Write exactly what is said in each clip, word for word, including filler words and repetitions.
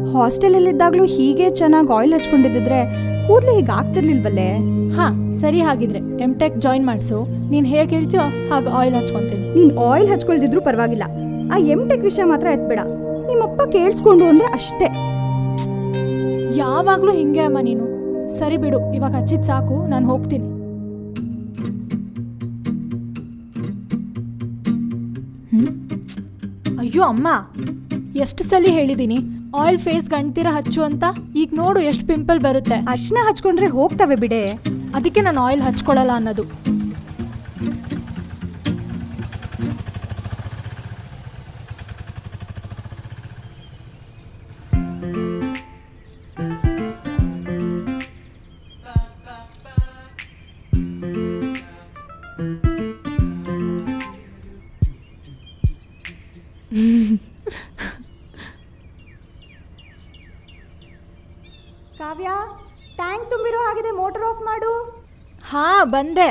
ಹಾಸ್ಟೆಲಲ್ಲಿದ್ದಾಗಲೂ ಹೀಗೆ ಚೆನ್ನಾಗಿ ಆಯಿಲ್ ಹಚ್ಕೊಂಡಿದ್ದಿದ್ರೆ ಕೂದಲು ಹೀಗೆ ಆಗ್ತಿರ್ಲಿಲ್ವಲ್ಲೇ? ಹಾಂ ಸರಿ, ಹಾಗಿದ್ರೆ ಎಮ್ ಟೆಕ್ ಜಾಯಿನ್ ಮಾಡಿಸು. ನೀನು ಹೇಗೆ ಹೇಳ್ತೀಯೋ ಹಾಗೆ ಆಯಿಲ್ ಹಚ್ಕೊತೀನಿ. ನೀನು ಆಯಿಲ್ ಹಚ್ಕೊಳ್ದಿದ್ರು ಪರವಾಗಿಲ್ಲ, ಆ ಎಮ್ ಟೆಕ್ ವಿಷಯ ಮಾತ್ರ ಎತ್ಬೇಡ. ನಿಮ್ಮಪ್ಪ ಕೇಳಿಸ್ಕೊಂಡು ಅಂದರೆ ಅಷ್ಟೇ. ಯಾವಾಗಲೂ ಹಿಂಗೆ ಅಮ್ಮ ನೀನು. ಸರಿ ಬಿಡು, ಇವಾಗ ಹಚ್ಚಿದ ಸಾಕು, ನಾನು ಹೋಗ್ತೀನಿ. ಅಯ್ಯೋ ಅಮ್ಮ, ಎಷ್ಟು ಸಲ ಹೇಳಿದ್ದೀನಿ ಆಯಿಲ್ ಫೇಸ್ ಗಂಟಿರ ಹಚ್ಚು ಅಂತ. ಈಗ ನೋಡು ಎಷ್ಟು ಪಿಂಪಲ್ ಬರುತ್ತೆ. ಅರ್ಶಿನ ಹಚ್ಕೊಂಡ್ರೆ ಹೋಗ್ತವೆ ಬಿಡೆ. ಅದಕ್ಕೆ ನಾನು ಆಯಿಲ್ ಹಚ್ಕೊಳ್ಳಲ್ಲ ಅನ್ನೋದು. ಕಾವ್ಯ, ಟ್ಯಾಂಕ್ ತುಂಬಿರೋ ಹಾಗಿದೆ, ಮೋಟರ್ ಆಫ್ ಮಾಡು. ಹಾ ಬಂದೆ.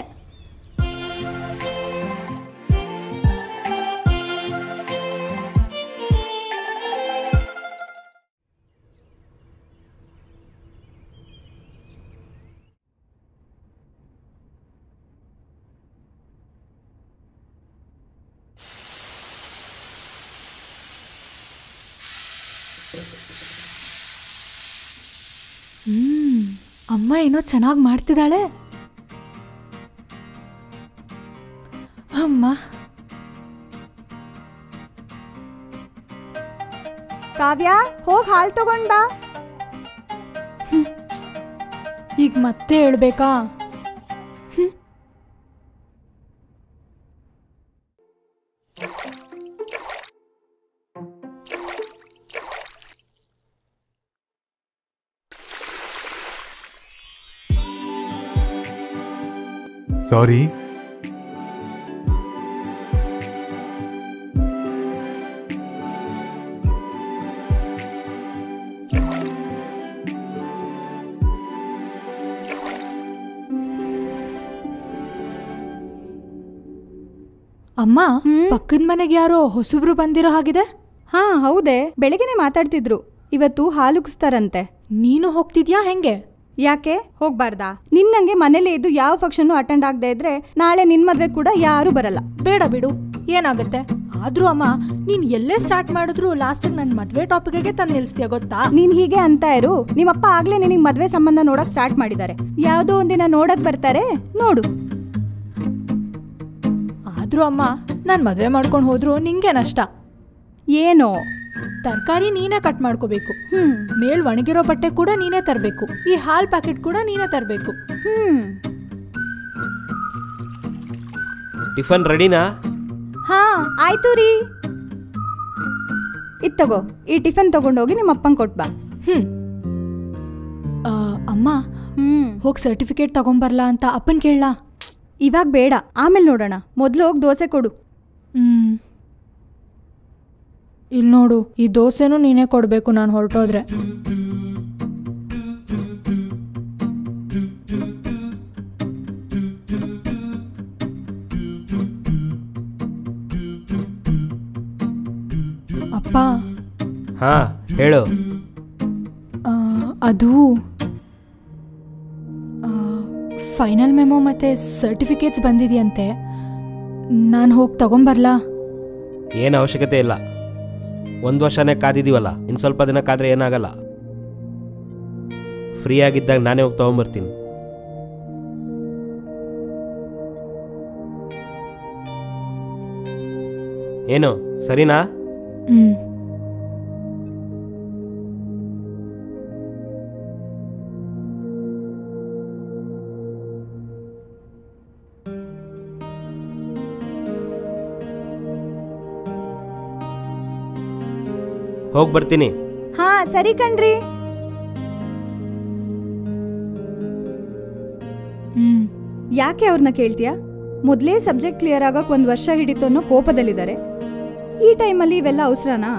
ಹ್ಮ್ ಅಮ್ಮ ಏನೋ ಚೆನ್ನಾಗಿ ಮಾಡ್ತಿದ್ದಾಳೆ. ಅಮ್ಮ ಕಾವ್ಯ, ಹೋಗಿ ಹಾಲು ತಗೊಂಡ್ ಬಾ. ಈಗ ಮತ್ತೆ ಹೇಳ್ಬೇಕಾ? ಸಾರಿ. ಅಮ್ಮ, ಪಕ್ಕದ ಮನೆಗೆ ಯಾರೋ ಹೊಸಬ್ರು ಬಂದಿರೋ ಹಾಗಿದೆ. ಹಾ ಹೌದೇ, ಬೆಳಗ್ಗೆನೆ ಮಾತಾಡ್ತಿದ್ರು. ಇವತ್ತು ಹಾಲುಗಿಸ್ತಾರಂತೆ. ನೀನು ಹೋಗ್ತಿದ್ಯಾ ಹೆಂಗೆ? ಯಾಕೆ ಹೋಗ್ಬಾರ್ದಾ? ನಿನ್ನಂಗೆ ಮನೇಲಿ ಇದ್ದು ಯಾವ ಫಂಕ್ಷನ್ ಅಟೆಂಡ್ ಆಗದೆ ಇದ್ರೆ ನಾಳೆ ನಿನ್ ಮದ್ವೆ ಕೂಡ ಯಾರು ಬರಲ್ಲ. ಬೇಡ ಬಿಡು, ಏನಾಗುತ್ತೆ. ಆದ್ರೂ ಅಮ್ಮ, ನೀನ್ ಎಲ್ಲೇ ಸ್ಟಾರ್ಟ್ ಮಾಡಿದ್ರು ಲಾಸ್ಟ್ ನನ್ ಮದ್ವೆ ಟಾಪಿಕ್ಗೆ ತಂದು ನಿಲ್ಸ್ತೀಯ ಗೊತ್ತಾ? ನೀನ್ ಹೀಗೆ ಅಂತ ಇರು. ನಿಮ್ಮಪ್ಪ ಆಗ್ಲೇ ನಿನಗೆ ಮದ್ವೆ ಸಂಬಂಧ ನೋಡಕ್ ಸ್ಟಾರ್ಟ್ ಮಾಡಿದ್ದಾರೆ. ಯಾವ್ದೋ ಒಂದಿನ ನೋಡಕ್ ಬರ್ತಾರೆ, ನೋಡು. ಆದ್ರೂ ಅಮ್ಮ, ನಾನ್ ಮದ್ವೆ ಮಾಡ್ಕೊಂಡು ಹೋದ್ರು ನಿಂಗೆ ನಷ್ಟ. ಏನೋ ತರಕಾರಿ ನೀನೇ ಕಟ್ ಮಾಡ್ಕೋಬೇಕು. ಹ್ಮ್ ಮೇಲ್ ಒಣಗಿರೋ ಬಟ್ಟೆ ಕೂಡ ನೀನೇ ತರಬೇಕು. ಈ ಹಾಲ್ ಪ್ಯಾಕೆಟ್ ಕೂಡ ನೀನೇ ತರಬೇಕು. ಹ್ಮ್ ಟಿಫನ್ ರೆಡಿನಾ? ಹಾ ಆಯ್ತು ರೀ. ಇದ್ ತಗೋ, ಈ ಟಿಫನ್ ತಗೊಂಡೋಗಿ ನಿಮ್ಮ ಅಪ್ಪಂಗೆ ಕೊಟ್ಬಾ. ಹ್ಮ್ ಅಮ್ಮ, ಹ್ಮ್ ಹೋಗಿ ಸರ್ಟಿಫಿಕೇಟ್ ತಗೊಂಬರ್ಲಾ ಅಂತ ಅಪ್ಪನ್ ಕೇಳಲಾ? ಇವಾಗ ಬೇಡ, ಆಮೇಲೆ ನೋಡೋಣ. ಮೊದಲು ಹೋಗಿ ದೋಸೆ ಕೊಡು. ಹ್ಮ್ ಇಲ್ಲಿ ನೋಡು, ಈ ದೋಸೆನೂ ನೀನೇ ಕೊಡಬೇಕು ನಾನು ಹೊರಟೋದ್ರೆ. ಅಪ್ಪ. ಹಾ ಹೇಳು. ಅದು ಫೈನಲ್ ಮೆಮೊ ಮತ್ತು ಸರ್ಟಿಫಿಕೇಟ್ಸ್ ಬಂದಿದೆಯಂತೆ. ನಾನು ಹೋಗಿ ತಗೊಂಬರ್ಲಾ? ಏನು ಅವಶ್ಯಕತೆ ಇಲ್ಲ. ಒಂದು ವರ್ಷನೇ ಕಾದಿದ್ದೀವಲ್ಲ, ಇನ್ನು ಸ್ವಲ್ಪ ದಿನ ಕಾದ್ರೆ ಏನಾಗಲ್ಲ. ಫ್ರೀ ಆಗಿದ್ದಾಗ ನಾನೇ ಹೋಗಿ ತೊಗೊಂಬರ್ತೀನಿ. ಏನು ಸರಿನಾ? ಹ್ಞೂ ಹೋಗಿ ಬರ್ತೀನಿ. ಹಾ ಸರಿ ಕಣ್ರಿ. ಹ್ಮ್ ಯಾಕೆ ಅವ್ರನ್ನ ಕೇಳ್ತೀಯಾ? ಮೊದಲೇ ಸಬ್ಜೆಕ್ಟ್ ಕ್ಲಿಯರ್ ಆಗಕ್ಕೆ ಒಂದು ವರ್ಷ ಹಿಡಿತು ಅನ್ನೋ ಕೋಪದಲ್ಲಿದ್ದಾರೆ. ಈ ಟೈಮಲ್ಲಿ ಇವೆಲ್ಲ ಅವಸರನಾ?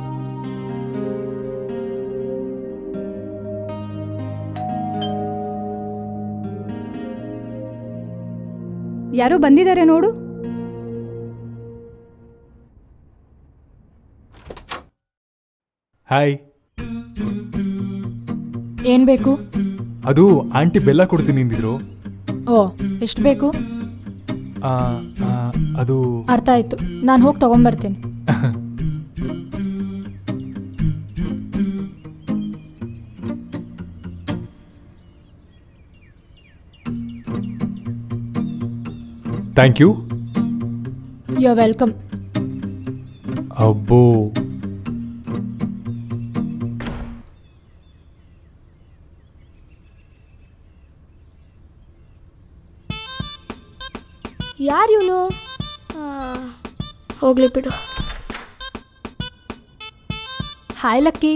ಯಾರೋ ಬಂದಿದ್ದಾರೆ ನೋಡು. ಹಾಯ್. ಏನ್ ಬೇಕು? ಅದು ಆಂಟಿ ಬೆಲ್ಲ ಕೊಡ್ತೀನಿ ಅಂದಿದ್ರು. ಓ, ಎಷ್ಟು ಬೇಕು? ಆ, ಆ, ಅದು ಅರ್ಥ ಆಯ್ತು, ನಾನು ಹೋಗಿ ತಗೊಂಬರ್ತೀನಿ. Thank you. You are welcome. ಅಬ್ಬೋ, ಯಾರು ಇವನು? ಹೋಗ್ಲಿ ಬಿಡು. Hi Lucky.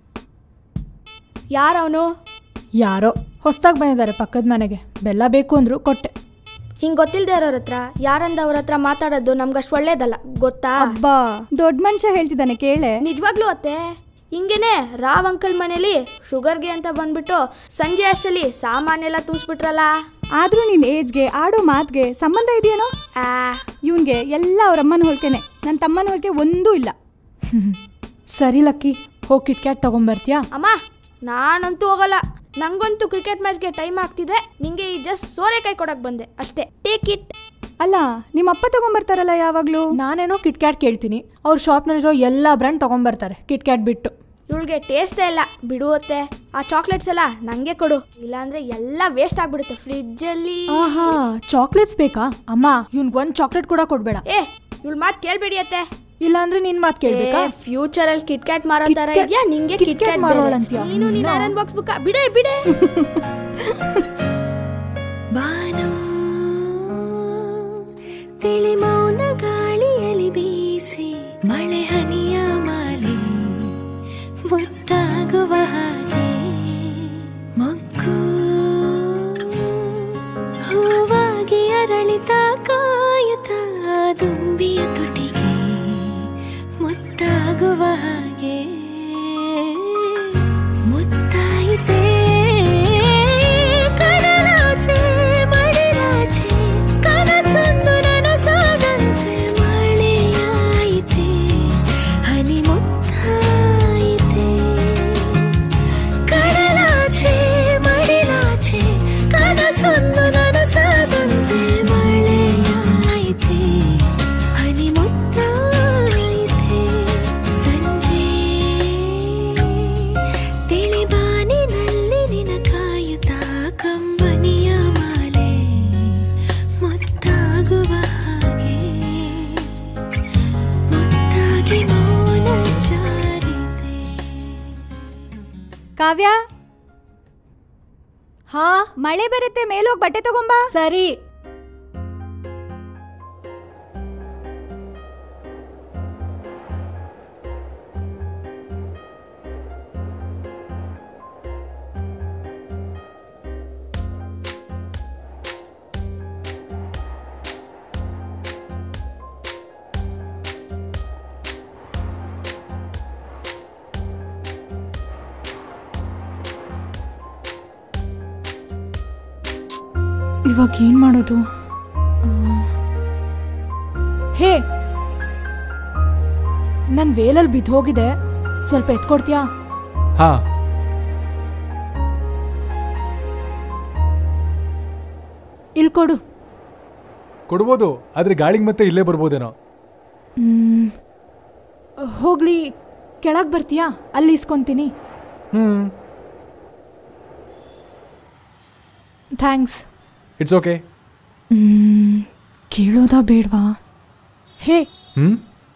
ಯಾರವನು? ಯಾರೋ ಹೊಸ್ದಾಗಿ ಬಂದಿದ್ದಾರೆ ಪಕ್ಕದ ಮನೆಗೆ. ಬೆಲ್ಲ ಬೇಕು ಅಂದ್ರು, ಕೊಟ್ಟೆ. ಹಿಂಗೆ ಗೊತ್ತಿಲ್ಲದೆ ಇರೋರ ಹತ್ರ ಯಾರಂದ ಅವ್ರ ಹತ್ರ ಮಾತಾಡೋದು ನಮ್ಗಷ್ಟು ಒಳ್ಳೇದಲ್ಲ, ಗೊತ್ತಾ? ಅಬ್ಬಾ, ದೊಡ್ಡ ಮನುಷ್ಯ ಹೇಳ್ತಿದ್ದಾನೆ ಕೇಳೆ. ನಿಜವಾಗ್ಲೂ ಅತ್ತೆ, ಹಿಂಗೇನೆ ರಾವ್ ಅಂಕಲ್ ಮನೇಲಿ ಶುಗರ್ಗೆ ಅಂತ ಬಂದ್ಬಿಟ್ಟು ಸಂಜೆ ಅಷ್ಟಲ್ಲಿ ಸಾಮಾನೆಲ್ಲ ಎಲ್ಲ ತುಂಬಿಸ್ಬಿಟ್ರಲ್ಲ. ಆದ್ರೂ ನಿನ್ ಏಜ್ಗೆ ಆಡೋ ಮಾತ್ಗೆ ಸಂಬಂಧ ಇದೆಯೇನೋ? ಆ ಇವನ್ಗೆ ಎಲ್ಲ ಅವ್ರ ಅಮ್ಮನ ಹೋಲ್ಕೆನೆ, ನನ್ನ ತಮ್ಮನ ಹೋಲ್ಕೆ ಒಂದೂ ಇಲ್ಲ. ಸರಿ ಲಕ್ಕಿ, ಹೋಗಿ ಕಿಟ್ಕ್ಯಾಟ್ ತಗೊಂಬರ್ತೀಯಾ? ಅಮ್ಮ, ನಾನಂತೂ ಹೋಗಲ್ಲ. ನಂಗಂತೂ ಕ್ರಿಕೆಟ್ ಮ್ಯಾಚ್ಗೆ ಟೈಮ್ ಆಗ್ತಿದೆ. ನಿಂಗೆ ಈ ಜಸ್ಟ್ ಸೋರೆಕಾಯಿ ಕೊಡಕ್ ಬಂದೆ ಅಷ್ಟೇ. Take it. ಅಲ್ಲ, ನಿಮ್ಮ ಅಪ್ಪ ತಗೊಂಬರ್ತಾರಲ್ಲ ಯಾವಾಗ್ಲೂ. ನಾನೇನೋ ಕಿಟ್ಕ್ಯಾಟ್ ಕೇಳ್ತೀನಿ, ಅವ್ರ ಶಾಪ್ನಲ್ಲಿರೋ ಎಲ್ಲ ಬ್ರ್ಯಾಂಡ್ ತಗೊಂಬರ್ತಾರೆ ಕಿಟ್ಕ್ಯಾಟ್ ಬಿಟ್ಟು. ಇವಳಿಗೆ ಟೇಸ್ಟೇ ಇಲ್ಲ ಬಿಡುತ್ತೆ. ಆ ಚಾಕ್ಲೇಟ್ಸ್ ಎಲ್ಲ ನಂಗೆ ಕೊಡು, ಇಲ್ಲಾಂದ್ರೆ ಎಲ್ಲ ವೇಸ್ಟ್ ಆಗ್ಬಿಡುತ್ತೆ ಫ್ರಿಜ್ಜಲ್ಲಿ. ಆಹಾ, ಚಾಕ್ಲೇಟ್ಸ್ ಬೇಕಾ? ಅಮ್ಮ, ಇವ್ನಿಗೆ ಒಂದು ಚಾಕ್ಲೇಟ್ ಕೂಡ ಕೊಡ್ಬೇಡ. ಏ, ಇವಳು ಮಾತು ಕೇಳ್ಬೇಡಿ ಅತ್ತೆ. ಇಲ್ಲಾಂದ್ರೆ ನಿನ್ ಮಾತು ಕೇಳ್ಬೇಕಾ? ಫ್ಯೂಚರ್ ಅಲ್ಲಿ ಕಿಟ್ ಕ್ಯಾಟ್ ಮಾರೋ ತರ ಇದೆಯಾ ನಿಂಗೆ? ಕಿಟ್ ಕ್ಯಾಟ್ ಮಾರೋಳಂತ್ಯಾ ನೀನು? ನೀನ್ ಐರನ್ ಬಾಕ್ಸ್ ಬುಕ್ ಬಿಡೆ ಬಿಡೆ. ಬಾನು ತಿಳಿ ಮೌನ ಗಾಳಿಯಲ್ಲಿ ಬೀಸಿ ಮಳೆ ಹನಿಯ ಮಾಲೆ ಮುತ್ತಾಗುವ ಹಾಗೆ ಮೊಗ್ಗು ಹೂವಾಗಿ ಅರಳಿತ ಕಾಯುತ್ತ ದುಂಬಿಯ ತುಟಿಗೆ ಮುತ್ತಾಗುವ ಹಾಗೆ ಮುತ್ತಾಯಿತೆ ಕಡಲಾಚೆ ಮಡಿಲಾಚೆ ಕನಸೊಂದು ನನಸಾದಂತೆ ಮಳೆಯಾಯಿತೆ ಹನಿ ಮುತ್ತಾಯಿತೆ ಕಡಲಾಚೆ ಮಡಿಲಾಚೆ ಕನಸೊಂದು ನನಸಾದಂತೆ ಮಳೆಯಾಯಿತೆ ಹನಿ ಮುತ್ತಾಯಿತೆ ಸಂಜೆ ತಿಳಿಬಾನಿನಲ್ಲಿ ನಿನ ಕಾಯುತ್ತಾ ಕಂಬನಿಯ ಮಾಲೆ ಮುತ್ತಾಗುವ ಹಾಗೆ ಮುತ್ತಾಗಿ ಮೌನ ಜಾರಿದೆ. ಕಾವ್ಯ, ಹಾ, ಮಳೆ ಬರುತ್ತೆ, ಮೇಲೋಗಿ ಬಟ್ಟೆ ತಗೊಂಬಾ. ಸರಿ. ಇವಾಗ ಏನ್ ಮಾಡೋದು? ಹೇ, ನನ್ ವೇಲಲ್ಲಿ ಬಿದ್ದು ಹೋಗಿದೆ, ಸ್ವಲ್ಪ ಎತ್ಕೊಡ್ತೀಯಾ? ಹಾ, ಇಲ್ಲಿ ಕೊಡು. ಕೊಡ್ಬೋದು, ಆದ್ರೆ ಗಾಳಿಗೆ ಮತ್ತೆ ಇಲ್ಲೇ ಬರ್ಬೋದೇನೋ. ಹ್ಮ್, ಹೋಗ್ಲಿ, ಕೆಳಗೆ ಬರ್ತೀಯಾ? ಅಲ್ಲಿ ಇಸ್ಕೊಂತೀನಿ. Hmm, thanks. It's okay. ಕೇಳೋದಾ ಬೇಡವಾ? ಹೇ, ಹ್ಮ್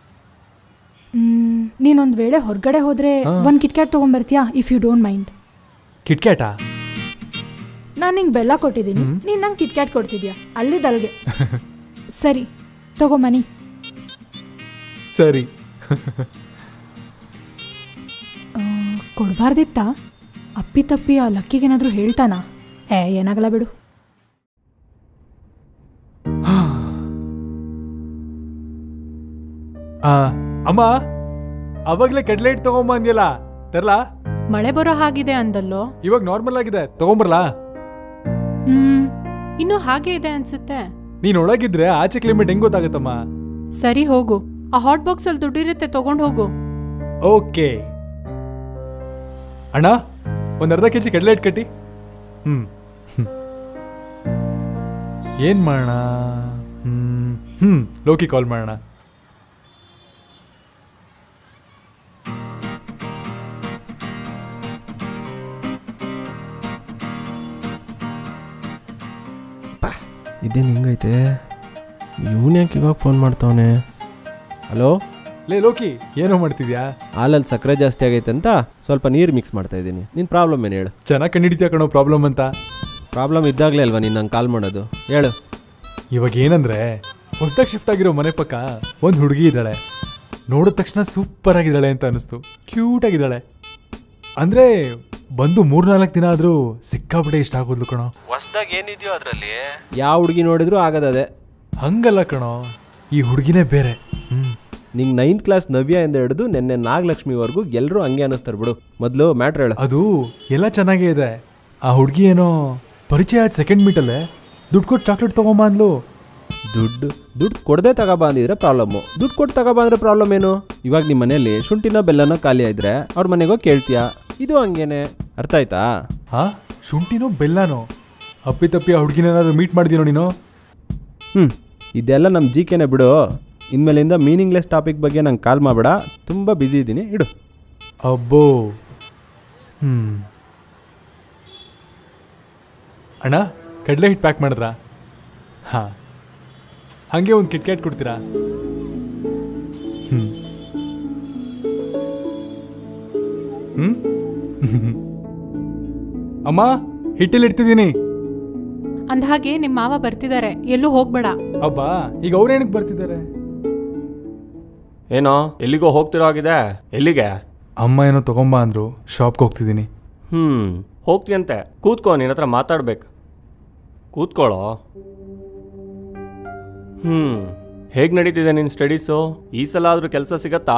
ನೀನೊಂದು ವೇಳೆ ಹೊರಗಡೆ ಹೋದ್ರೆ ಒಂದು ಕಿಟ್ಕ್ಯಾಟ್ ತೊಗೊಂಬರ್ತೀಯಾ? If you don't mind. ಕಿಟ್ಕ್ಯಾಟಾ? ನಾನು ನಿಂಗೆ ಬೆಲ್ಲ ಕೊಟ್ಟಿದ್ದೀನಿ, ನೀನು ನಂಗೆ ಕಿಟ್ಕ್ಯಾಟ್ ಕೊಡ್ತಿದ್ಯಾ? ಅಲ್ಲಿದ್ದಲ್ಗೆ. ಸರಿ, ತಗೊಂಬನಿ. ಸರಿ. ಕೊಡಬಾರ್ದಿತ್ತಾ? ಅಪ್ಪಿ ತಪ್ಪಿ ಆ ಲಕ್ಕಿಗೇನಾದರೂ ಹೇಳ್ತಾನಾ? ಏ, ಏನಾಗಲ್ಲ ಬಿಡು. ಅಮ್ಮ, ಅವಾಗ್ಲೇ ಕಡ್ಲೆಟ್ ತಗೊಂಬ ಅಂದ್ಯಲ್ಲ, ತರ್ಲಾ? ಮಳೆ ಬರೋ ಹಾಗಿದೆ ಅಂದಲ್ಲೋ. ಇವಾಗ ನಾರ್ಮಲ್ ಆಗಿದೆ, ತಗೊಂಬರ್ಲಾ? ಹ್ಮ್, ಇನ್ನು ಹಾಗೆ ಇದೆ ಅನ್ಸುತ್ತೆ. ನೀನ್ ಒಳಗಿದ್ರೆ ಆಚೆ ಕ್ಲೈಮೇಟ್ ಹೆಂಗ್ ಗೊತ್ತಾಗತ್ತಮ್ಮ? ಸರಿ, ಹೋಗು. ಆ ಹಾಟ್ ಬಾಕ್ಸ್ ಅಲ್ಲಿ ದುಡ್ಡಿರುತ್ತೆ, ತಗೊಂಡ್ ಹೋಗು. ಓಕೆ ಅಣ್ಣ. ಒಂದು ಅರ್ಧ ಕೆ ಜಿ ಕಡಲೆ ಹಿಟ್ಟು ಕಟ್ಟಿ. ಹ್ಞೂ ಏನು ಮಾಡೋಣ? ಹ್ಞೂ ಹ್ಞೂ ಲೋಕಿ ಕಾಲ್ ಮಾಡೋಣ. ಇದೇನು ಹಿಂಗೈತೆ? ಇವನು ಯಾಕೆ ಇವಾಗ ಫೋನ್ ಮಾಡ್ತಾವನೆ? ಹಲೋ ಲೇ ಲೋಕಿ, ಏನೋ ಮಾಡ್ತಿದ್ಯಾ? ಹಾಲಲ್ಲಿ ಸಕ್ಕರೆ ಜಾಸ್ತಿ ಆಗೈತೆ ಅಂತ ಸ್ವಲ್ಪ ನೀರು ಮಿಕ್ಸ್ ಮಾಡ್ತಾ ಇದ್ದೀನಿ. ನಿನ್ನ ಪ್ರಾಬ್ಲಮ್ ಏನು ಹೇಳು? ಚೆನ್ನಾಗಿ ಕಂಡಿಡಿದ್ಯಾ ಕಣೋ ಪ್ರಾಬ್ಲಮ್ ಅಂತ. ಪ್ರಾಬ್ಲಮ್ ಇದ್ದಾಗಲೇ ಅಲ್ವಾ ನೀನು ನಂಗೆ ಕಾಲ್ ಮಾಡೋದು? ಹೇಳು. ಇವಾಗ ಏನಂದರೆ, ಹೊಸದಾಗಿ ಶಿಫ್ಟ್ ಆಗಿರೋ ಮನೆ ಪಕ್ಕ ಒಂದು ಹುಡುಗಿ ಇದ್ದಾಳೆ. ನೋಡಿದ ತಕ್ಷಣ ಸೂಪರ್ ಆಗಿದ್ದಾಳೆ ಅಂತ ಅನ್ನಿಸ್ತು. ಕ್ಯೂಟ್ ಆಗಿದ್ದಾಳೆ. ಅಂದರೆ ಬಂದು ಮೂರ್ನಾಲ್ಕು ದಿನ ಆದರೂ ಸಿಕ್ಕಾಬಿಟ್ಟೆ ಇಷ್ಟ ಆಗೋದ್ಲು ಕಣೋ. ಹೊಸದಾಗಿ ಏನಿದೆಯೋ ಅದರಲ್ಲಿ ಯಾವ ಹುಡುಗಿ ನೋಡಿದ್ರು ಆಗದದೆ. ಹಂಗಲ್ಲ ಕಣೋ, ಈ ಹುಡುಗಿನೇ ಬೇರೆ. ಹ್ಞೂ ನಿಂಗೆ ನೈನ್ತ್ ಕ್ಲಾಸ್ ನವ್ಯ ಎಂದು ಹಿಡಿದು ನೆನ್ನೆ ನಾಗಲಕ್ಷ್ಮಿವರೆಗೂ ಎಲ್ಲರೂ ಹಂಗೆ ಅನ್ನಿಸ್ತಾರೆ ಬಿಡು. ಮೊದಲು ಮ್ಯಾಟ್ರ್ ಹೇಳು. ಅದು ಎಲ್ಲ ಚೆನ್ನಾಗೇ ಇದೆ. ಆ ಹುಡುಗಿ ಏನೋ ಪರಿಚಯ ಆದ ಸೆಕೆಂಡ್ ಮೀಟಲ್ಲೇ ದುಡ್ಡು ಕೊಟ್ಟು ಚಾಕ್ಲೇಟ್ ತೊಗೊಂಬ ಅಂದ್ಲು. ದುಡ್ಡು ದುಡ್ಡು ಕೊಡದೆ ತಗೊಬಾ ಅಂದಿದ್ರೆ ಪ್ರಾಬ್ಲಮ್ಮು. ದುಡ್ಡು ಕೊಟ್ಟು ತಗೊಬಾ ಅಂದ್ರೆ ಪ್ರಾಬ್ಲಮ್ ಏನು? ಇವಾಗ ನಿಮ್ಮ ಮನೆಯಲ್ಲಿ ಶುಂಠಿನೋ ಬೆಲ್ಲನೋ ಖಾಲಿ ಆಯಿದ್ರೆ ಅವ್ರ ಮನೆಗೋ ಕೇಳ್ತೀಯಾ. ಇದು ಹಂಗೇನೆ, ಅರ್ಥ ಆಯ್ತಾ? ಹಾಂ, ಶುಂಠಿನೋ ಬೆಲ್ಲನೋ? ಅಪ್ಪಿ ತಪ್ಪಿ ಆ ಹುಡುಗಿನೇನಾದ್ರು ಮೀಟ್ ಮಾಡಿದೀನೋ ನೀನು? ಹ್ಞೂ ಇದೆಲ್ಲ ನಮ್ಮ ಜಿ ಕೆನೆ ಬಿಡು. ಇನ್ಮೇಲಿಂದ ಮೀನಿಂಗ್ಲೆಸ್ ಟಾಪಿಕ್ ಬಗ್ಗೆ ನಂಗೆ ಕಾಲ್ ಮಾಡಬೇಡ. ತುಂಬ ಬ್ಯುಸಿ ಇದ್ದೀನಿ, ಇಡು. ಅಬ್ಬೋ. ಹ್ಞೂ ಅಣ್ಣ, ಕಡಲೆ ಹಿಟ್ಟು ಪ್ಯಾಕ್ ಮಾಡಿದ್ರಾ? ಹಾಂ, ಹಾಗೆ ಒಂದು ಕಿಟ್ಕ್ಯಾಟ್ ಕೊಡ್ತೀರಾ? ಹ್ಞೂ ಹ್ಞೂ ಅಮ್ಮ, ಹಿಟ್ಟಲ್ಲಿ ಇಡ್ತಿದ್ದೀನಿ. ಅಂದಹಾಗೆ ನಿಮ್ಮ ಮಾವ ಬರ್ತಿದ್ದಾರೆ, ಎಲ್ಲೂ ಹೋಗ್ಬೇಡ. ಅಬ್ಬಾ, ಈಗ ಅವ್ರೇನಕ್ಕೆ ಬರ್ತಿದ್ದಾರೆ? ಏನೋ ಎಲ್ಲಿಗೋ ಹೋಗ್ತಿರೋ ಆಗಿದೆ. ಎಲ್ಲಿಗೆ? ಅಮ್ಮ ಏನೋ ತಗೊಂಬ ಅಂದರು, ಶಾಪ್ಗೆ ಹೋಗ್ತಿದ್ದೀನಿ. ಹ್ಞೂ ಹೋಗ್ತೀಯಂತೆ. ಕೂತ್ಕೋ, ನಿನ್ನ ಹತ್ರ ಮಾತಾಡ್ಬೇಕು. ಕೂತ್ಕೊಳ್ಳೋ. ಹ್ಞೂ ಹೇಗೆ ನಡೀತಿದೆ ನಿನ್ನ ಸ್ಟಡೀಸು? ಈ ಸಲ ಆದರೂ ಕೆಲಸ ಸಿಗತ್ತಾ?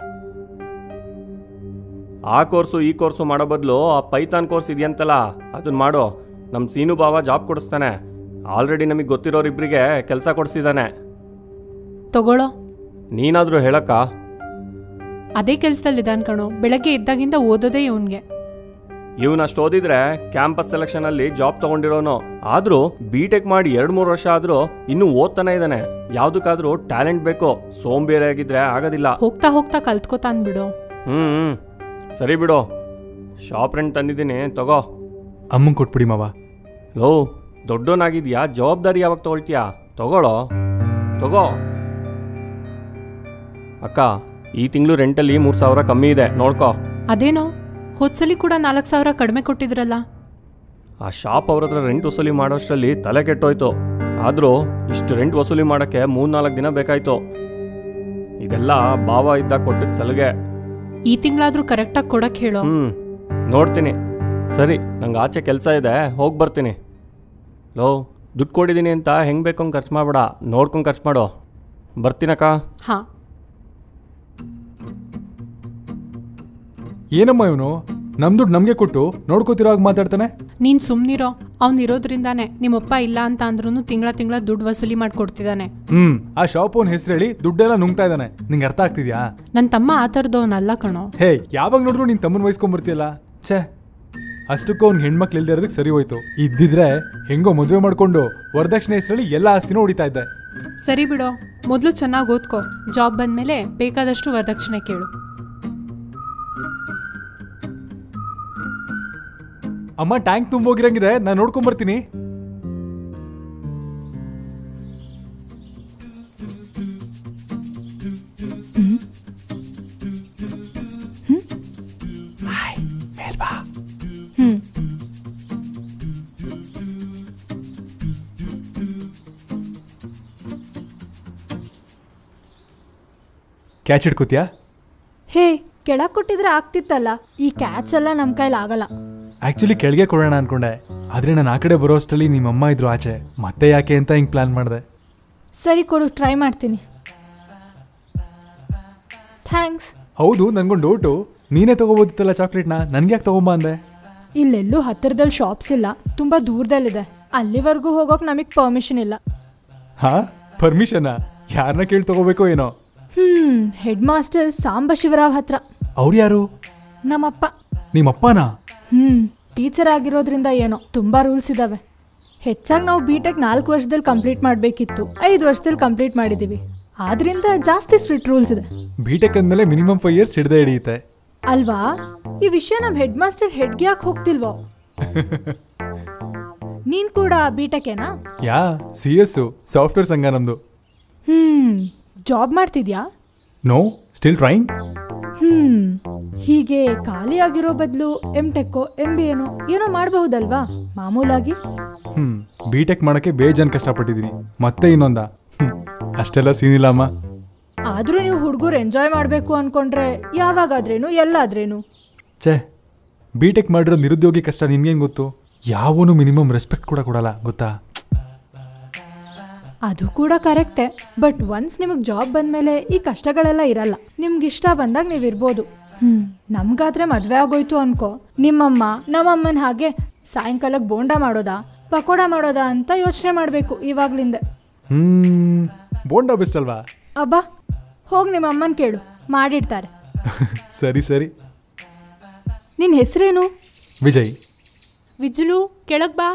ಆ ಕೋರ್ಸು ಈ ಕೋರ್ಸು ಮಾಡೋ ಬದಲು ಆ ಪೈಥಾನ್ ಕೋರ್ಸ್ ಇದೆಯಂತಲ್ಲ, ಅದನ್ನ ಮಾಡೋ. ನಮ್ಮ ಸೀನು ಬಾವ ಜಾಬ್ ಕೊಡಿಸ್ತಾನೆ. ಆಲ್ರೆಡಿ ನಮಗೆ ಗೊತ್ತಿರೋರಿಬ್ಬರಿಗೆ ಕೆಲಸ ಕೊಡಿಸಿದ್ದಾನೆ. ತಗೊಳ್ಳೋ. ನೀನಾದರೂ ಹೇಳಕ್ಕ? ಅದೇ ಕೆಲಸದಲ್ಲಿದ್ದಾನೆ ಕಣೋ. ಬೆಳಗ್ಗೆ ಇದ್ದಾಗಿಂದ ಓದೋದೇ ಇವನ್ಗೆ. ಇವನು ಅಷ್ಟು ಓದಿದ್ರೆ ಕ್ಯಾಂಪಸ್ ಸೆಲೆಕ್ಷನಲ್ಲಿ ಜಾಬ್ ತೊಗೊಂಡಿರೋನು. ಆದರೂ ಬಿ ಟೆಕ್ ಮಾಡಿ ಎರಡು ಮೂರು ವರ್ಷ ಆದರೂ ಇನ್ನೂ ಓದ್ತಾನೆ ಇದ್ದಾನೆ. ಯಾವುದಕ್ಕಾದ್ರೂ ಟ್ಯಾಲೆಂಟ್ ಬೇಕು. ಸೋಂಬೇರಿ ಆಗಿದ್ರೆ ಆಗೋದಿಲ್ಲ. ಹೋಗ್ತಾ ಹೋಗ್ತಾ ಕಲ್ತ್ಕೋತಾನ್ ಬಿಡು. ಹ್ಞೂ ಹ್ಞೂ ಸರಿ ಬಿಡು. ಶಾಪ್ ರೆಂಟ್ ತಂದಿದ್ದೀನಿ, ತಗೋ. ಅಮ್ಮಂಗೆ ಕೊಟ್ಬಿಡಿ ಮಾವ. ಲೋ, ದೊಡ್ಡೋನಾಗಿದ್ಯಾ, ಜವಾಬ್ದಾರಿ ಯಾವಾಗ ತೊಗೊಳ್ತೀಯಾ? ತಗೊಳ್ಳೋ, ತಗೋ. ಅಕ್ಕ, ಈ ತಿಂಗಳು ರೆಂಟಲ್ಲಿ ಮೂರು ಸಾವಿರ ಕಮ್ಮಿ ಇದೆ, ನೋಡ್ಕೋ. ಅದೇನೋ ಹೋದ್ಸಲಿ ಕೂಡ ನಾಲ್ಕು ಸಾವಿರ ಕಡಿಮೆ ಕೊಟ್ಟಿದ್ರಲ್ಲ. ಆ ಶಾಪ್ ಅವ್ರ ಹತ್ರ ರೆಂಟ್ ವಸೂಲಿ ಮಾಡೋಷ್ಟರಲ್ಲಿ ತಲೆ ಕೆಟ್ಟೋಯ್ತು. ಆದರೂ ಇಷ್ಟು ರೆಂಟ್ ವಸೂಲಿ ಮಾಡೋಕ್ಕೆ ಮೂರು ನಾಲ್ಕು ದಿನ ಬೇಕಾಯ್ತು. ಇದೆಲ್ಲ ಭಾವ ಇದ್ದಾಗ ಕೊಟ್ಟಿದ್ದ ಸಲಿಗೆ. ಈ ತಿಂಗಳಾದ್ರೂ ಕರೆಕ್ಟಾಗಿ ಕೊಡಕ್ಕೆ ಹೇಳೋ. ಹ್ಞೂ ನೋಡ್ತೀನಿ. ಸರಿ, ನಂಗೆ ಆಚೆ ಕೆಲಸ ಇದೆ, ಹೋಗಿ ಬರ್ತೀನಿ. ಲೋ, ದುಡ್ಡು ಕೊಟ್ಟಿದ್ದೀನಿ ಅಂತ ಹೆಂಗೆ ಬೇಕಂಗೆ ಖರ್ಚು ಮಾಡಬೇಡ, ನೋಡ್ಕೊಂಡು ಖರ್ಚು ಮಾಡೋ. ಬರ್ತೀನಕ್ಕ. ಹಾಂ. ಏನಮ್ಮ ಇವನು ನಮ್ಮ ದುಡ್ಡು ನಮಗೆ ಕೊಟ್ಟು ನೋಡ್ಕೋತಿರೋ ಹಾಗೆ ಮಾತಾಡ್ತಾನೆ. ನೀನು ಸುಮ್ಮನಿರೋ. ಅವ್ನಿರೋದ್ರಿಂದಾನೆ ನಿಮ್ಮಪ್ಪ ಇಲ್ಲ ಅಂತ ಅಂದ್ರೂ ತಿಂಗಳ ತಿಂಗಳ ದುಡ್ಡು ವಸೂಲಿ ಮಾಡಿಕೊಡ್ತಿದ್ದಾನೆ. ಹ್ಮ್ ಆ ಶಾಪ್ ಅವ್ನ ಹೆಸರು ಹೇಳಿ ದುಡ್ಡೆಲ್ಲ ನುಂಗ್ತಾ ಇದ್ದಾನೆ. ನಿಂಗೆ ಅರ್ಥ ಆಗ್ತಿದ್ಯಾ? ನನ್ನ ತಮ್ಮ ಆ ಥರದವನಲ್ಲ ಕಣೋ. ಹೇ, ಯಾವಾಗ ನೋಡ್ರು ನಿನ್ ತಮ್ಮನ ವಹಿಸ್ಕೊಂಡ್ಬರ್ತೀಯಲ್ಲ. ಛೇ, ಅಷ್ಟಕ್ಕೂ ಅವ್ನಿಗೆ ಹೆಣ್ಮಕ್ಳು ಇಲ್ದೇ ಇರೋದಕ್ಕೆ ಸರಿ ಹೋಯ್ತು. ಇದ್ದಿದ್ರೆ ಹೆಂಗೋ ಮದುವೆ ಮಾಡ್ಕೊಂಡು ವರದಕ್ಷಿಣೆ ಹೆಸರಲ್ಲಿ ಎಲ್ಲ ಆಸ್ತಿನೂ ಹೊಡಿತಾ ಇದ್ದೆ. ಸರಿ ಬಿಡೋ, ಮೊದಲು ಚೆನ್ನಾಗಿ ಓದ್ಕೋ. ಜಾಬ್ ಬಂದಮೇಲೆ ಬೇಕಾದಷ್ಟು ವರದಕ್ಷಿಣೆ ಕೇಳು. ಅಮ್ಮ, ಟ್ಯಾಂಕ್ ತುಂಬೋಗಿರಂಗಿದೆ, ನಾನು ನೋಡ್ಕೊಂಬರ್ತೀನಿ. ಕ್ಯಾಚ್ ಹಿಡ್ಕೋತಿಯಾ? ಹೇ, ಕೆಳಗೆ ಕೊಟ್ಟಿದ್ರೆ ಆಗ್ತಿತ್ತಲ್ಲ. ಈ ಕ್ಯಾಚ್ ಎಲ್ಲ ನಮ್ಮ ಕೈಲಿ ಆಗಲ್ಲ. ಆಕ್ಚುಲಿ ಕೆಳಗೆ ಕೊಡೋಣ ಅನ್ಕೊಂಡೆ, ಆದ್ರೆ ನಾನು ಆ ಕಡೆ ಬರೋ ಅಷ್ಟರಲ್ಲಿ ನಿಮ್ಮಮ್ಮ ಇದ್ರು ಆಚೆ. ಮತ್ತೆ ಯಾಕೆ ಅಂತ ಹಿಂಗೆ ಪ್ಲಾನ್ ಮಾಡಿದೆ. ಸರಿ ಕೊಡು, ಟ್ರೈ ಮಾಡ್ತೀನಿ. ಥ್ಯಾಂಕ್ಸ್. ಹೌದು, ನನ್ಗೊಂದು ಡೌಟು. ನೀನೇ ತಗೋಬೋದಿತ್ತಲ್ಲ ಚಾಕ್ಲೇಟ್ನ, ನನ್ಗೆ ಯಾಕೆ ತಗೊಂಬ ಅಂದೆ? ಇಲ್ಲೆಲ್ಲೂ ಹತ್ತಿರದಲ್ಲಿ ಶಾಪ್ಸ್ ಇಲ್ಲ, ತುಂಬ ದೂರದಲ್ಲಿದೆ. ಅಲ್ಲಿವರೆಗೂ ಹೋಗೋಕೆ ನಮಗೆ ಪರ್ಮಿಷನ್ ಇಲ್ಲ. ಹಾ, ಪರ್ಮಿಷನಾ? ಯಾರನ್ನ ಕೇಳಿ ತಗೋಬೇಕೋ ಏನೋ. Hmm headmaster Samba Shivarao ಹತ್ರ. ಅವ್ರು ಯಾರು? ನಮ್ಮಪ್ಪ. ನಿಮ್ಮಪ್ಪನಾ? ಹ್ಞೂ ಟೀಚರ್ ಆಗಿರೋದ್ರಿಂದ ಏನೋ ತುಂಬ ರೂಲ್ಸ್ ಇದ್ದಾವೆ. ಹೆಚ್ಚಾಗಿ ನಾವು ಬಿ ಟೆಕ್ ನಾಲ್ಕು ವರ್ಷದಲ್ಲಿ ಕಂಪ್ಲೀಟ್ ಮಾಡಬೇಕಿತ್ತು, ಐದು ವರ್ಷದಲ್ಲಿ ಕಂಪ್ಲೀಟ್ ಮಾಡಿದ್ದೀವಿ. ಆದ್ರಿಂದ ಜಾಸ್ತಿ ಸ್ಟ್ರಿಕ್ಟ್ ರೂಲ್ಸ್ ಇದೆ. ಬಿ ಟೆಕ್ ಅಂದಮೇಲೆ ಮಿನಿಮಮ್ ಫೈವ್ ಇಯರ್ಸ್ ಹಿಡ್ದೇ ಹಿಡಿಯುತ್ತೆ ಅಲ್ವಾ? ಈ ವಿಷಯ ನಮ್ಮ ಹೆಡ್ ಮಾಸ್ಟರ್ ಹೆಡ್ಗೆ ಯಾಕೆ ಹೋಗ್ತಿಲ್ವೋ? ನೀನ್ ಕೂಡ ಬಿ ಟೆಕ್ ಏನಾ? ಯಾ ಸಿ ಎಸ್ ಸಾಫ್ಟ್ವೇರ್ ಸಂಘ ನಮ್ದು. ಹ್ಮ್ ಜಾಬ್ ಮಾಡ್ತಿದ್ಯಾ? No still trying. ಹ್ಮ್ ಹೀಗೆ ಖಾಲಿ ಆಗಿರೋ ಬದಲು ಎಂ ಟೆಕ್ಕೋ ಎಂ ಬಿ ಏನೋ ಏನೋ ಮಾಡಬಹುದಲ್ವಾ ಮಾಮೂಲಾಗಿ? ಹ್ಮ್ ಬಿ ಟೆಕ್ ಮಾಡೋಕ್ಕೆ ಬೇಜಾನ್ ಕಷ್ಟಪಟ್ಟಿದ್ದೀನಿ, ಮತ್ತೆ ಇನ್ನೊಂದ ಅಷ್ಟೆಲ್ಲ ಸೀನಿಲ್ಲ ಅಮ್ಮ. ಆದ್ರೂ ನೀವು ಹುಡುಗರು ಎಂಜಾಯ್ ಮಾಡಬೇಕು ಅನ್ಕೊಂಡ್ರೆ ಯಾವಾಗಾದ್ರೇನು ಎಲ್ಲಾದ್ರೇನು. ಛೇ ಬಿ ಟೆಕ್ ಮಾಡಿರೋ ನಿರುದ್ಯೋಗಿ ಕಷ್ಟ ನಿಮ್ಗೇನು ಗೊತ್ತು? ಯಾವನು ಮಿನಿಮಮ್ ರೆಸ್ಪೆಕ್ಟ್ ಕೂಡ ಕೊಡಲ್ಲ ಗೊತ್ತಾ? ಅದು ಕೂಡ ಕರೆಕ್ಟೇ, ಬಟ್ ಒನ್ಸ್ ನಿಮಗೆ ಜಾಬ್ ಬಂದಮೇಲೆ ಈ ಕಷ್ಟಗಳೆಲ್ಲ ಇರಲ್ಲ. ನಿಮ್ಗೆ ಇಷ್ಟ ಬಂದಾಗ ನೀವು ಇರ್ಬೋದು. ಹ್ಮ್ ನಮ್ಗಾದ್ರೆ ಮದುವೆ ಆಗೋಯ್ತು ಅನ್ಕೋ, ನಿಮ್ಮಮ್ಮ ನಮ್ಮಮ್ಮನ ಹಾಗೆ ಸಾಯಂಕಾಲಕ್ಕೆ ಬೋಂಡ ಮಾಡೋದಾ ಪಕೋಡ ಮಾಡೋದಾ ಅಂತ ಯೋಚನೆ ಮಾಡಬೇಕು ಇವಾಗ್ಲಿಂದ. ಹ್ಮ್ ಬೋಂಡ ಬೆಸ್ಟ್ ಅಲ್ವಾ? ಅಬ್ಬಾ ಹೋಗಿ ನಿಮ್ಮ ಅಮ್ಮನ ಕೇಳು, ಮಾಡಿಡ್ತಾರೆ. ಸರಿ ಸರಿ. ನಿನ್ನ ಹೆಸರೇನು? ವಿಜಯ್. ವಿಜುಲು ಕೆಳಗ್ ಬಾ.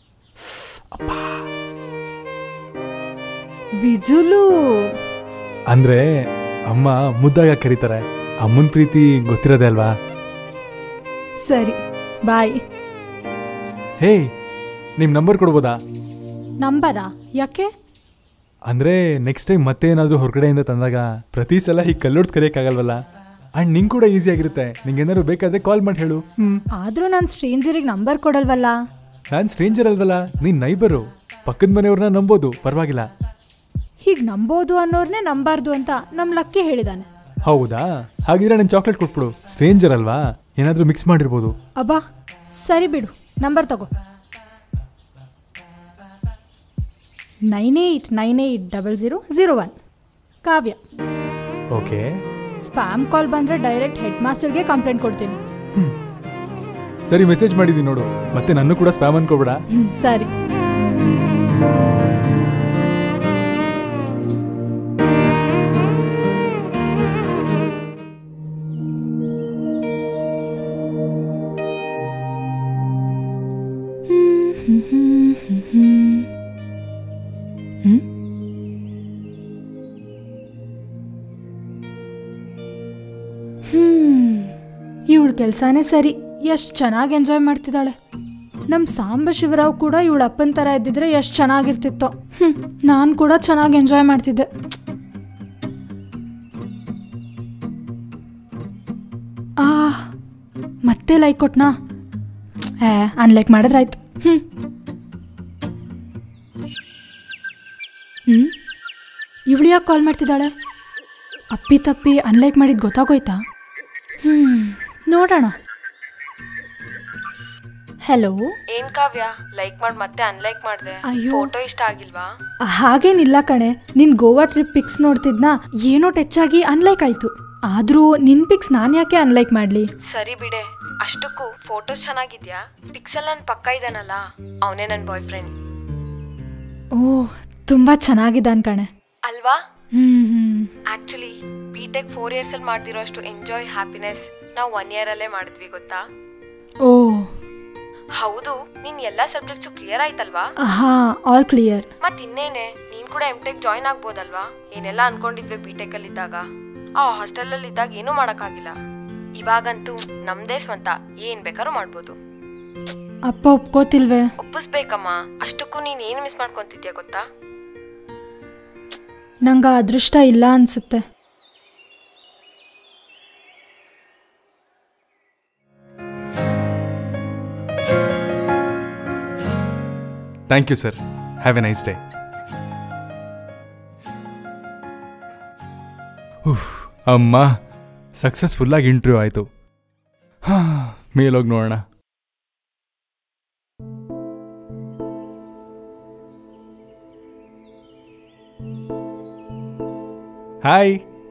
ವಿಜುಲು ಅಂದ್ರೆ ಅಮ್ಮ ಮುದ್ದಾಗ ಕರೀತಾರೆ. ಅಮ್ಮನ ಪ್ರೀತಿ ಗೊತ್ತಿರೋದೇ ಅಲ್ವಾ? ಸರಿ ಬಾಯ್. ಹೇ ನಿಮ್ ನಂಬರ್ ಕೊಡ್ಬೋದಾ? ನಂಬರಾ? ಯಾಕೆ? ಅಂದ್ರೆ ನೆಕ್ಸ್ಟ್ ಟೈಮ್ ಮತ್ತೆ ಏನಾದರೂ ಹೊರಗಡೆಯಿಂದ ತಂದಾಗ ಪ್ರತಿ ಸಲ ಹೀಗೆ ಕಲ್ಲೊಡ್ದು ಕರೆಯೋಕ್ಕಾಗಲ್ವಲ್ಲ. ಅಂಡ್ ನಿಂಗೆ ಕೂಡ ಈಸಿ ಆಗಿರುತ್ತೆ. ನಿಂಗೆ ಏನಾದ್ರು ಬೇಕಾದ್ರೆ ಕಾಲ್ ಮಾಡಿ ಹೇಳು. ಹ್ಮ್ ಆದ್ರೂ ನಾನು ಸ್ಟ್ರೇಂಜರಿಗೆ ನಂಬರ್ ಕೊಡಲ್ವಲ್ಲ. ನಾನು ಸ್ಟ್ರೇಂಜರ್ ಅಲ್ವಲ್ಲ, ನೀನ್ ನೈಬರು, ಪಕ್ಕದ ಮನೆಯವ್ರನ್ನ ನಂಬೋದು, ಪರವಾಗಿಲ್ಲ. ಹೀಗೆ ನಂಬೋದು ಅನ್ನೋರ್ನೇ ನಂಬಾರ್ದು ಅಂತ ನಮ್ಮ ಲಕ್ಕಿ ಹೇಳಿದಾನೆ. ಹೌದಾ? ಹಾಗಿದ್ರೆ ನಾನು ಚಾಕ್ಲೇಟ್ ಕೊಟ್ಬಿಡು. ಸ್ಟ್ರೇಂಜರ್ ಅಲ್ವಾ, ಏನಾದರೂ ಮಿಕ್ಸ್ ಮಾಡಿರ್ಬೋದು. ಅಬ್ಬಾ ಸರಿ ಬಿಡು, ನಂಬರ್ ತಗೋ. Nine eight nine eight double zero zero one. Kavya. Okay. Spam call ಬಂದರೆ ಡೈರೆಕ್ಟ್ ಹೆಡ್ ಮಾಸ್ಟರ್ಗೆ ಕಂಪ್ಲೇಂಟ್ ಕೊಡ್ತೀನಿ. ಸರಿ ಮೆಸೇಜ್ ಮಾಡಿದ್ದೀನಿ ನೋಡು, ಮತ್ತೆ ನನ್ನ ಕೂಡ ಸ್ಪ್ಯಾಮ್ ಅನ್ಕೋಬೇಡ. ಸರಿ. ಹ್ಮ್ ಇವಳ ಕೆಲಸನೇ ಸರಿ. ಎಷ್ಟು ಚೆನ್ನಾಗಿ ಎಂಜಾಯ್ ಮಾಡ್ತಿದ್ದಾಳೆ. ನಮ್ಮ ಸಾಂಬ ಶಿವರಾವ್ ಕೂಡ ಇವಳ ಅಪ್ಪನ ಥರ ಇದ್ದಿದ್ರೆ ಎಷ್ಟು ಚೆನ್ನಾಗಿರ್ತಿತ್ತೋ. ಹ್ಞೂ ನಾನು ಕೂಡ ಚೆನ್ನಾಗಿ ಎಂಜಾಯ್ ಮಾಡ್ತಿದ್ದೆ. ಆ ಮತ್ತೆ ಲೈಕ್ ಕೊಟ್ನಾ? ಏ ಅನ್ಲೈಕ್ ಮಾಡಿದ್ರಾಯ್ತು. ಹ್ಞೂ ಹ್ಞೂ ಇವಳು ಯಾಕೆ ಕಾಲ್ ಮಾಡ್ತಿದ್ದಾಳೆ? ಅಪ್ಪಿ ತಪ್ಪಿ ಅನ್ಲೈಕ್ ಮಾಡಿದ್ದು ಗೊತ್ತಾಗೋಯ್ತಾ? ಹ್ಞೂ ನೋಡೋಣ. ಹಲೋ. ಏನ್ ಕಾವ್ಯ, ಲೈಕ್ ಮಾಡಿ ಮತ್ತೆ ಅನ್ಲೈಕ್ ಮಾಡಿದೆ. ಫೋಟೋ ಇಷ್ಟ ಆಗಿಲ್ವಾ? ಹಾಗೇನಿಲ್ಲ ಕಣೆ, ನಿನ್ ಗೋವಾ ಟ್ರಿಪ್ ಪಿಕ್ಸ್ ನೋಡ್ತಿದ್ನಾ, ಏನೋ ಟಚ್ ಆಗಿ ಅನ್ಲೈಕ್ ಆಯ್ತು. ಆದ್ರೂ ನಿನ್ ಪಿಕ್ಸ್ ನಾನು ಯಾಕೆ ಅನ್ಲೈಕ್ ಮಾಡ್ಲಿ? ಸರಿ ಬಿಡೆ. ಅಷ್ಟಕ್ಕೂ ಫೋಟೋಸ್ ಚೆನ್ನಾಗಿದ್ಯಾ? ಪಿಕ್ಸೆಲ್ ನನ್ನ ಪಕ್ಕ ಇದಾನಲ್ಲ, ಅವನೇ ನನ್ನ ಬಾಯ್ ಫ್ರೆಂಡ್. ಓ ತುಂಬಾ ಚೆನ್ನಾಗಿದ್ದಾನ್ ಕಣೆ. ಅಲ್ವಾ? Hmm actually B Tech four years ಅಲ್ಲಿ ಮಾಡ್ತಿರೋ ಅಷ್ಟು ಎಂಜಾಯ್ ಹ್ಯಾಪಿನೆಸ್ ನಾವು ಒನ್ ಇಯರ್ ಅಲ್ಲೇ ಮಾಡಿದ್ವಿ ಗೊತ್ತಾ? ಓ ಹೌದು. ನೀನ್ ಎಲ್ಲಾ ಸಬ್ಜೆಕ್ಟ್ಸು ಕ್ಲಿಯರ್ ಆಯ್ತಲ್ವಾ? ಹಾ ಆಲ್ ಕ್ಲಿಯರ್. ಮತ್ ಇನ್ನೇನೆ, ನೀನ್ ಕೂಡ ಎಂ ಟೆಕ್ ಜಾಯ್ನ್ ಆಗ್ಬೋದಲ್ವಾ? ಏನೆಲ್ಲ ಅನ್ಕೊಂಡಿದ್ವಿ ಬಿ ಟೆಕ್ ಅಲ್ಲಿ ಇದ್ದಾಗ. ಆ ಹಾಸ್ಟೆಲ್ ಅಲ್ಲಿ ಇದ್ದಾಗ ಏನೂ ಮಾಡಕ್ಕಾಗಿಲ್ಲ. ಇವಾಗಂತೂ ನಮ್ದೇ ಸ್ವಂತ, ಏನ್ ಬೇಕಾದ್ರೂ ಮಾಡ್ಬೋದು. ಅಪ್ಪ ಒಪ್ಕೋತಿಲ್ವೇ? ಒಪ್ಪಿಸ್ಬೇಕಮ್ಮ. ಅಷ್ಟಕ್ಕೂ ನೀನ್ ಏನ್ ಮಿಸ್ ಮಾಡ್ಕೊಂತಿದ್ಯಾ ಗೊತ್ತಾ? ನಂಗೆ ಅದೃಷ್ಟ ಇಲ್ಲ ಅನ್ಸುತ್ತೆ. Thank you sir, have a nice day. ಅಮ್ಮ ಸಕ್ಸಸ್ಫುಲ್ಲಾಗಿ ಇಂಟರ್ವ್ಯೂ ಆಯಿತು. ಹಾಂ ಮೇಲೋಗಿ ನೋಡೋಣ. ಹಾಯ್.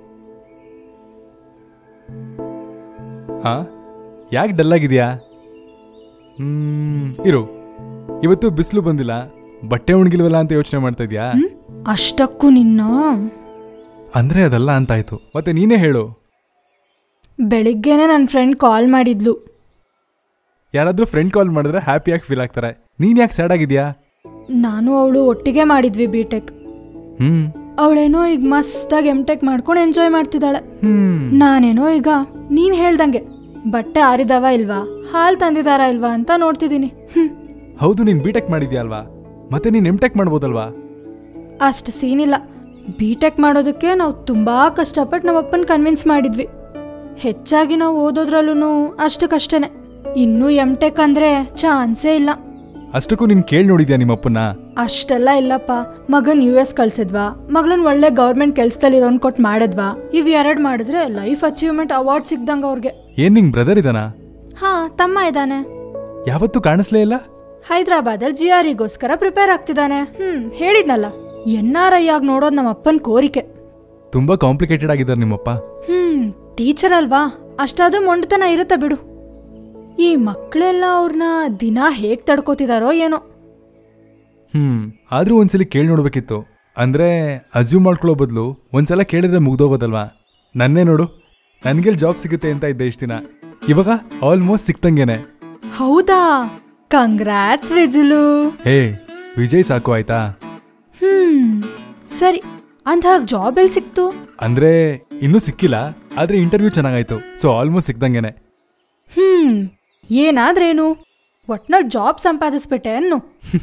ಹಾಂ ಯಾಕೆ ಡಲ್ಲಾಗಿದೆಯಾ? ಹ್ಮ್ ಇರು, ಇವತ್ತು ಬಿಸಿಲು ಬಂದಿಲ್ಲ, ಬಟ್ಟೆ ಒಣಗಿಲ್ವಲ್ಲ ಅಂತ ಯೋಚನೆ ಮಾಡ್ತಾ ಇದೆಯಾ? ಅಷ್ಟಕ್ಕೂ ನಿನ್ನ ಅಂದ್ರೆ ಅದಲ್ಲ ಅಂತಾಯ್ತು. ಮತ್ತೆ ನೀನೇ ಹೇಳು. ಬೆಳಿಗ್ಗೆನೆ ನನ್ನ ಫ್ರೆಂಡ್ ಕಾಲ್ ಮಾಡಿದ್ಲು. ಯಾರಾದ್ರೂ ಫ್ರೆಂಡ್ ಕಾಲ್ ಮಾಡಿದ್ರೆ ಹ್ಯಾಪಿಯಾಗಿ ಫೀಲ್ ಆಗ್ತಾರೆ. ನೀನ್ ಯಾಕೆ ಸ್ಯಾಡ್ ಆಗಿದ್ಯಾ? ನಾನು ಅವಳು ಒಟ್ಟಿಗೆ ಮಾಡಿದ್ವಿ ಬಿ ಟೆಕ್. ಹ್ಮ್ ಅವಳೇನೋ ಈಗ ಮಸ್ತಾಗಿ ಎಮ್ ಟೆಕ್ ಮಾಡ್ಕೊಂಡು ಎಂಜಾಯ್ ಮಾಡ್ತಿದ್ದಾಳೆ. ಹ್ಮ್ ನಾನೇನೋ ಈಗ ನೀನ್ ಹೇಳ್ದಂಗೆ ಬಟ್ಟೆ ಆರಿದವ ಇಲ್ವಾ, ಹಾಲ್ ತಂದಿದಾರ ಇಲ್ವಾ ಅಂತ ನೋಡ್ತಿದ್ದೀನಿ. ಹ್ಮ್ ಹೌದು, ನೀನ್ ಬಿ ಟೆಕ್ ಮಾಡಿದ್ಯಾ ಅಲ್ವಾ? ಮತ್ತೆ ನೀನ್ ಎಮ್ ಟೆಕ್ ಮಾಡ್ಬೋದಲ್ವಾ? ಅಷ್ಟು ಸೀನಿಲ್ಲ. ಬಿ ಟೆಕ್ ಮಾಡೋದಕ್ಕೆ ನಾವು ತುಂಬಾ ಕಷ್ಟಪಟ್ಟು ನಮ್ಮಪ್ಪನ ಕನ್ವಿನ್ಸ್ ಮಾಡಿದ್ವಿ. ಹೆಚ್ಚಾಗಿ ನಾವು ಓದೋದ್ರಲ್ಲೂ ಅಷ್ಟಕ್ಕಷ್ಟೇನೆ. ಇನ್ನೂ ಎಮ್ ಟೆಕ್ ಅಂದ್ರೆ ಚಾನ್ಸೇ ಇಲ್ಲ. ಅಷ್ಟಕ್ಕೂ ನೀನ್ ಕೇಳಿ ನೋಡಿದ್ಯಾ ನಿಮ್ಮಪ್ಪನ? ಅಷ್ಟೆಲ್ಲ ಇಲ್ಲಪ್ಪ. ಮಗನ್ ಯು ಎಸ್ ಕಳ್ಸಿದ್ವಾ, ಮಗಳನ್ ಒಳ್ಳೆ ಗೌರ್ಮೆಂಟ್ ಕೆಲ್ಸದಲ್ಲಿ ಇರೋನ್ ಕೊಟ್ಟು ಮಾಡಿದ್ವಾ, ಇವ್ ಎರಡ್ ಮಾಡಿದ್ರೆ ಲೈಫ್ ಅಚೀವ್ಮೆಂಟ್ ಅವಾರ್ಡ್ ಸಿಗ್ದಂಗ ಅವ್ರಿಗೆ. ಏನ್ ನಿಂಗ್ ಬ್ರದರ್ ಇದಾನ? ಹಾ, ತಮ್ಮ ಇದ್ದಾನೆ. ಯಾವತ್ತೂ ಕಾಣಿಸ್ಲೇ ಇಲ್ಲ. ಹೈದ್ರಾಬಾದಲ್ಲಿ ಜಿ ಆರ್ ಇಗೋಸ್ಕರ ಪ್ರಿಪೇರ್ ಆಗ್ತಿದ್ದಾನೆ. ಹ್ಮ್ ಹೇಳಿದ್ನಲ್ಲ, ಎನ್ ಆರ್ ಐ ಆಗಿ ನೋಡೋದ್ ನಮ್ಮ ಅಪ್ಪನ್ ಕೋರಿಕೆ. ತುಂಬಾ ಕಾಂಪ್ಲಿಕೇಟೆಡ್ ಆಗಿದ್ದಾರೆ ನಿಮ್ಮಪ್ಪ. ಹ್ಮ್ ಟೀಚರ್ ಅಲ್ವಾ, ಅಷ್ಟಾದ್ರೂ ಮೊಂಡತನ ಇರುತ್ತೆ ಬಿಡು. ಈ ಮಕ್ಕಳೆಲ್ಲ ಅವ್ರನ್ನ ದಿನ ಹೇಗ್ ತಡ್ಕೋತಿದಾರೋ ಏನೋ. ಹ್ಮ್ ಆದ್ರೂ ಒಂದ್ಸಲಿ ಕೇಳಿ ನೋಡ್ಬೇಕಿತ್ತು. ಅಂದ್ರೆ ಅಸ್ಯೂಮ್ ಮಾಡ್ಕೊಳ್ಳೋ ಬದಲು ಒಂದ್ಸಲ ಕೇಳಿದ್ರೆ ಮುಗ್ದೋಗೋದಲ್ವಾ? ನನ್ನೇ ನೋಡು, ನನ್ಗೆಲ್ ಜಾಬ್ ಸಿಗುತ್ತೆ ಅಂತ ಇದ್ದೆ ಇಷ್ಟ ದಿನ, ಇವಾಗ ಆಲ್ಮೋಸ್ಟ್ ಸಿಕ್ತಂಗೇನೆ. ಹೌದಾ? ಕಂಗ್ರಾಟ್ಸ್ ವಿಜುಲು. ಹೇ ವಿಜಯ್ ಸಾಕು ಆಯ್ತಾ? ಹ್ಮ್ ಸರಿ, ಅಂದ ಜಾಬ್ ಎಲ್ಲಿ ಸಿಕ್ತು? ಅಂದ್ರೆ ಇನ್ನೂ ಸಿಕ್ಕಿಲ್ಲ, ಆದ್ರೆ ಇಂಟರ್ವ್ಯೂ ಚೆನ್ನಾಗಾಯ್ತು, ಸೊ ಆಲ್ಮೋಸ್ಟ್ ಸಿಕ್ದಂಗೇನೆ. ಹ್ಮ್ ಏನಾದ್ರೇನು, ಒಟ್ನಲ್ಲಿ ಜಾಬ್ ಸಂಪಾದಿಸ್ಬಿಟ್ಟೆ ಅನ್ನು.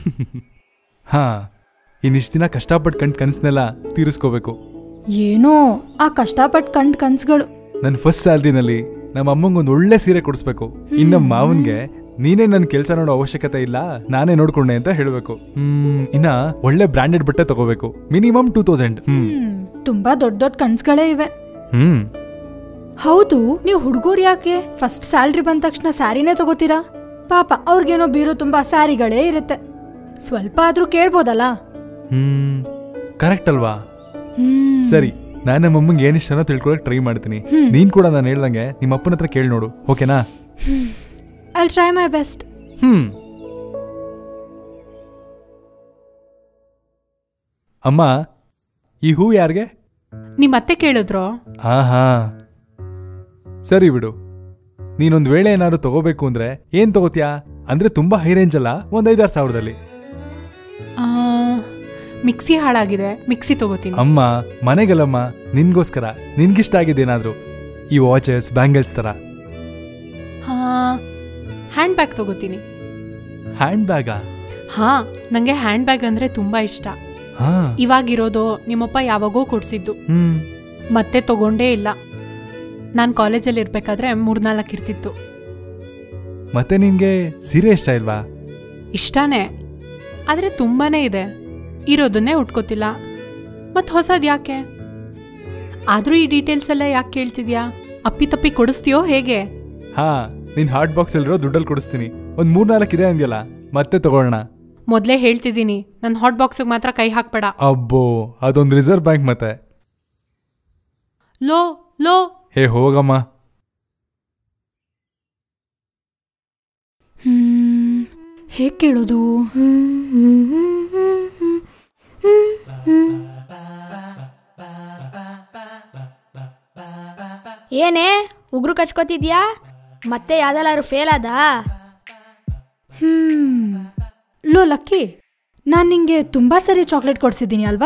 ಹಾ, ಇನ್ನಿಷ್ಟು ದಿನ ಕಷ್ಟಪಟ್ಟು ಕಂಡು ಕನಸನ್ನೆಲ್ಲ ತೀರಿಸ್ಕೋಬೇಕು. ಏನೋ ಆ ಕಷ್ಟಪಟ್ಟು ಕಂಡು ಕನ್ಸುಗಳು. ನನ್ನ ಫಸ್ಟ್ ಸ್ಯಾಲ್ರಿನಲ್ಲಿ ನಮ್ಮ ಅಮ್ಮಂಗೆ ಒಂದು ಒಳ್ಳೆ ಸೀರೆ ಕೊಡಿಸ್ಬೇಕು. ಇನ್ನು ನಮ್ಮ ಮಾವನ್ಗೆ ನೀನೇ ನನ್ನ ಕೆಲಸ ನೋಡೋ ಅವಶ್ಯಕತೆ ಇಲ್ಲ, ನಾನೇ ನೋಡ್ಕೊಂಡೆ ಅಂತ ಹೇಳಬೇಕು. ಹ್ಮ್ ಇನ್ನ ಒಳ್ಳೆ ಬ್ರಾಂಡೆಡ್ ಬಟ್ಟೆ ತಗೋಬೇಕು, ಮಿನಿಮಮ್ ಟೂ ತೌಸಂಡ್. ಹ್ಮ್ ತುಂಬಾ ದೊಡ್ಡ ದೊಡ್ಡ ಕನ್ಸುಗಳೇ ಇವೆ. ಹ್ಮ್ ಹೌದು, ನೀವು ಹುಡುಗರು ಯಾಕೆ ಫಸ್ಟ್ ಸ್ಯಾಲ್ರಿ ಬಂದ ತಕ್ಷಣ ಸ್ಯಾರಿನೇ ತಗೋತೀರಾ? ಪಾಪ ಅವ್ರಿಗೇನೋ ಬೀರು ತುಂಬಾ ಸ್ಯಾರಿಗಳೇ ಇರುತ್ತೆ, ಸ್ವಲ್ಪ ಆದ್ರೂ ಕೇಳ್ಬೋದಲ್ಲ. ಹ್ಮ್ ಕರೆಕ್ಟ್ ಅಲ್ವಾ? ಸರಿ, ನಾನು ನಮ್ಮ ಅಮ್ಮಂಗೆ ಏನಿಷ್ಟನೋ ತಿಳ್ಕೊಳಕ್ ಟ್ರೈ ಮಾಡ್ತೀನಿ. ನೀನ್ ಕೂಡ ನಾನು ಹೇಳ್ದಂಗೆ ನಿಮ್ಮ ಅಪ್ಪನ ಹತ್ರ ಕೇಳಿ ನೋಡು, ಓಕೆನಾ? I try my best. ಹ್ಮ್ ಅಮ್ಮ, ಈ ಹೂ ಯಾರಿಗೆ? ನಿಮ್ಮ ಅತ್ತೆ ಕೇಳಿದ್ರು. ಹಾ ಹಾ ಸರಿ ಬಿಡು. ನೀನೊಂದ್ ವೇಳೆ ಏನಾದ್ರು ತಗೋಬೇಕು ಅಂದ್ರೆ ಏನ್ ತಗೋತ್ಯಾ? ಅಂದ್ರೆ ತುಂಬಾ ಹೈ ರೇಂಜ್ ಅಲ್ಲ, ಒಂದ್ ಐದಾರು ಸಾವಿರದಲ್ಲಿ. ಮಿಕ್ಸಿ ಹಾಳಾಗಿದೆ, ಮಿಕ್ಸಿ ತಗೋತೀನಿ. ಅಮ್ಮ ಮನೆಗಲ್ಲಮ್ಮ, ನಿನ್ಗೋಸ್ಕರ, ನಿನ್ಗಿಷ್ಟ ಆಗಿದ್ದೇನಾದ್ರು ಈ ವಾಚಸ್ ಬ್ಯಾಂಗಲ್ಸ್ ತರ. ಹಾ, ಹ್ಯಾಂಡ್ ಬ್ಯಾಗ್ ತಗೋತೀನಿ. ಹ್ಯಾಂಡ್ ಬ್ಯಾಗಾ? ಹಾ, ನಂಗೆ ಹ್ಯಾಂಡ್ ಬ್ಯಾಗ್ ಅಂದ್ರೆ ತುಂಬಾ ಇಷ್ಟ. ಇವಾಗಿರೋದು ನಿಮ್ಮಪ್ಪ ಯಾವಾಗೋ ಕೊಡ್ಸಿದ್ದು, ಮತ್ತೆ ತಗೊಂಡೇ ಇಲ್ಲ. ನಾನು ಕಾಲೇಜಲ್ಲಿ ಇರ್ಬೇಕಾದ್ರೆ ಮೂರ್ನಾಲ್ಕು ಇರ್ತಿತ್ತು. ಮತ್ತೆ ನಿನ್ಗೆ ಸೀರೆ ಇಷ್ಟ ಇಲ್ವಾ? ಇಷ್ಟಾನೇ, ಆದ್ರೆ ತುಂಬಾನೇ ಇದೆ. ಇರೋದನ್ನೇ ಉಟ್ಕೋತಿಲ್ಲ, ಮತ್ ಹೊಸದ್ ಯಾಕೆ? ಆದ್ರೂ ಈ ಡೀಟೇಲ್ಸ್ ಎಲ್ಲ ಯಾಕೆ ಕೇಳ್ತಿದ್ಯಾ? ಅಪ್ಪಿ ತಪ್ಪಿ ಕೊಡಿಸ್ತೀಯೋ ಹೇಗೆ? ಹಾ, ನಿನ್ ಹಾಟ್ ಬಾಕ್ಸ್ ಅಲ್ಲಿರೋ ದುಡ್ಡಲ್ಲಿ ಕೊಡಿಸ್ತೀನಿ. ಒಂದ್ ಮೂರ್ನಾಲ್ಕು ಇದೆ ಅಂದ್ಯಲ್ಲ, ಮತ್ತೆ ತಗೊಳ್ಳೋಣ. ಮೊದ್ಲೇ ಹೇಳ್ತಿದ್ದೀನಿ, ನನ್ನ ಹಾಟ್ ಬಾಕ್ಸ್ಗೆ ಮಾತ್ರ ಕೈ ಹಾಕ್ಬೇಡ. ಅಬ್ಬೋ, ಅದೊಂದು ರಿಸರ್ವ್ ಬ್ಯಾಂಕ್ ಮತ್ತೆ. ಲೋ ಲೋ ಹೇ ಹೋಗಮ್ಮ. ಹ್ಮ್ ಹೇಗ್ ಕೇಳೋದು? ಏನೇ ಉಗ್ರು ಕಚ್ಕೋತಿದ್ಯಾ? ಮತ್ತೆ ಯಾವ್ದಲ್ಲಾರು ಫೇಲ್ ಆದ? ಹ್ಮ್ ಲೋ ಲಕ್ಕಿ, ನಾನು ನಿಂಗೆ ತುಂಬಾ ಸರಿ ಚಾಕ್ಲೇಟ್ ಕೊಡ್ಸಿದ್ದೀನಿ ಅಲ್ವಾ?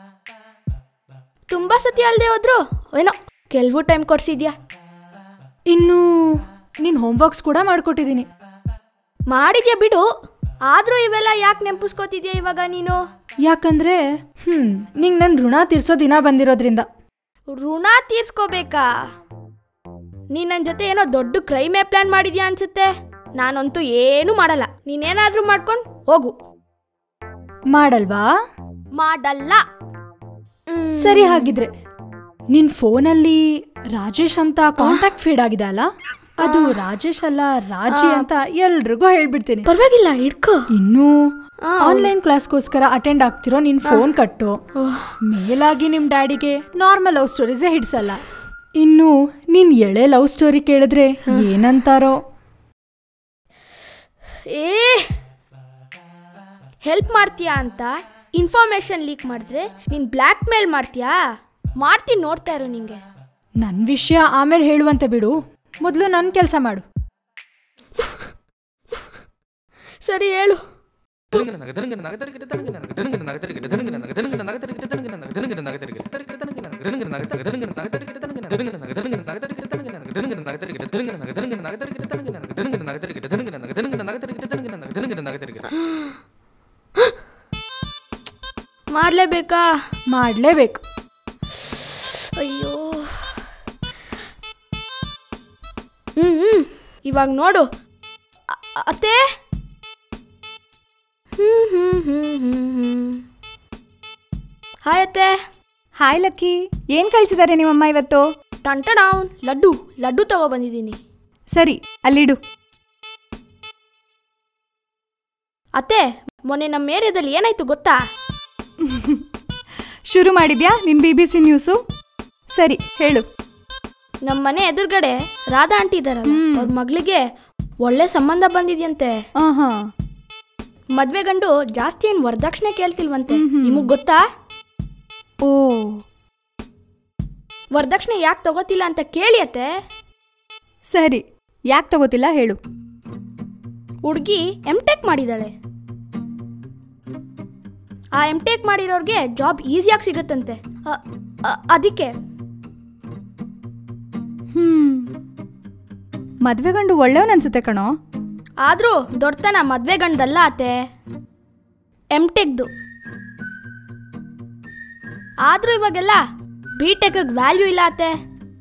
ತುಂಬಾ ಸತಿ ಅಲ್ದೆ ಹೋದ್ರು ಏನೋ ಕೆಲವು ಟೈಮ್ ಕೊಡ್ಸಿದ್ಯಾ. ಇನ್ನು ನಿನ್ ಹೋಮ್ವರ್ಕ್ಸ್ ಕೂಡ ಮಾಡ್ಕೊಟ್ಟಿದ್ದೀನಿ. ಮಾಡಿದ್ಯಾ ಬಿಡು, ಆದ್ರೂ ಇವೆಲ್ಲ ಯಾಕೆ ನೆನಪಿಸ್ಕೋತಿದ್ಯಾ ಇವಾಗ ನೀನು? ಯಾಕಂದ್ರೆ ಹ್ಮ್ ನಿಂಗೆ ನನ್ನ ಋಣ ತೀರ್ಸೋ ದಿನ ಬಂದಿರೋದ್ರಿಂದ. ಋಣ ತೀರ್ಸ್ಕೋಬೇಕಾ? ನೀನ್ ನನ್ನ ಜೊತೆ ಏನೋ ದೊಡ್ಡ ಕ್ರೈಮೇ ಪ್ಲಾನ್ ಮಾಡಿದ್ಯಾ ಅನ್ಸುತ್ತೆ. ನಾನಂತೂ ಏನೂ ಮಾಡಲ್ಲ, ನೀನೇನಾದ್ರೂ ಮಾಡ್ಕೊಂಡು ಹೋಗು. ಮಾಡಲ್ವಾ? ಮಾಡಲ್ಲ. ಸರಿ, ಹಾಗಿದ್ರೆ ನಿನ್ ಫೋನಲ್ಲಿ ರಾಜೇಶ್ ಅಂತ ಕಾಂಟ್ಯಾಕ್ಟ್ ಫೀಡ್ ಆಗಿದೆ ಅಲ್ಲ, ಅದು ರಾಜೇಶ್ ಅಲ್ಲ ರಾಜಿ ಅಂತ ಎಲ್ರಿಗೂ ಹೇಳ್ಬಿಡ್ತೀನಿ. ಪರವಾಗಿಲ್ಲ, ಇಟ್ಕೋ. ಇನ್ನು ಆನ್ಲೈನ್ ಕ್ಲಾಸ್ಗೋಸ್ಕರ ಅಟೆಂಡ್ ಆಗ್ತಿರೋ ನಿನ್ ಫೋನ್ ಕಟ್ಟು. ಮೇಲಾಗಿ ನಿಮ್ ಡ್ಯಾಡಿಗೆ ನಾರ್ಮಲ್ ಲವ್ ಸ್ಟೋರೀಸೇ ಹಿಡ್ಸಲ್ಲ. ಇನ್ನು ನೀನ್ ಎಳೆ ಲವ್ ಸ್ಟೋರಿ ಕೇಳಿದ್ರೆ ಏನಂತಾರೋ. ಏ ಹೆಲ್ಪ್ ಮಾಡ್ತೀಯಾ ಅಂತ ಇನ್ಫಾರ್ಮೇಶನ್ ಲೀಕ್ ಮಾಡಿದ್ರೆ ನೀನ್ ಬ್ಲ್ಯಾಕ್ ಮೇಲ್ ಮಾಡ್ತೀಯಾ? ಮಾಡ್ತೀನಿ, ನೋಡ್ತಾ ಇರು ನಿಂಗೆ. ನನ್ನ ವಿಷಯ ಆಮೇಲೆ ಹೇಳುವಂತೆ ಬಿಡು, ಮೊದಲು ನನ್ನ ಕೆಲಸ ಮಾಡು. ಸರಿ ಹೇಳು. ಮಾಡ್ಲೇಬೇಕಾ? ಮಾಡ್ಲೇಬೇಕು. ಅಯ್ಯೋ ಹ್ಮ್ ಹ್ಮ್ ಇವಾಗ ನೋಡು ಅ- ಅತ್ತೆ. ಹ್ಮ್ ಹ್ಮ್ ಹ್ಮ್ ಹ್ಮ್ ಹ್ಮ್ ಹಾಯ್ ಅತ್ತೆ. ಹಾಯ್ ಲಕ್ಕಿ, ಏನು ಕಳಿಸಿದ್ದಾರೆ ನಿಮ್ಮಮ್ಮ ಇವತ್ತು? ಟಂಟ ಡೌನ್ ಲಡ್ಡು ಲಡ್ಡು ತಗೋ ಬಂದಿದ್ದೀನಿ. ಸರಿ, ಅಲ್ಲಿಡು. ಅತ್ತೆ, ಮೊನ್ನೆ ನಮ್ಮ ಏರಿಯಾದಲ್ಲಿ ಏನಾಯ್ತು ಗೊತ್ತಾ? ಶುರು ಮಾಡಿದ್ಯಾ ನಿನ್ನ ಬಿ ಬಿ ಸಿ ನ್ಯೂಸು? ಸರಿ ಹೇಳು. ನಮ್ಮ ಮನೆ ಎದುರುಗಡೆ ರಾಧಾ ಆಂಟಿ ಇದ್ದಾರಲ್ಲ, ಅವ್ರ ಮಗಳಿಗೆ ಒಳ್ಳೆ ಸಂಬಂಧ ಬಂದಿದ್ಯಂತೆ. ಆಹಾ, ಮದ್ವೆ ಗಂಡು ಜಾಸ್ತಿ ಏನು ವರದಕ್ಷಿಣೆ ಕೇಳ್ತಿಲ್ವಂತೆ. ನಿಮಗ್ ಗೊತ್ತಾ? ಓ, ವರದಕ್ಷಿಣೆ ಯಾಕೆ ತಗೋತಿಲ್ಲ ಅಂತ ಕೇಳಿ ಅತ್ತೆ. ಸರಿ, ಯಾಕೆ ತಗೋತಿಲ್ಲ ಹೇಳು. ಹುಡುಗಿ ಎಮ್ ಟೆಕ್ ಮಾಡಿದಾಳೆ. ಆ ಎಮ್ ಟೆಕ್ ಮಾಡಿರೋರಿಗೆ ಜಾಬ್ ಈಸಿಯಾಗಿ ಸಿಗುತ್ತಂತೆ. ಅ- ಅ- ಅದಕ್ಕೆ ಹ್ಮ್ ಮದ್ವೆ ಗಂಡು ಒಳ್ಳೆಯವನ್ ಅನ್ಸುತ್ತೆ ಕಣೋ. ಆದ್ರೂ ದೊಡ್ಡತನ ಮದ್ವೆ ಗಂಡಲ್ಲ ಅತ್ತೆ, ಎಮ್ ಟೆಕ್ದು. ಆದ್ರೂ ಇವಾಗೆಲ್ಲ ಬಿ ಟೆಕ್ ವ್ಯಾಲ್ಯೂ ಇಲ್ಲ ಅತ್ತೆ.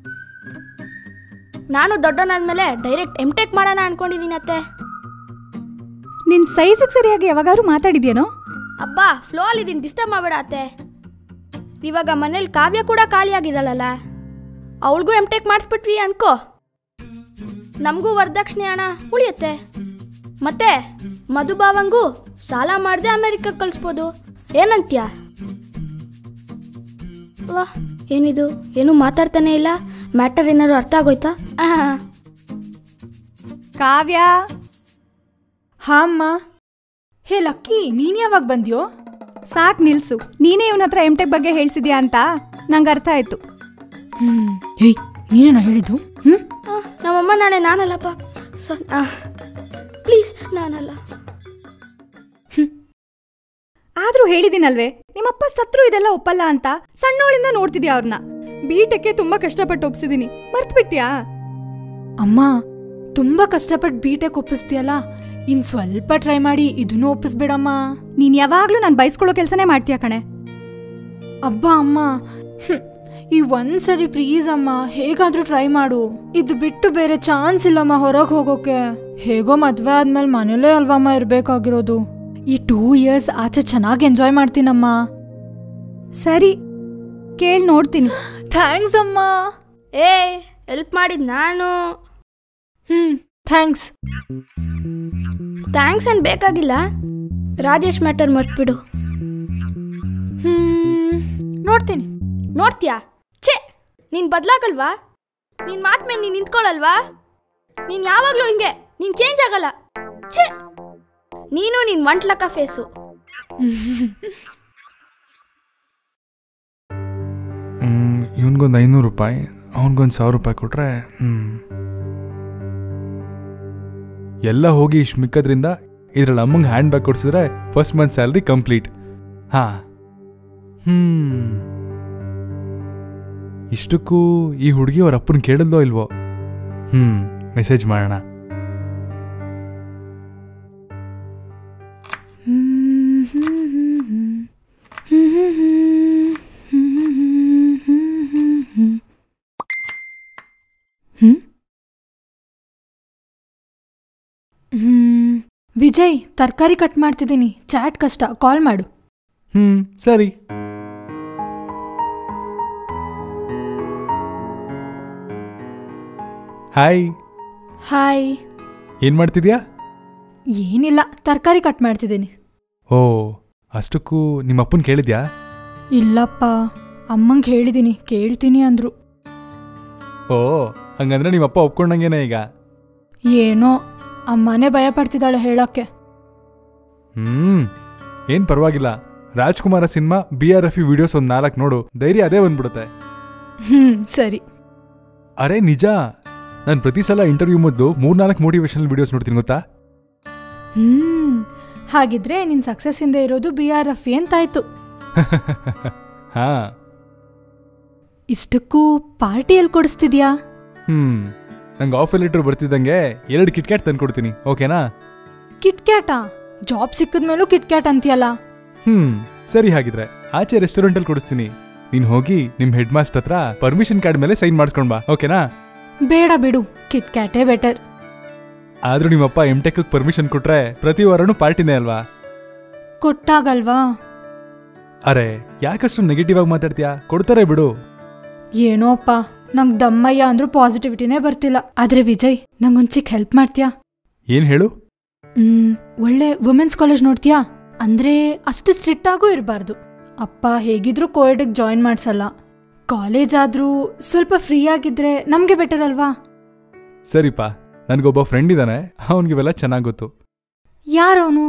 ನಾನು ದೊಡ್ಡವನಾದ್ಮೇಲೆ ಡೈರೆಕ್ಟ್ ಎಮ್ ಟೆಕ್ ಮಾಡೋಣ ಅನ್ಕೊಂಡಿದ್ದೀನಿ ಅತ್ತೆ. ನಿನ್ ಸೈಜಿಗೆ ಸರಿಯಾಗಿ ಯಾವಾಗಾದ್ರೂ ಮಾತಾಡಿದ್ಯೇನೋ? ಅಬ್ಬಾ, ಫ್ಲೋ ಅಲ್ಲಿದ್ದೀನಿ, ಡಿಸ್ಟರ್ಬ್ ಮಾಡಬೇಡ ಅತ್ತೆ. ಇವಾಗ ಮನೇಲಿ ಕಾವ್ಯ ಕೂಡ ಖಾಲಿಯಾಗಿದ್ದಾಳಲ್ಲ, ಅವಳಿಗೂ ಎಮ್ ಟೆಕ್ ಮಾಡಿಸ್ಬಿಟ್ವಿ ಅನ್ಕೋ, ನಮಗೂ ವರದಕ್ಷಿಣೆ ಹಣ ಉಳಿಯುತ್ತೆ. ಮತ್ತೆ ಮಧುಭಾವಂಗೂ ಸಾಲ ಮಾಡದೆ ಅಮೆರಿಕಕ್ಕೆ ಕಳಿಸ್ಬೋದು. ಏನಂತ್ಯ? ವಾ, ಏನಿದು ಏನು ಮಾತಾಡ್ತಾನೆ ಇಲ್ಲ? ಮ್ಯಾಟರ್ ಏನಾದ್ರು ಅರ್ಥ ಆಗೋಯ್ತಾ? ಕಾವ್ಯ. ಹಾ ಅಮ್ಮ. ಹೇ ಲಕ್ಕಿ, ನೀನು ಯಾವಾಗ ಬಂದ್ಯೋ? ಸಾಕ್ ನಿಲ್ಸು, ನೀನೇ ಇವನ ಹತ್ರ ಎಮ್ ಟೆಕ್ ಬಗ್ಗೆ ಹೇಳ್ಸಿದ್ಯಾ ಅಂತ ನಂಗೆ ಅರ್ಥ ಆಯ್ತು. ಹ್ಮ್ ಹೇಯ್, ನೀನೇನ ಹೇಳಿದ್ದು? ಹ್ಮ್ ನಮ್ಮಮ್ಮ ನಾಳೆ ನಾನಲ್ಲಪ್ಪ, ಪ್ಲೀಸ್ ನಾನಲ್ಲ. ಆದ್ರೂ ಹೇಳಿದಿನಲ್ವೇ, ನಿಮ್ಮಪ್ಪ ಸತ್ರು ಇದೆಲ್ಲ ಒಪ್ಪಲ್ಲ ಅಂತ. ಸಣ್ಣೋಳಿಂದ ನೋಡ್ತಿದ್ಯಾ ಅವ್ರನ್ನ. ಬಿ ಟೆಕ್ಗೆ ತುಂಬಾ ಕಷ್ಟಪಟ್ಟು ಒಪ್ಸಿದೀನಿ, ಮರ್ತ್ಬಿಟ್ಯಾ? ಅಮ್ಮ, ತುಂಬಾ ಕಷ್ಟಪಟ್ಟು ಬಿ ಟೆಕ್ ಒಪ್ಪಿಸ್ತೀಯಲ್ಲ, ಇನ್ ಸ್ವಲ್ಪ ಟ್ರೈ ಮಾಡಿ ಇದನ್ನೂ ಒಪ್ಪಿಸ್ಬೇಡಮ್ಮ. ನೀನ್ ಯಾವಾಗ್ಲೂ ನಾನು ಬಯಸ್ಕೊಳ್ಳೋ ಕೆಲ್ಸನೇ ಮಾಡ್ತೀಯ ಕಣೆ. ಅಬ್ಬಾ ಅಮ್ಮ, ಹ್ಮ್, ಈ ಒಂದ್ಸರಿ ಪ್ಲೀಸ್ ಅಮ್ಮ, ಹೇಗಾದ್ರೂ ಟ್ರೈ ಮಾಡು. ಇದು ಬಿಟ್ಟು ಬೇರೆ ಚಾನ್ಸ್ ಇಲ್ಲಮ್ಮ ಹೊರಗೆ ಹೋಗೋಕೆ. ಹೇಗೋ ಮದ್ವೆ ಆದ್ಮೇಲೆ ಮನೇಲೇ ಅಲ್ವಮ್ಮ ಇರ್ಬೇಕಾಗಿರೋದು. ಈ ಟೂ ಇಯರ್ಸ್ ಆಚೆ ಚೆನ್ನಾಗಿ ಎಂಜಾಯ್ ಮಾಡ್ತೀನಮ್ಮ. ಸರಿ, ಕೇಳಿ ನೋಡ್ತೀನಿ. ಥ್ಯಾಂಕ್ಸ್ ಅಮ್ಮ. ಏ, ಹೆಲ್ಪ್ ಮಾಡಿದ್ ನಾನು. ಹ್ಮ್, ಥ್ಯಾಂಕ್ಸ್. ಥ್ಯಾಂಕ್ಸ್ ಏನು ಬೇಕಾಗಿಲ್ಲ. ರಾಜೇಶ್ ಮ್ಯಾಟರ್ ಮರ್ತ್ಬಿಡು. ಹ್ಮ್, ನೋಡ್ತೀನಿ. ನೋಡ್ತೀಯಾ? ಛೇ, ನೀನು ಬದಲಾಗಲ್ವಾ? ನಿನ್ನ ಮಾತು ಮೇಲೆ ನೀನು ನಿಂತ್ಕೊಳ್ಳಲ್ವಾ? ನೀನು ಯಾವಾಗಲೂ ಹಿಂಗೆ, ನೀನು ಚೇಂಜ್ ಆಗಲ್ಲ. ಛೇ, ನೀನು ನಿನ್ನ ಮಂಟ್ಲಕ್ಕ ಫೇಸು. ಇವನ್ಗೊಂದು ಐನೂರು ರೂಪಾಯಿ, ಅವನಿಗೊಂದು ಸಾವಿರ ರೂಪಾಯಿ ಕೊಟ್ರೆ ಹ್ಮ್ ಎಲ್ಲ ಹೋಗಿ ಇಷ್ಟು ಮಿಕ್ಕದ್ರಿಂದ ಇದ್ರಲ್ಲಿ ಅಮ್ಮಂಗೆ ಹ್ಯಾಂಡ್ ಬ್ಯಾಗ್ ಕೊಡ್ಸಿದ್ರೆ ಫಸ್ಟ್ ಮಂತ್ ಸ್ಯಾಲ್ರಿ ಕಂಪ್ಲೀಟ್. ಹಾ, ಹ್ಮ್ ಇಷ್ಟಕ್ಕೂ ಈ ಹುಡುಗಿ ಅವ್ರ ಅಪ್ಪನ ಕೇಳಿದ್ಲೋ ಇಲ್ವೋ? ಹ್ಮ್ ಮೆಸೇಜ್ ಮಾಡೋಣ. ಹ್ಮ್ ವಿಜಯ್, ತರಕಾರಿ ಕಟ್ ಮಾಡ್ತಿದ್ದೀನಿ, ಚಾಟ್ ಕಷ್ಟ, ಕಾಲ್ ಮಾಡು. ಹ್ಮ್ ಸರಿ. ಹಾಯ್. ಹಾಯ್. ಏನ್ ಮಾಡ್ತಿದ್ಯಾ? ಏನಿಲ್ಲ, ತರಕಾರಿ ಕಟ್ ಮಾಡ್ತಿದ್ದೀನಿ. ಓ, ಅಷ್ಟಕ್ಕೂ ನಿಮ್ಮ ಅಪ್ಪನ ಕೇಳಿದ್ಯಾ? ಇಲ್ಲಪ್ಪ, ಅಮ್ಮಂಗೆ ಹೇಳಿದ್ದೀನಿ, ಕೇಳ್ತೀನಿ ಅಂದ್ರು. ಓ, ಹಂಗಂದ್ರೆ ನಿಮ್ಮಪ್ಪ ಒಪ್ಕೊಂಡಂಗೇನೆ ಈಗ? ಏನೋ, ಅಮ್ಮನೇ ಭಯ ಪಡ್ತಿದ್ದಾಳೆ ಹೇಳಕ್ಕೆ. ಹ್ಮ್ ಏನ್ ಪರವಾಗಿಲ್ಲ. Rajkumar cinema B R F videos ಒಂದ್ ನಾಲ್ಕು ನೋಡು, ಧೈರ್ಯ ಅದೇ ಬಂದ್ಬಿಡುತ್ತೆ. ಹ್ಮ್ ಸರಿ. ಅರೆ ನಿಜ, ನಾನು ಪ್ರತಿ ಸಲ ಇಂಟರ್ವ್ಯೂ ಮೊದಲು ಮೂರ್ನಾಲ್ಕು ಮೋಟಿವೇಶನಲ್ ವಿಡಿಯೋಸ್ ನೋಡ್ತೀನಿ ಗೊತ್ತಾ? ಹ್ಮ್ ಹಾಗಿದ್ರೆ ನಿನ್ ಸಕ್ಸಸ್ ಹಿಂದೆ ಇರೋದು ಬಿ ಆರ್ ಎಫ್ ಅಂತಾಯ್ತು. ಹಾ. ಇಷ್ಟಕ್ಕೂ ಪಾರ್ಟಿ ಎಲ್ಲಿ ಕೊಡಿಸ್ತಿದ್ಯಾ? ಹ್ಮ್ ನಂಗೆ ಆಫರ್ ಲೆಟರ್ ಬರ್ತಿದ್ದಂಗೆ ಎರಡು ಕಿಟ್ಕ್ಯಾಟ್ ತಂದ್ಕೊಡ್ತೀನಿ, ಓಕೆನಾ? ಕಿಟ್ಕ್ಯಾಟಾ? Job ಸಿಕ್ಕಿದ್ಮೇಲೂ KitKat ಅಂತೀಯಲ್ಲ. ಹ್ಮ್ ಸರಿ, ಹಾಗಿದ್ರೆ ಆಚೆ ರೆಸ್ಟೋರೆಂಟ್ ಅಲ್ಲಿ ಕೊಡಿಸ್ತೀನಿ. ನೀನ್ ಹೋಗಿ ನಿಮ್ ಹೆಡ್ ಮಾಸ್ಟರ್ ಹತ್ರ ಪರ್ಮಿಷನ್ ಕಾರ್ಡ್ ಮೇಲೆ ಸೈನ್ ಮಾಡಿಸ್ಕೊಂಡ್ ಬಾ, ಓಕೆನಾ? ಬೇಡ ಬಿಡು, ಕಿಟ್ಕ್ಯಾಟೇ ಬೆಟರ್. ಆದ್ರೂ ನಿಮ್ಮಪ್ಪ ಎಂ ಟೆಕ್ ಪರ್ಮಿಷನ್ ಕೊಟ್ರೆ ಪ್ರತಿ ವಾರನೂ ಪಾರ್ಟಿನೇ ಅಲ್ವಾ? ಕೊಟ್ಟಾಗಲ್ವಾ? ಅರೆ ಯಾಕಷ್ಟು ನೆಗೆಟಿವ್ ಆಗಿ ಮಾತಾಡ್ತೀಯಾ? ಕೊಡ್ತಾರೆ ಬಿಡು. ಏನೋ ಅಪ್ಪ, ನಂಗೆ ದಮ್ಮಯ್ಯ ಅಂದ್ರೂ ಪಾಸಿಟಿವಿಟಿನೇ ಬರ್ತಿಲ್ಲ. ಆದ್ರೆ ವಿಜಯ್, ನಂಗೊಂದ್ ಚಿಕ್ಕ ಹೆಲ್ಪ್ ಮಾಡ್ತೀಯಾ? ಏನ್ ಹೇಳು? ಹ್ಮ್ ಒಳ್ಳೆ ವುಮೆನ್ಸ್ ಕಾಲೇಜ್ ನೋಡ್ತೀಯಾ? ಅಂದ್ರೆ ಅಷ್ಟು ಸ್ಟ್ರಿಕ್ಟ್ ಆಗೂ ಇರಬಾರ್ದು. ಅಪ್ಪ ಹೇಗಿದ್ರು ಕೋಎಡ್ಗೆ ಜಾಯಿನ್ ಮಾಡ್ಸಲ್ಲ. ಕಾಲೇಜ್ ಆದ್ರೂ ಸ್ವಲ್ಪ ಫ್ರೀ ಆಗಿದ್ರೆ ನಮ್ಗೆ ಬೆಟರ್ ಅಲ್ವಾ? ಸರಿಪಾ, ನನ್ಗೊಬ್ಬ ಫ್ರೆಂಡ್ ಇದ್ದಾನೆ, ಅವನಿಗೆಲ್ಲ ಚೆನ್ನಾಗ್ ಗೊತ್ತು. ಯಾರವನು?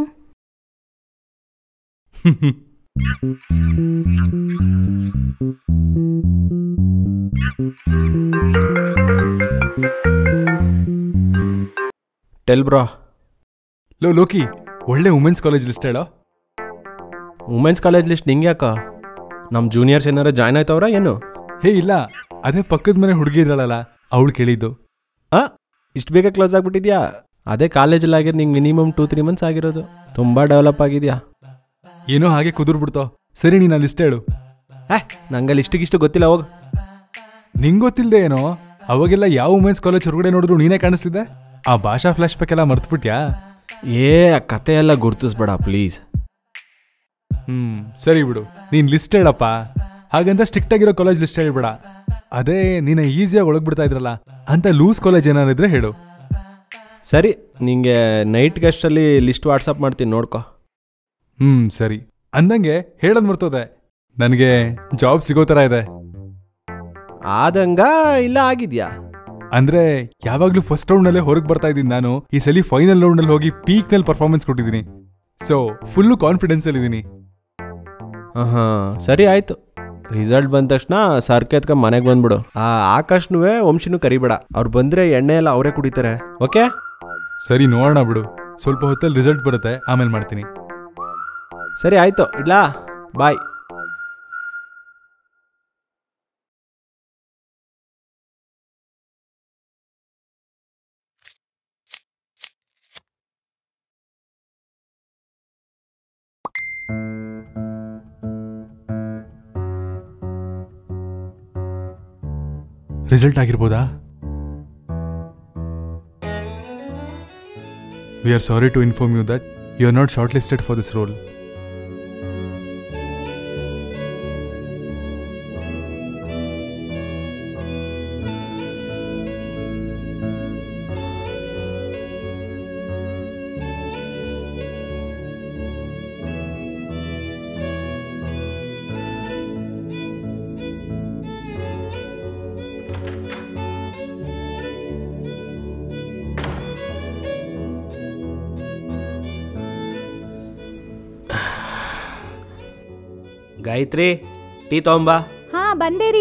Tell bro. ಲೋ ಲೋಕಿ, ಒಳ್ಳೆ ವುಮೆನ್ಸ್ ಕಾಲೇಜ್ ಲಿಸ್ಟ್ ಹೇಳೋ. ವುಮೆನ್ಸ್ ಕಾಲೇಜ್ ಲಿಸ್ಟ್ ನಿಂಗೆ ಯಾಕ? ನಮ್ಮ ಜೂನಿಯರ್ಸ್ ಏನಾರ ಜಾಯ್ನ್ ಆಯ್ತವ್ರ ಏನು? ಹೇ ಇಲ್ಲ, ಅದೇ ಪಕ್ಕದ ಮನೆ ಹುಡುಗಿ ಇದ್ರಳಲ್ಲ, ಅವಳು ಕೇಳಿದ್ದು. ಆ ಇಷ್ಟು ಬೇಗ ಕ್ಲೋಸ್ ಆಗ್ಬಿಟ್ಟಿದ್ಯಾ? ಅದೇ ಕಾಲೇಜಲ್ಲಿ ಆಗಿದ್ದು ನಿಂಗೆ ಮಿನಿಮಮ್ ಟೂ ತ್ರೀ ಮಂತ್ಸ್ ಆಗಿರೋದು. ತುಂಬ ಡೆವಲಪ್ ಆಗಿದೆಯಾ? ಏನೋ ಹಾಗೆ ಕುದುರ್ಬಿಡ್ತೋ. ಸರಿ, ನೀನು ಆ ಲಿಸ್ಟ್ ಹೇಳು. ಹೇ ನಂಗೆ ಲಿಸ್ಟಿಗಿಷ್ಟು ಗೊತ್ತಿಲ್ಲ, ಹೋಗು. ನಿಂಗೆ ಗೊತ್ತಿಲ್ಲದೆ ಏನೋ? ಅವಾಗೆಲ್ಲ ಯಾವ ವುಮೆನ್ಸ್ ಕಾಲೇಜ್ ಹೊರಗಡೆ ನೋಡಿದ್ರು ನೀನೇ ಕಾಣಿಸ್ತಿದ್ದೆ. ಆ ಭಾಷಾ ಫ್ಲಾಶ್ ಬ್ಯಾಕ್ ಎಲ್ಲ ಮರ್ತ್ಬಿಟ್ಯಾ? ಏ ಕತೆ ಎಲ್ಲ ಗುರ್ತಿಸ್ಬೇಡ ಪ್ಲೀಸ್. ಹ್ಮ್ ಸರಿ ಬಿಡು, ನೀನ್ ಲಿಸ್ಟ್ ಹೇಳಪ್ಪ. ಹಾಗಂತ ಸ್ಟ್ರಿಕ್ಟ್ ಆಗಿರೋ ಕಾಲೇಜ್ ಲಿಸ್ಟ್ ಹೇಳ್ಬೇಡ. ಅದೇ ನೀನ ಈಸಿಯಾಗಿ ಒಳಗ್ಬಿಡ್ತಾ ಇದ್ರಲ್ಲ ಅಂತ ಲೂಸ್ ಕಾಲೇಜ್ ಏನಾರಿದ್ರೆ ಹೇಳು. ಸರಿ, ನಿಂಗೆ ನೈಟ್ ಗೆಸ್ಟಲ್ಲಿ ಲಿಸ್ಟ್ ವಾಟ್ಸಪ್ ಮಾಡ್ತೀನಿ, ನೋಡ್ಕೊ. ಹ್ಮ್ ಸರಿ. ಅಂದಂಗೆ ಹೇಳೋದ್ ಮರ್ತೋದೆ, ನನಗೆ ಜಾಬ್ ಸಿಗೋ ಥರ ಇದೆ. ಆದಂಗ ಇಲ್ಲ ಆಗಿದ್ಯಾ? ಅಂದ್ರೆ ಯಾವಾಗ್ಲೂ ಫಸ್ಟ್ ರೌಂಡ್ ನಲ್ಲೇ ಹೊರಗೆ ಬರ್ತಾ ಇದ್ದೀನಿ ನಾನು. ಈ ಸಲ ಫೈನಲ್ ರೌಂಡ್ ನಲ್ಲಿ ಹೋಗಿ ಪೀಕ್ ನಲ್ಲಿ ಪರ್ಫಾರ್ಮೆನ್ಸ್ ಕೊಟ್ಟಿದ್ದೀನಿ. ಸೊ ಫುಲ್ಲು ಕಾನ್ಫಿಡೆನ್ಸ್ ಅಲ್ಲಿ ಇದ್ದೀನಿ. ಹಾ ಸರಿ ಆಯ್ತು. ರಿಸಲ್ಟ್ ಬಂದ ತಕ್ಷಣ ಸರ್ಕೆ ಎತ್ಕ ಮನೆಗೆ ಬಂದ್ಬಿಡು. ಆ ಆಕಾಶ್ನೂ ವಂಶಿನೂ ಕರಿಬೇಡ, ಅವ್ರು ಬಂದ್ರೆ ಎಣ್ಣೆ ಎಲ್ಲ ಅವರೇ ಕುಡಿತಾರೆ, ಓಕೆ? ಸರಿ, ನೋಡೋಣ ಬಿಡು. ಸ್ವಲ್ಪ ಹೊತ್ತಲ್ಲಿ ರಿಸಲ್ಟ್ ಬರುತ್ತೆ, ಆಮೇಲೆ ಮಾಡ್ತೀನಿ. ಸರಿ ಆಯ್ತು, ಇಡ್ಲಾ, ಬಾಯ್. ರಿಸಲ್ಟ್ ಆಗಿರ್ಬೋದಾ? We are sorry to inform you that you are not shortlisted for this role. Gayatri, tea ತಗೊಂಬಾ. ಹಾ ಬಂದೆ ರೀ.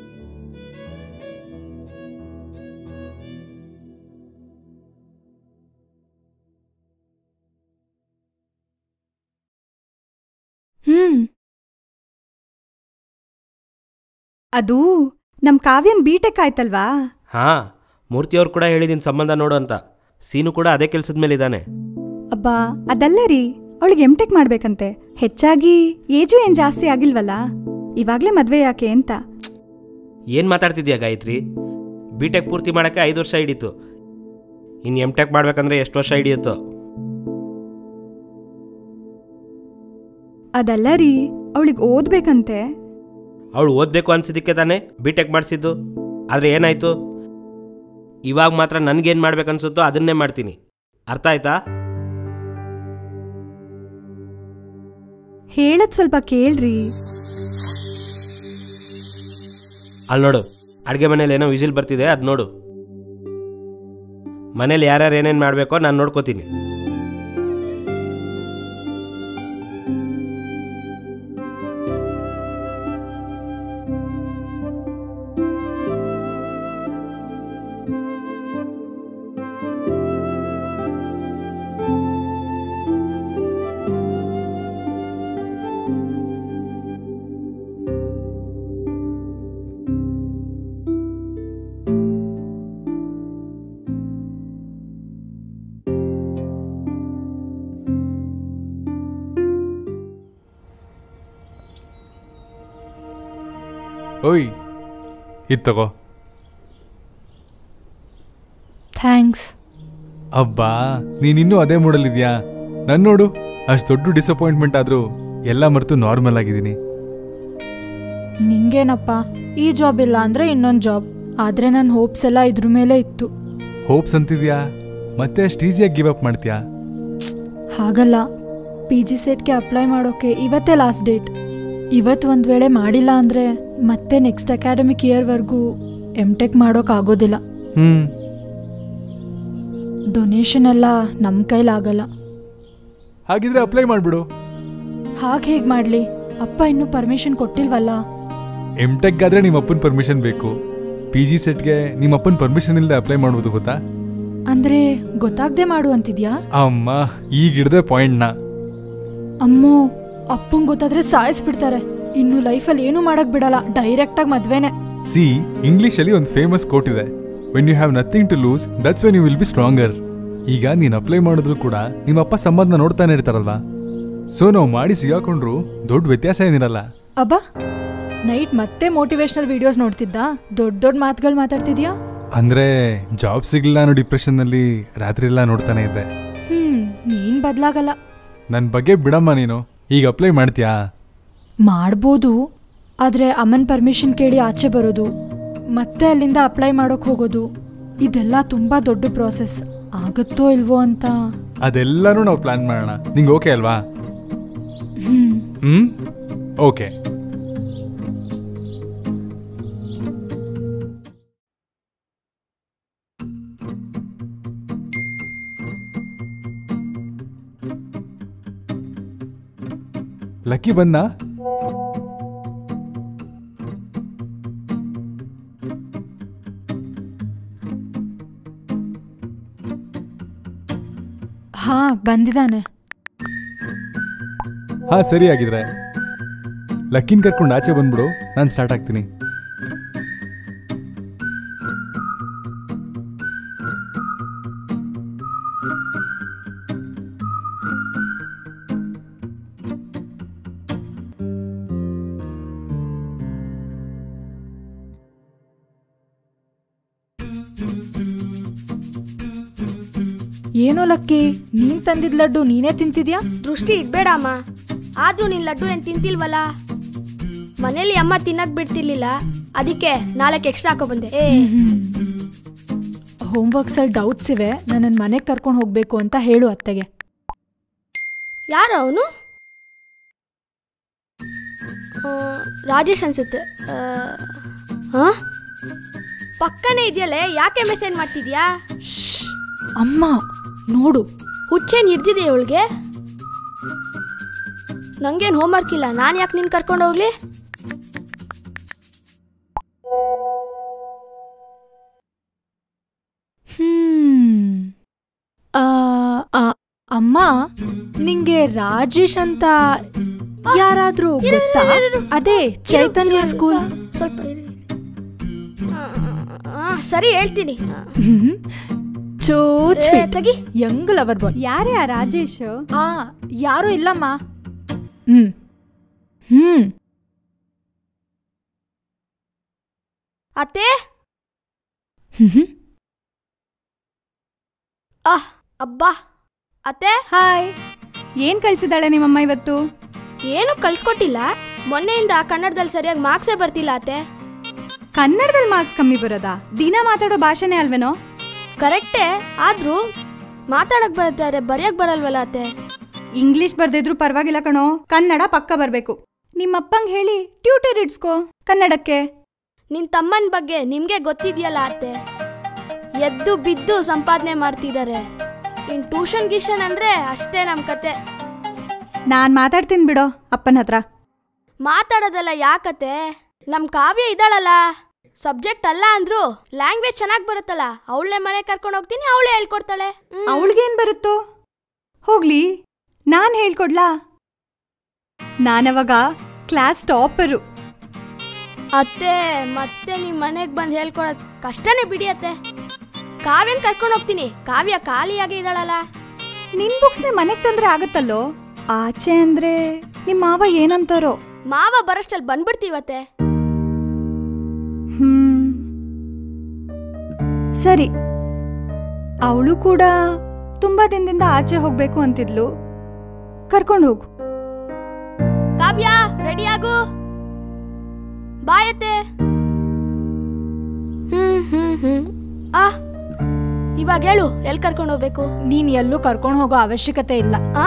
ಹ್ಮ್ ಅದು ನಮ್ ಕಾವ್ಯನ್ ಬಿಟೆಕ್ ಆಯ್ತಲ್ವಾ? ಹಾ, ಮೂರ್ತಿಯವ್ರು ಕೂಡ ಹೇಳಿದೀನಿ ಸಂಬಂಧ ನೋಡು ಅಂತ. ಸೀನು ಕೂಡ ಅದೇ ಕೆಲ್ಸದ ಮೇಲೆ ಇದ್ದಾನೆ. ಅಬ್ಬಾ ಅದಲ್ಲ ರೀ, ಅವಳಿಗೆ ಎಂ ಟೆಕ್ ಮಾಡ್ಬೇಕಂತೆ. ಹೆಚ್ಚಾಗಿ ಏಜು ಏನ್ ಜಾಸ್ತಿ ಆಗಿಲ್ವಲ್ಲ, ಇವಾಗ್ಲೇ ಮದ್ವೆ ಯಾಕೆ ಅಂತ. ಏನ್ ಮಾತಾಡ್ತಿದ್ಯಾ ಗಾಯತ್ರಿ? ಬಿ ಟೆಕ್ ಪೂರ್ತಿ ಮಾಡಕ್ಕೆ ಐದು ವರ್ಷ ಹಿಡೀತು. ಇನ್ನು ಎಂ ಟೆಕ್ ಮಾಡ್ಬೇಕಂದ್ರೆ ಎಷ್ಟು ವರ್ಷ ಹಿಡಿಯುತ್ತೋ? ಅದಲ್ಲ ರೀ, ಅವಳಿಗೆ ಓದ್ಬೇಕಂತೆ. ಅವಳು ಓದಬೇಕು ಅನ್ಸಿದ್ದಕ್ಕೆ ತಾನೇ ಬಿ ಟೆಕ್ ಮಾಡಿಸಿದ್ದು. ಆದರೆ ಏನಾಯ್ತು, ಇವಾಗ ಮಾತ್ರ ನನಗೇನು ಮಾಡ್ಬೇಕನ್ಸುತ್ತೋ ಅದನ್ನೇ ಮಾಡ್ತೀನಿ. ಅರ್ಥ ಆಯ್ತಾ? ಹೇಳದ್ ಸ್ವಲ್ಪ ಕೇಳ್ರಿ. ಅಲ್ಲಿ ನೋಡು, ಅಡುಗೆ ಮನೇಲಿ ಏನೋ ವಿಸಿಲ್ ಬರ್ತಿದೆ, ಅದು ನೋಡು. ಮನೇಲಿ ಯಾರ್ಯಾರು ಏನೇನು ಮಾಡಬೇಕೋ ನಾನು ನೋಡ್ಕೋತೀನಿ. ಓಯ್ ಇದು ತಗೋ. ಥ್ಯಾಂಕ್ಸ್. ಅಬ್ಬಾ ನೀನಿನ್ನೂ ಅದೇ ಮೂಡಲ್ಲಿದ್ಯಾ? ನಾನು ನೋಡು ಅಷ್ಟು ದೊಡ್ಡ ಡಿಸಪಾಯಿಂಟ್ಮೆಂಟ್ ಆದರೂ ಎಲ್ಲ ಮರೆತು ನಾರ್ಮಲ್ ಆಗಿದ್ದೀನಿ. ನಿಂಗೇನಪ್ಪ, ಈ ಜಾಬ್ ಇಲ್ಲ ಅಂದರೆ ಇನ್ನೊಂದು ಜಾಬ್. ಆದರೆ ನನ್ನ ಹೋಪ್ಸ್ ಎಲ್ಲ ಇದ್ರ ಮೇಲೆ ಇತ್ತು. ಹೋಪ್ಸ್ ಅಂತಿದ್ಯಾ? ಮತ್ತೆ ಅಷ್ಟು ಈಸಿಯಾಗಿ ಗಿವ್ ಅಪ್ ಮಾಡ್ತೀಯಾ? ಹಾಗಲ್ಲ, ಪಿ ಜಿ ಸೆಟ್ಗೆ ಅಪ್ಲೈ ಮಾಡೋಕ್ಕೆ ಇವತ್ತೇ ಲಾಸ್ಟ್ ಡೇಟ್. ಇವತ್ತು ಒಂದು ವೇಳೆ ಮಾಡಿಲ್ಲ ಅಂದರೆ ಮತ್ತೆ ನೆಕ್ಸ್ಟ್ ಅಕಾಡೆಮಿಕ್ ಇಯರ್ವರೆಗೂ ಎಮ್ ಟೆಕ್ ಮಾಡೋಕ್ಕಾಗೋದಿಲ್ಲ. ಹ್ಞೂ ಡೊನೇಷನ್ ಎಲ್ಲ ನಮ್ಮ ಕೈಲಾಗಲ್ಲ. ಹಾಗಿದ್ರೆ ಅಪ್ಲೈ ಮಾಡಿಬಿಡು. ಹಾಗೆ ಹೇಗೆ ಮಾಡಲಿ? ಅಪ್ಪ ಇನ್ನೂ ಪರ್ಮಿಷನ್ ಕೊಟ್ಟಿಲ್ವಲ್ಲ. ಎಮ್ ಟೆಕ್ಗಾದರೆ ನಿಮ್ಮ ಅಪ್ಪನ ಪರ್ಮಿಷನ್ ಬೇಕು. ಪಿ ಜಿ ಸೆಟ್ಗೆ ನಿಮ್ಮ ಅಪ್ಪನ ಪರ್ಮಿಷನ್ ಇಲ್ಲದೆ ಅಪ್ಲೈ ಮಾಡ್ಬೋದು ಗೊತ್ತಾ? ಅಂದರೆ ಗೊತ್ತಾಗದೆ ಮಾಡು ಅಂತಿದ್ಯಾ? ಅಮ್ಮ ಈಗ ಹಿಡ್ದೆ ಪಾಯಿಂಟ್ನ. ಅಮ್ಮೋ, ಅಪ್ಪಂಗೆ ಗೊತ್ತಾದ್ರೆ ಸಾಯಿಸ್ಬಿಡ್ತಾರೆ. ಇನ್ನು ಲೈಫಲ್ಲಿ ಏನೂ ಮಾಡಕ್ ಬಿಡಲ್ಲ, ಡೈರೆಕ್ಟಾಗಿ ಮದ್ವೆನೆ. ಸಿ, ಇಂಗ್ಲೀಷಲ್ಲಿ ಒಂದು ಫೇಮಸ್ ಕೋಟ್ ಇದೆ, when you have nothing to lose that's when you will be stronger. ಈಗ ನೀನು ಅಪ್ಲೈ ಮಾಡಿದ್ರು ಕೂಡ ನಿಮ್ಮ ಅಪ್ಪ ಸಂಬಂಧ ನೋಡ್ತಾನೆ ಇರ್ತಾರಲ್ವಾ, ಸೊ ನಾವು ಮಾಡಿ ಸಿಗಾಕೊಂಡ್ರು ದೊಡ್ಡ ವ್ಯತ್ಯಾಸ ಏನಿರಲ್ಲ. ಅಬ್ಬಾ, ನೈಟ್ ಮತ್ತೆ ಮೋಟಿವೇಶನಲ್ ವಿಡಿಯೋಸ್ ನೋಡ್ತಿದ್ದ? ದೊಡ್ಡ ದೊಡ್ಡ ಮಾತುಗಳು ಮಾತಾಡ್ತಿದ್ಯಾ? ಅಂದ್ರೆ ಜಾಬ್ ಸಿಗ್ಲಿಲ್ಲ ಅನ್ನೋ ಡಿಪ್ರೆಷನ್ನಲ್ಲಿ ರಾತ್ರಿ ಎಲ್ಲ ನೋಡ್ತಾನೆ ಇದ್ದೆ. ಹ್ಮ್ ನೀನ್ ಬದಲಾಗಲ್ಲ. ನನ್ನ ಬಗ್ಗೆ ಬಿಡಮ್ಮ ನೀನು. ಈಗ ಅಪ್ಲೈ ಮಾಡ್ತೀಯಾ? ಮಾಡ್ಬೋದು, ಆದರೆ ಅಮ್ಮನ ಪರ್ಮಿಷನ್ ಕೇಳಿ ಆಚೆ ಬರೋದು, ಮತ್ತೆ ಅಲ್ಲಿಂದ ಅಪ್ಲೈ ಮಾಡೋಕೆ ಹೋಗೋದು, ಇದೆಲ್ಲ ತುಂಬ ದೊಡ್ಡ ಪ್ರಾಸೆಸ್. ಆಗುತ್ತೋ ಇಲ್ವೋ ಅಂತ. ಅದೆಲ್ಲನೂ ನಾವು ಪ್ಲಾನ್ ಮಾಡೋಣ. ನಿಂಗೆ ಓಕೆ ಅಲ್ವಾ? ಹ್ಮ್ ಹ್ಮ್ ಓಕೆ. ಲಕ್ಕಿ ಬಂದ? ಹಾ ಬಂದಿದ್ದಾನೆ. ಹಾ ಸರಿ ಆಗಿದ್ರೆ ಲಕ್ಕಿನ್ ಕರ್ಕೊಂಡು ಆಚೆ ಬಂದ್ಬಿಡು, ನಾನು ಸ್ಟಾರ್ಟ್ ಆಗ್ತೀನಿ. ಏನೋ ಲಕ್ಕಿ, ನೀನ್ ತಂದಿದ್ ಲಡ್ಡು ನೀನೇ ತಿಂತಿದ್ಯಾ? ದೃಷ್ಟಿ ಇಡ್ಬೇಡ ಅಮ್ಮ. ಆದ್ರೂ ನಿನ್ ಲಡ್ಡು ಏನ್ ತಿಂತಿಲ್ವಲ್ಲ. ಮನೇಲಿ ಅಮ್ಮ ತಿನ್ನಕ್ ಬಿಡ್ತಿರ್ಲಿಲ್ಲ, ಅದಕ್ಕೆ ನಾಲ್ಕು ಎಕ್ಸ್ಟ್ರಾ ಹಾಕೋ ಬಂದೆ. ಹೋಮ್ವರ್ಕ್ಸ್ ಅಲ್ಲಿ ಡೌಟ್ಸ್ ಇವೆ, ನನ್ನ ಮನೆಗೆ ಕರ್ಕೊಂಡು ಹೋಗ್ಬೇಕು ಅಂತ ಹೇಳು ಅತ್ತೆಗೆ. ಯಾರು ಅವನು? ರಾಜೇಶ್ ಅನ್ಸುತ್ತೆ. ಹಾ ಪಕ್ಕನೇ ಇದೆಯಲ್ಲೇ, ಯಾಕೆ ಮೆಸೇಜ್ ಮಾಡ್ತಿದ್ಯಾ? ಅಮ್ಮ ನೋಡು, ಹುಚ್ಚೇನು ಹಿಡ್ದಿದೆ ಇವಳಿಗೆ. ನಂಗೇನು ಹೋಮ್ವರ್ಕ್ ಇಲ್ಲ, ನಾನು ಯಾಕೆ ನೀನು ಕರ್ಕೊಂಡು ಹೋಗ್ಲಿ? ಹ್ಮ್ ಅಮ್ಮ, ನಿಂಗೆ ರಾಜೇಶ್ ಅಂತ ಯಾರಾದ್ರೂ ಗೊತ್ತಾ? ಅದೇ ಚೈತನ್ಯ ಸ್ಕೂಲ್. ಸ್ವಲ್ಪ ಸರಿ ಹೇಳ್ತೀನಿ. ತಗಿ ಯಂಗ್ ಲವರ್ ಬಾಯ್. ಯಾರೇ ಆ ರಾಜೇಶ್? ಆ ಯಾರು ಇಲ್ಲಮ್ಮ. ಹ್ಮ್ ಹ್ಮ್ ಅತ್ತೆ. ಹ್ಮ್ ಆಹ್ ಅಬ್ಬಾ ಅತ್ತೆ. ಹಾಯ್. ಏನ್ ಕಳ್ಸಿದಾಳೆ ನಿಮ್ಮಮ್ಮ ಇವತ್ತು? ಏನು ಕಳ್ಸ್ಕೊಟ್ಟಿಲ್ಲ. ಮೊನ್ನೆಯಿಂದ ಕನ್ನಡದಲ್ಲಿ ಸರಿಯಾಗಿ ಮಾರ್ಕ್ಸೇ ಬರ್ತಿಲ್ಲ ಅತ್ತೆ. ಕನ್ನಡದಲ್ಲಿ ಮಾರ್ಕ್ಸ್ ಕಮ್ಮಿ ಬರೋದಾ? ದಿನ ಮಾತಾಡೋ ಭಾಷೆನೇ ಅಲ್ವೇನೋ? ಕರೆಕ್ಟೇ, ಆದ್ರೂ ಮಾತಾಡಕ್ ಬರುತ್ತೆ, ಬರೆಯಕ್ ಬರಲ್ವಲ್ಲ ಅತ್ತೆ. ಇಂಗ್ಲಿಷ್ ಬರ್ದಿದ್ರು ಪರವಾಗಿಲ್ಲ ಕಣೋ, ಕನ್ನಡ ಪಕ್ಕ ಬರ್ಬೇಕು. ನಿಮ್ಮಪ್ಪಂಗೆ ಹೇಳಿ ಟ್ಯೂಟರ್ ಇಡ್ಸ್ಕೋ ಕನ್ನಡಕ್ಕೆ. ನಿನ್ ತಮ್ಮನ ಬಗ್ಗೆ ನಿಮ್ಗೆ ಗೊತ್ತಿದ್ಯಲ್ಲ ಅತ್ತೆ, ಎದ್ದು ಬಿದ್ದು ಸಂಪಾದನೆ ಮಾಡ್ತಿದ್ದಾರೆ. ಇನ್ ಟ್ಯೂಷನ್ ಗಿಷನ್ ಅಂದ್ರೆ ಅಷ್ಟೇ ನಮ್ ಕತೆ. ನಾನ್ ಮಾತಾಡ್ತೀನಿ ಬಿಡೋ ಅಪ್ಪನ ಹತ್ರ. ಮಾತಾಡೋದಲ್ಲ ಯಾಕತ್ತೆ, ನಮ್ ಕಾವ್ಯ ಇದ್ದಾಳಲ್ಲ, ಸಬ್ಜೆಕ್ಟ್ ಅಲ್ಲ ಅಂದ್ರು ಲ್ಯಾಂಗ್ವೇಜ್ ಚೆನ್ನಾಗಿ ಬರುತ್ತಲ್ಲ, ಅವಳನ್ನೇ ಮನೆ ಕರ್ಕೊಂಡು ಹೋಗ್ತೀನಿ, ಅವಳೇ ಹೇಳ್ಕೊಡ್ತಾಳೆ. ಅವಳಿಗೇನ್ ಬರುತ್ತೋ ಹೋಗ್ಲಿ, ನಾನ್ ಹೇಳ್ಕೊಡ್ಲಾ? ನಾನವಾಗ ಕ್ಲಾಸ್ ಟಾಪರು. ಅತ್ತೆ ಮತ್ತೆ ನಿಮ್ ಮನೆಗೆ ಬಂದು ಹೇಳ್ಕೊಡೋದು ಕಷ್ಟನೇ ಬಿಡಿ ಅತ್ತೆ. ಕಾವ್ಯನ್ ಕರ್ಕೊಂಡು ಹೋಗ್ತೀನಿ, ಕಾವ್ಯ ಖಾಲಿಯಾಗಿ ಇದ್ದಾಳಲ್ಲ. ನಿನ್ ಬುಕ್ಸ್ನೇ ಮನೆಗ್ ತಂದ್ರೆ ಆಗತ್ತಲ್ಲೋ, ಆಚೆ ಅಂದ್ರೆ ನಿಮ್ ಮಾವ ಏನಂತಾರೋ. ಮಾವ ಬರಷ್ಟಲ್ಲಿ ಬಂದ್ಬಿಡ್ತೀವತ್ತೆ. ಸರಿ, ಅವಳು ಕೂಡ ತುಂಬಾ ದಿನದಿಂದ ಆಚೆ ಹೋಗ್ಬೇಕು ಅಂತಿದ್ಲು. ಕರ್ಕೊಂಡು ಹೋಗು. ಕಾವ್ಯ, ರೆಡಿ ಆಗು. ಬಾಯತ್ತೆ. ಹ್ಮ್ ಹ್ಮ್ ಹ್ಮ್ ಆ ಇವಾಗ ಹೇಳು, ಎಲ್ಲಿ ಕರ್ಕೊಂಡು ಹೋಗ್ಬೇಕು? ನೀನ್ ಎಲ್ಲೂ ಕರ್ಕೊಂಡು ಹೋಗೋ ಅವಶ್ಯಕತೆ ಇಲ್ಲ. ಆ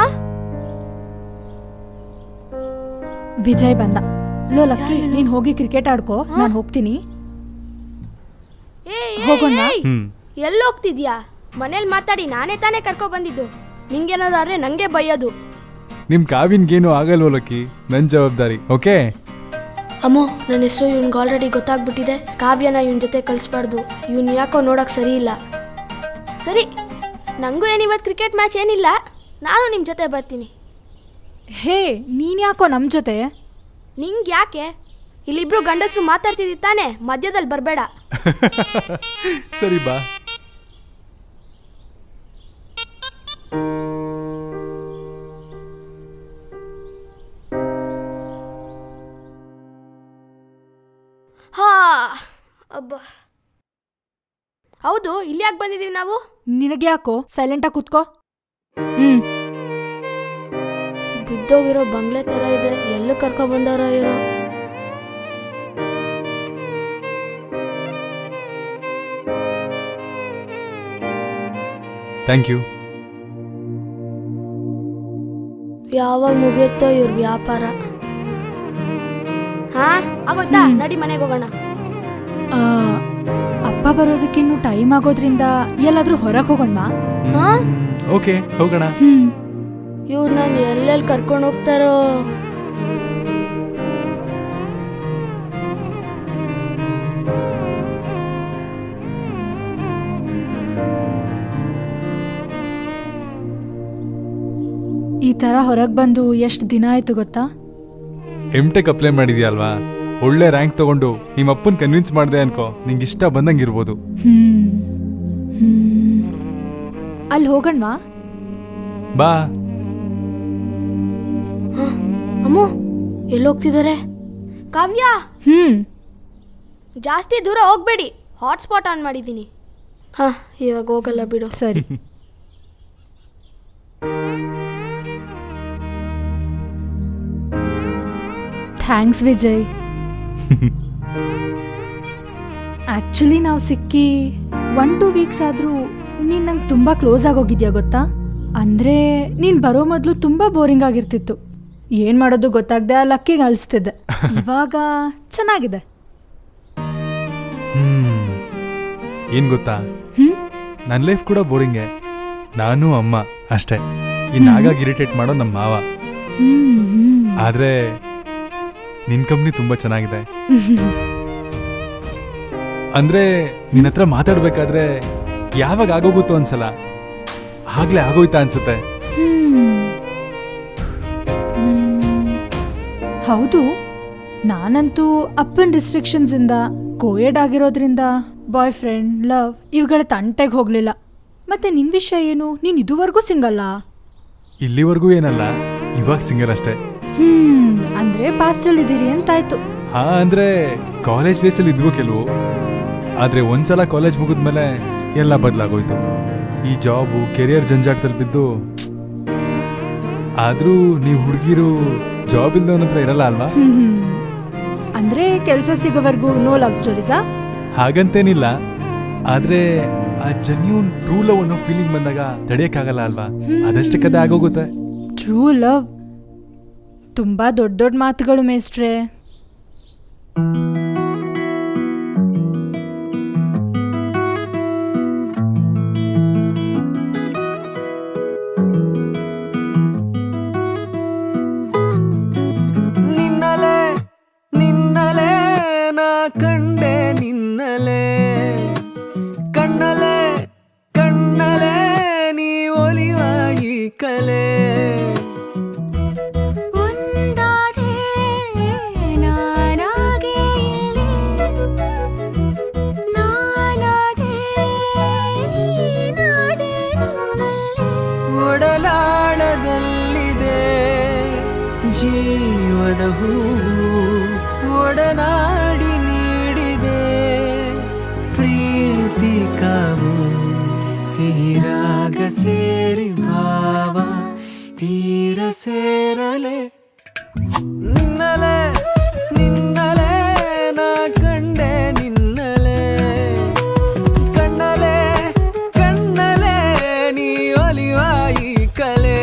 ವಿಜಯ್ ಬಂದ. ಲೋ ಲಕ್ಕಿ, ನೀನ್ ಹೋಗಿ ಕ್ರಿಕೆಟ್ ಆಡ್ಕೋ, ನಾನು ಹೋಗ್ತೀನಿ. ಹೋಗೋಣ. ಎಲ್ಲಿ ಹೋಗ್ತಿದ್ಯಾ? ಮನೇಲಿ ಮಾತಾಡಿ ನಾನೇ ತಾನೇ ಕರ್ಕೊ ಬಂದಿದ್ದು. ನಿಂಗೇನಾದ್ರೆ ನಂಗೆ ಬೈಯೋದು. ನಿಮ್ ಕಾವಿನ್ಗೇನು ಆಗಲ್ವೋ ಲಕ್ಕಿ, ನನ್ ಜವಾಬ್ದಾರಿ. ಓಕೆ ಅಮ್ಮೋ, ನನ್ನ ಹೆಸರು ಇವ್ನಿಗೆ ಆಲ್ರೆಡಿ ಗೊತ್ತಾಗ್ಬಿಟ್ಟಿದೆ. ಕಾವ್ಯನ ಇವನ್ ಜೊತೆ ಕಳಿಸ್ಬಾರ್ದು. ಇವ್ನು ಯಾಕೋ ನೋಡಕ್ ಸರಿ ಇಲ್ಲ. ಸರಿ, ನಂಗೂ ಏನಿವತ್ತು ಕ್ರಿಕೆಟ್ ಮ್ಯಾಚ್ ಏನಿಲ್ಲ, ನಾನು ನಿಮ್ಮ ಜೊತೆ ಬರ್ತೀನಿ. ಹೇ, ನೀನ್ ಯಾಕೋ ನಮ್ ಜೊತೆ? ನಿಂಗೆ ಯಾಕೆ? ಇಲ್ಲಿಬ್ರು ಗಂಡಸರು ಮಾತಾಡ್ತಿದ್ದಿ ತಾನೆ, ಮಧ್ಯದಲ್ಲಿ ಬರಬೇಡ. ಸರಿ ಬಾ. ಹಾ ಅಬ್ಬ. ಹೌದು, ಇಲ್ಲಿ ಯಾಕೆ ಬಂದಿದೀವಿ ನಾವು? ನಿನಗೆ ಯಾಕೋ? ಸೈಲೆಂಟಾಗಿ ಕೂತ್ಕೋ. ಹ್ಮ್ ಬಿದ್ದೋಗಿರೋ ಬಂಗ್ಲೆ ತರ ಇದೆ. ಎಲ್ಲೂ ಕರ್ಕೊ ಬಂದಾರ ಇರೋ. Thank you. ಯಾವಾಗ ಮುಗಿಯುತ್ತೋ ಇವ್ರ ವ್ಯಾಪಾರ. ಹಾ ಆಗೋಯ್ತಾ? ನಡಿ ಮನೆಗೆ ಹೋಗೋಣ. ಅಪ್ಪ ಬರೋದಕ್ಕಿನ್ನು ಟೈಮ್ ಆಗೋದ್ರಿಂದ ಎಲ್ಲಾದ್ರೂ ಹೊರಗೆ ಹೋಗೋಣ. ಓಕೆ, ಹೋಗೋಣ. ಹ್ಮ್ ಇವ್ರು ನಾನು ಎಲ್ಲೆಲ್ಲಿ ಕರ್ಕೊಂಡು ಹೋಗ್ತಾರೋ. ಈ ತರ ಹೊರಗೆ ಬಂದು ಎಷ್ಟು ದಿನ ಆಯ್ತು ಗೊತ್ತಾ? ಎಮ್.ಟೆಕ್ ಅಪ್ಲೈ ಮಾಡಿದ್ಯಾ ಅಲ್ವಾ? ಒಳ್ಳೆ ರ್ಯಾಂಕ್ ತಗೊಂಡು ನಿಮ್ಮ ಅಪ್ಪನ್ ಕನ್ವಿನ್ಸ್ ಮಾಡ್ದೆ ಅನ್ಕೋ, ನಿಂಗೆ ಇಷ್ಟ ಬಂದಂಗೆ ಇರ್ಬೋದು. ಹ್ಮ್ ಅಲ್ಲಿ ಹೋಗಣ್ವಾ? ಬಾ. ಅಮ್ಮೋ, ಎಲ್ಲಿ ಹೋಗ್ತಿದ್ದಾರೆ? ಕಾವ್ಯ, ಹ್ಮ್ ಜಾಸ್ತಿ ದೂರ ಹೋಗ್ಬೇಡಿ, ಹಾಟ್ಸ್ಪಾಟ್ ಆನ್ ಮಾಡಿದ್ದೀನಿ. ಹಾ, ಇವಾಗ ಹೋಗಲ್ಲ ಬಿಡು. ಸರಿ. ಥ್ಯಾಂಕ್ಸ್ ವಿಜಯ್. ಆಕ್ಚುಲಿ ನಾವು ಸಿಕ್ಕಿ ಒನ್ ಟೂ ವೀಕ್ಸ್ ಆದ್ರೂ ನೀನ್ ನಂಗೆ ತುಂಬಾ ಕ್ಲೋಸ್ ಆಗೋಗಿದ್ಯಾ ಗೊತ್ತಾ? ಅಂದ್ರೆ ನೀನ್ ಬರೋ ಮೊದಲು ತುಂಬಾ ಬೋರಿಂಗ್ ಆಗಿರ್ತಿತ್ತು. ಏನ್ ಮಾಡೋದು ಗೊತ್ತಾಗ್ದೆ ಆ ಲಕ್ಕಿಗೆ ಅಳಿಸ್ತಿದ್ದೆ. ಇವಾಗ ಚೆನ್ನಾಗಿದೆ. ಹ್ಮ್ ಏನ್ ಗೊತ್ತಾ, ಹ್ಮ್ ನನ್ನ ಲೈಫ್ ಕೂಡ ಬೋರಿಂಗೇ. ನಾನು ಅಮ್ಮ ಅಷ್ಟೇ. ಇನ್ನಾಗ ಇರಿಟೇಟ್ ಮಾಡೋ ನಮ್ಮ ಮಾವ. ಹ್ಮ್ ಹ್ಮ್ ಆದ್ರೆ ನಿನ್ ಕಂಪ್ನಿ ತುಂಬಾ ಚೆನ್ನಾಗಿದೆ. ಅಂದ್ರೆ ನಿನ್ನ ಹತ್ರ ಮಾತಾಡ್ಬೇಕಾದ್ರೆ ಯಾವಾಗ ಆಗೋಗುತ್ತೋ ಅನ್ಸಲ್ಲ, ಆಗ್ಲೇ ಆಗೋಯ್ತಾ ಅನ್ಸುತ್ತೆ. ಹೌದು, ನಾನಂತೂ ಅಪ್ಪನ್ ರಿಸ್ಟ್ರಿಕ್ಷನ್ಸ್ ಇಂದ, ಕೋಯೆಡ್ ಆಗಿರೋದ್ರಿಂದ ಬಾಯ್ ಫ್ರೆಂಡ್, ಲವ್ ಇವುಗಳ ತಂಟೆಗೆ ಹೋಗ್ಲಿಲ್ಲ. ಮತ್ತೆ ನಿನ್ ವಿಷಯ ಏನು? ನೀನ್ ಇದುವರೆಗೂ ಸಿಂಗಲ್ಲ? ಇಲ್ಲಿವರೆಗೂ ಏನಲ್ಲ, ಇವಾಗ ಸಿಂಗಲ್ ಅಷ್ಟೇ. ಹ್ಮ್ ಅಂದ್ರೆ ಪಾಸ್ಟಲ್ಲಿ ಇದ್ದೀರಿ ಅಂತಾಯ್ತು. ಹಾ, ಅಂದ್ರೆ ಕಾಲೇಜ್ ಡೇಸ್ ಅಲ್ಲಿ ಇದ್ವು ಕೆಲವು. ಆದ್ರೆ ಒಂದ್ಸಲ ಕಾಲೇಜ್ ಮುಗಿದ್ಮೇಲೆ ಎಲ್ಲ ಬದಲಾಗೋಯ್ತು. ಈ ಜಾಬು ಕೆರಿಯರ್ ಜಂಜಾಟದಲ್ಲಿ ಬಿದ್ದು. ಆದ್ರೂ ನೀವು ಹುಡುಗಿರು ಜಾಬ್ ಇಲ್ದವನ ಹತ್ರ ಇರಲ್ಲ ಅಲ್ವಾ? ಅಂದ್ರೆ ಕೆಲಸ ಸಿಗೋವರೆಗೂ ನೋ ಲವ್ ಸ್ಟೋರೀಸಾ? ಹಾಗಂತೇನಿಲ್ಲ, ಆದ್ರೆ ಆ ಜೆನ್ಯೂನ್ ಟ್ರೂ ಲವ್ ಅನ್ನೋ ಫೀಲಿಂಗ್ ಬಂದಾಗ ತಡೆಯಕ್ಕಾಗಲ್ಲ ಅಲ್ವಾ? ಅದಷ್ಟಕ್ಕದೇ ಆಗೋಗುತ್ತೆ. ಟ್ರೂ ಲವ್ ತುಂಬಾ ದೊಡ್ಡ ದೊಡ್ಡ ಮಾತುಗಳು ಮೇಸ್ಟ್ರೆ. ನಿನ್ನಲೆ ನಿನ್ನಲೆ ನಾ ಕಂಡೆ, ನಿನ್ನಲೆ ಕಣ್ಣಲೆ ಕಣ್ಣಲೆ ನೀ ಒಲಿವ ಈ ಕಲೆ. ಒಡಲಾಳದಲ್ಲಿದೆ ಜೀವದ ಹೂವು, ಒಡನಾಡಿ ನೀಡಿದೆ ಪ್ರೀತಿ ಕಾ ಸೇರಿ ಭಾವ ತೀರ ಸೇರಲೆ ನಿನ್ನಲೆ ನಿನ್ನಲೆ ನಾ ಕಂಡೆ ನಿನ್ನಲೆ ಕಣ್ಣಲೆ ಕಣ್ಣಲೆ ನೀ ಒಲಿವ ಈ ಕಲೆ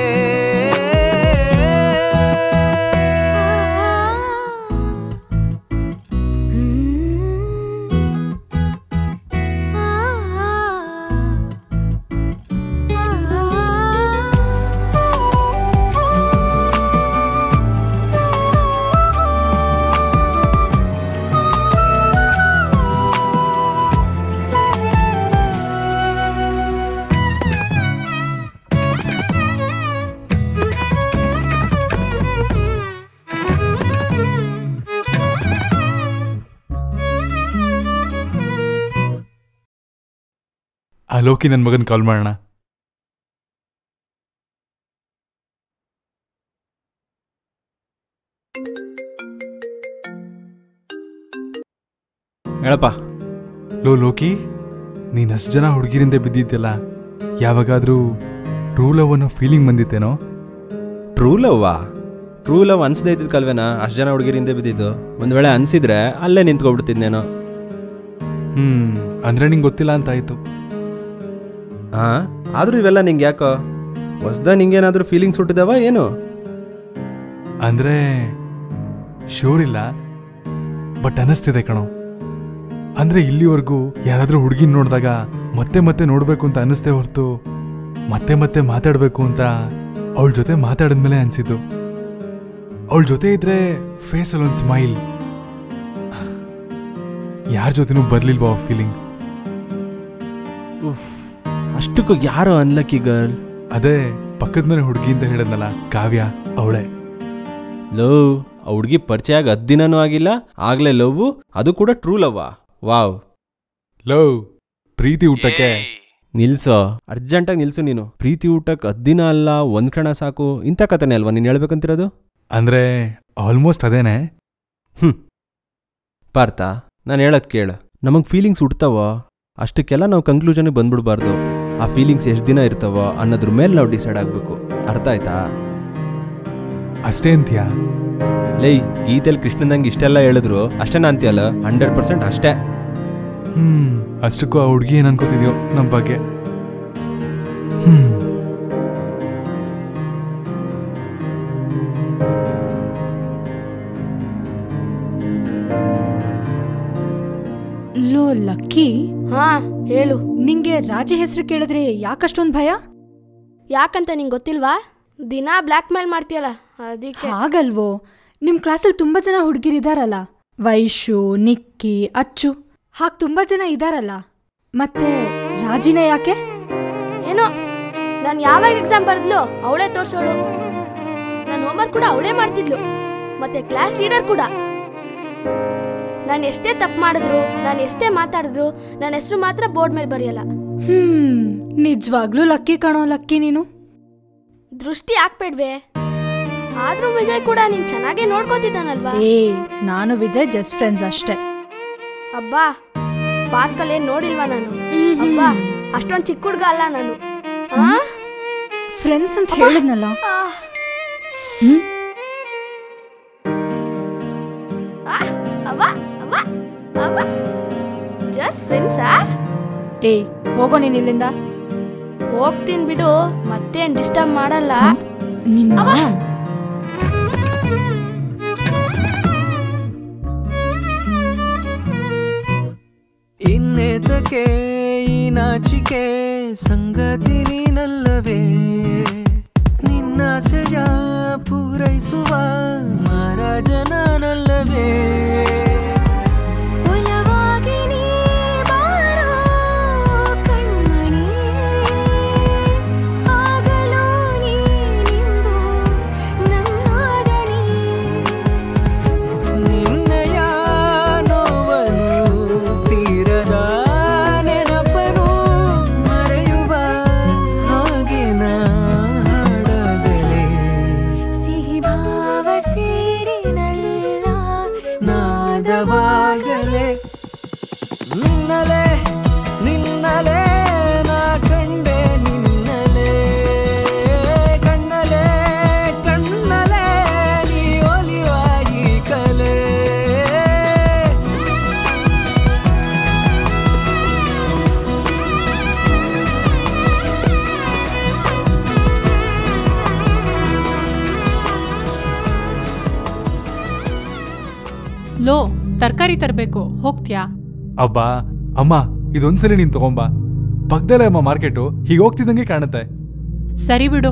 ಆ ಲೋಕಿ ನನ್ನ ಮಗನ ಕಾಲ್ ಮಾಡೋಣ. ಹೇಳಪ್ಪ. ಲೋ ಲೋಕಿ, ನೀನು ಅಷ್ಟು ಜನ ಹುಡುಗಿರಿಂದ ಬಿದ್ದಿದ್ದೆಲ್ಲ ಯಾವಾಗಾದರೂ ಟ್ರೂ ಲವ್ ಅನ್ನೋ ಫೀಲಿಂಗ್ ಬಂದಿತ್ತೇನೋ? ಟ್ರೂ ಲವ್ವಾ? ಟ್ರೂ ಲವ್ ಅನ್ಸದೇ ಇದ್ದಿದ್ಕಲ್ವೇನಾ ಅಷ್ಟು ಜನ ಹುಡುಗಿರಿಂದ ಬಿದ್ದಿದ್ದು? ಒಂದು ವೇಳೆ ಅನ್ಸಿದ್ರೆ ಅಲ್ಲೇ ನಿಂತ್ಕೊಬಿಡ್ತಿದ್ನೇನೋ. ಹ್ಞೂ, ಅಂದರೆ ನಿಂಗೆ ಗೊತ್ತಿಲ್ಲ ಅಂತ ಆಯಿತು. ಹಾಂ, ಆದರೂ ಇವೆಲ್ಲ ನಿಂಗೆ ಯಾಕೋ? ಹೊಸ್ದ ನಿಂಗೇನಾದರೂ ಫೀಲಿಂಗ್ಸ್ ಹುಟ್ಟಿದಾವ ಏನು? ಅಂದರೆ ಶೋರ್ ಇಲ್ಲ, ಬಟ್ ಅನ್ನಿಸ್ತಿದೆ ಕಣೋ. ಅಂದರೆ ಇಲ್ಲಿವರೆಗೂ ಯಾರಾದರೂ ಹುಡುಗಿನ ನೋಡಿದಾಗ ಮತ್ತೆ ಮತ್ತೆ ನೋಡಬೇಕು ಅಂತ ಅನ್ನಿಸ್ತೇ ಹೊರತು ಮತ್ತೆ ಮತ್ತೆ ಮಾತಾಡಬೇಕು ಅಂತ ಅವಳ ಜೊತೆ ಮಾತಾಡಿದ್ಮೇಲೆ ಅನಿಸಿದ್ದು. ಅವಳ ಜೊತೆ ಇದ್ರೆ ಫೇಸಲ್ಲಿ ಒಂದು ಸ್ಮೈಲ್, ಯಾರ ಜೊತೆನೂ ಬರಲಿಲ್ವಾ ಆ ಫೀಲಿಂಗ್. ಅಷ್ಟಕ್ಕೂ ಯಾರೋ ಅನ್ಲಕ್ಕಿ ಗರ್ಲ್. ಅದೇ ಪಕ್ಕದ ಮನೆ ಹುಡುಗಿ ಅಂತ ಹೇಳಿದ್ನಲ್ಲ, ಕಾವ್ಯ, ಅವಳೆ. ಲವ್ ಆ ಹುಡುಗಿ ಪರಿಚಯ ಆಗಿ ಹತ್ತು ದಿನನೂ ಆಗಿಲ್ಲ, ಆಗ್ಲೇ ಲವ್, ಅದು ಕೂಡ ಟ್ರೂ ಲವ್ವಾ? ವಾವ್. ಲವ್ ಪ್ರೀತಿ ಊಟಕ್ಕೆ ನಿಲ್ಸೋ, ಅರ್ಜೆಂಟಾಗಿ ನಿಲ್ಸು ನೀನು. ಪ್ರೀತಿ ಊಟಕ್ಕೆ ಹತ್ತು ದಿನ ಅಲ್ಲ, ಒಂದು ಕ್ಷಣ ಸಾಕು, ಇಂಥ ಕಥೆನೇ ಅಲ್ವಾ ನೀನು ಹೇಳ್ಬೇಕಂತಿರೋದು? ಅಂದರೆ ಆಲ್ಮೋಸ್ಟ್ ಅದೇನೆ. ಹ್ಞೂ ಪಾರ್ಥ, ನಾನು ಹೇಳೋದು ಕೇಳು. ನಮಗೆ ಫೀಲಿಂಗ್ಸ್ ಹುಡ್ತಾವೋ ಅಷ್ಟಕ್ಕೆಲ್ಲ ನಾವು ಕನ್ಕ್ಲೂಷನ್ಗೆ ಬಂದ್ಬಿಡ್ಬಾರ್ದು. ಆ ಫೀಲಿಂಗ್ಸ್ ಎಷ್ಟು ದಿನ ಇರ್ತಾವೋ ಅನ್ನೋದ್ರ ಮೇಲೆ ನಾವು ಡಿಸೈಡ್ ಆಗಬೇಕು. ಅರ್ಥ ಆಯ್ತಾ? ಅಷ್ಟೇ ಅಂತೀಯಾ? ಲೈ, ಗೀತೆಯಲ್ಲಿ ಕೃಷ್ಣನಂಗೆ ಇಷ್ಟೆಲ್ಲ ಹೇಳಿದ್ರು ಅಷ್ಟೇನ ಅಂತೀಯಲ್ಲ? ಹಂಡ್ರೆಡ್ ಪರ್ಸೆಂಟ್ ಅಷ್ಟೇ. ಹ್ಞೂ, ಅಷ್ಟಕ್ಕೂ ಆ ಹುಡುಗಿ ಏನು ಅನ್ಕೋತಿದ್ಯೋ ನಮ್ಮ ಬಗ್ಗೆ. ಹ್ಞೂ, ಲೋ ಲಕ್ಕಿ, ಹಾ ಹೇಳು. ನಿಂಗೆ ರಾಜಿ ಹೆಸರು ಕೇಳಿದ್ರೆ ಯಾಕಷ್ಟೊಂದು ಭಯ? ಯಾಕಂತ ನಿಂಗೆ ಗೊತ್ತಿಲ್ವಾ? ದಿನಾ ಬ್ಲ್ಯಾಕ್ ಮೇಲ್ ಮಾಡ್ತೀಯಲ್ಲ ಅದಕ್ಕೆ. ಹಾಗಲ್ವೋ, ನಿಮ್ಮ ಕ್ಲಾಸಲ್ಲಿ ತುಂಬ ಜನ ಹುಡುಗಿರಿದಾರಲ್ಲ, ವೈಶು, ನಿಕ್ಕಿ, ಅಚ್ಚು, ಹಾಗೆ ತುಂಬ ಜನ ಇದಾರಲ್ಲ, ಮತ್ತೆ ರಾಜಿನೇ ಯಾಕೆ? ಏನೋ ನಾನು ಯಾವಾಗ ಎಕ್ಸಾಮ್ ಬರೆದ್ಲು ಅವಳೇ ತೋರ್ಸೋಳು. ನಾನು ಹೋಮ್ವರ್ಕ್ ಕೂಡ ಅವಳೇ ಮಾಡ್ತಿದ್ಲು, ಮತ್ತೆ ಕ್ಲಾಸ್ ಲೀಡರ್ ಕೂಡ. ನಾನು ಎಷ್ಟೇ ತಪ್ಪು ಮಾಡಿದ್ರು, ನಾನು ಎಷ್ಟೇ ಮಾತಾಡಿದ್ರು ನನ್ನ ಹೆಸರು ಮಾತ್ರ ಬೋರ್ಡ್ ಮೇಲೆ ಬರೆಯಲ್ಲ. ಹ್ಮ್ ನಿಜವಾಗ್ಲೂ ಲಕ್ಕಿ ಕಣೋ ಲಕ್ಕಿ ನೀನು. ದೃಷ್ಟಿ ಹಾಕ್ಬೇಡ್ವೆ. ಆದ್ರೂ ವಿಜಯ್ ಕೂಡ ನೀನ್ ಚೆನ್ನಾಗೇ ನೋಡ್ಕೋತಿದ್ದಾನಲ್ವಾ? ಏ, ನಾನು ವಿಜಯ್ ಜಸ್ಟ್ ಫ್ರೆಂಡ್ಸ್ ಅಷ್ಟೇ. ಅಬ್ಬಾ, ಪಾರ್ಕಲ್ಲಿ ಏನ್ ನೋಡಿಲ್ವಾ ನಾನು? ಅಬ್ಬಾ, ಅಷ್ಟೊಂದು ಚಿಕ್ಕ ಹುಡ್ಗ ಅಲ್ಲ ನಾನು. ಫ್ರೆಂಡ್ಸ್ ಅಂತ ಹೇಳಿದ್ನಲ್ಲ. ಜಸ್ಟ್ ಫ್ರೆಂಡ್ಸಾ? ಏ, ಹೋಗೋ ನೀನ್ ಇಲ್ಲಿಂದ. ಹೋಗ್ತೀನಿ ಬಿಡು, ಮತ್ತೇನ್ ಡಿಸ್ಟರ್ಬ್ ಮಾಡಲ್ಲ. ಇನ್ನೇತಕ್ಕೆ ಈ ನಾಚಿಕೆ ಸಂಗತಿ ನೀನಲ್ಲವೇ? ನಿನ್ನಾಸೆಯ ಪೂರೈಸುವ ಮಹಾರಾಜ ನಾನಲ್ಲವೇ? ನಿನ್ನಲೆ ನಿನ್ನಲೆ ನಾ ಕಂಡೆ ನಿನ್ನಲೆ ತರಕಾರಿ ತರಬೇಕು, ಹೋಗ್ತೀಯಾ? ಅಬ್ಬಾ ಅಮ್ಮ, ಇದೊಂದ್ಸಲಿ ನೀನ್ ತಗೊಂಬಾ. ಪಕ್ಕದಲ್ಲೇ ಅಮ್ಮ ಮಾರ್ಕೆಟು, ಹೀಗೆ ಹೋಗ್ತಿದ್ದಂಗೆ ಕಾಣುತ್ತೆ. ಸರಿ ಬಿಡು.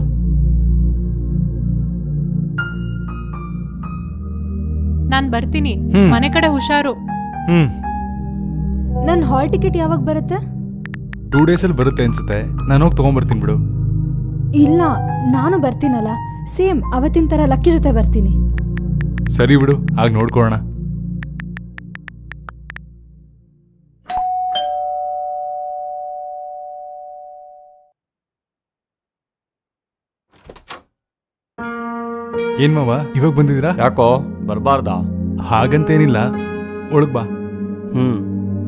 ನಾನ್ ಬರ್ತೀನಿ. ಹ್ಮ್. ಮನೆ ಕಡೆ ಹುಷಾರು. ಹ್ಮ್ ನನ್ನ ಹಾಲ್ ಟಿಕೆಟ್ ಯಾವಾಗ ಬರುತ್ತೆ? ಟೂ ಡೇಸಲ್ಲಿ ಬರುತ್ತೆ ಅನ್ಸುತ್ತೆ. ನಾನು ಹೋಗಿ ತಗೊಂಬರ್ತೀನಿ ಬಿಡು. ಇಲ್ಲ, ನಾನು ಬರ್ತೀನಲ್ಲ, ಸೇಮ್ ಅವತ್ತಿನ ಥರ ಲಕ್ಕಿ ಜೊತೆ ಬರ್ತೀನಿ. ಸರಿ ಬಿಡು, ಆಗ ನೋಡ್ಕೊಳ್ಳೋಣ. ಏನ್ ಮಾವ, ಇವಾಗ ಬಂದಿದ್ದೀರಾ? ಯಾಕೋ ಬರ್ಬಾರ್ದಾ? ಹಾಗಂತೇನಿಲ್ಲ, ಒಳಗ್ ಬಾ. ಹ್ಮ್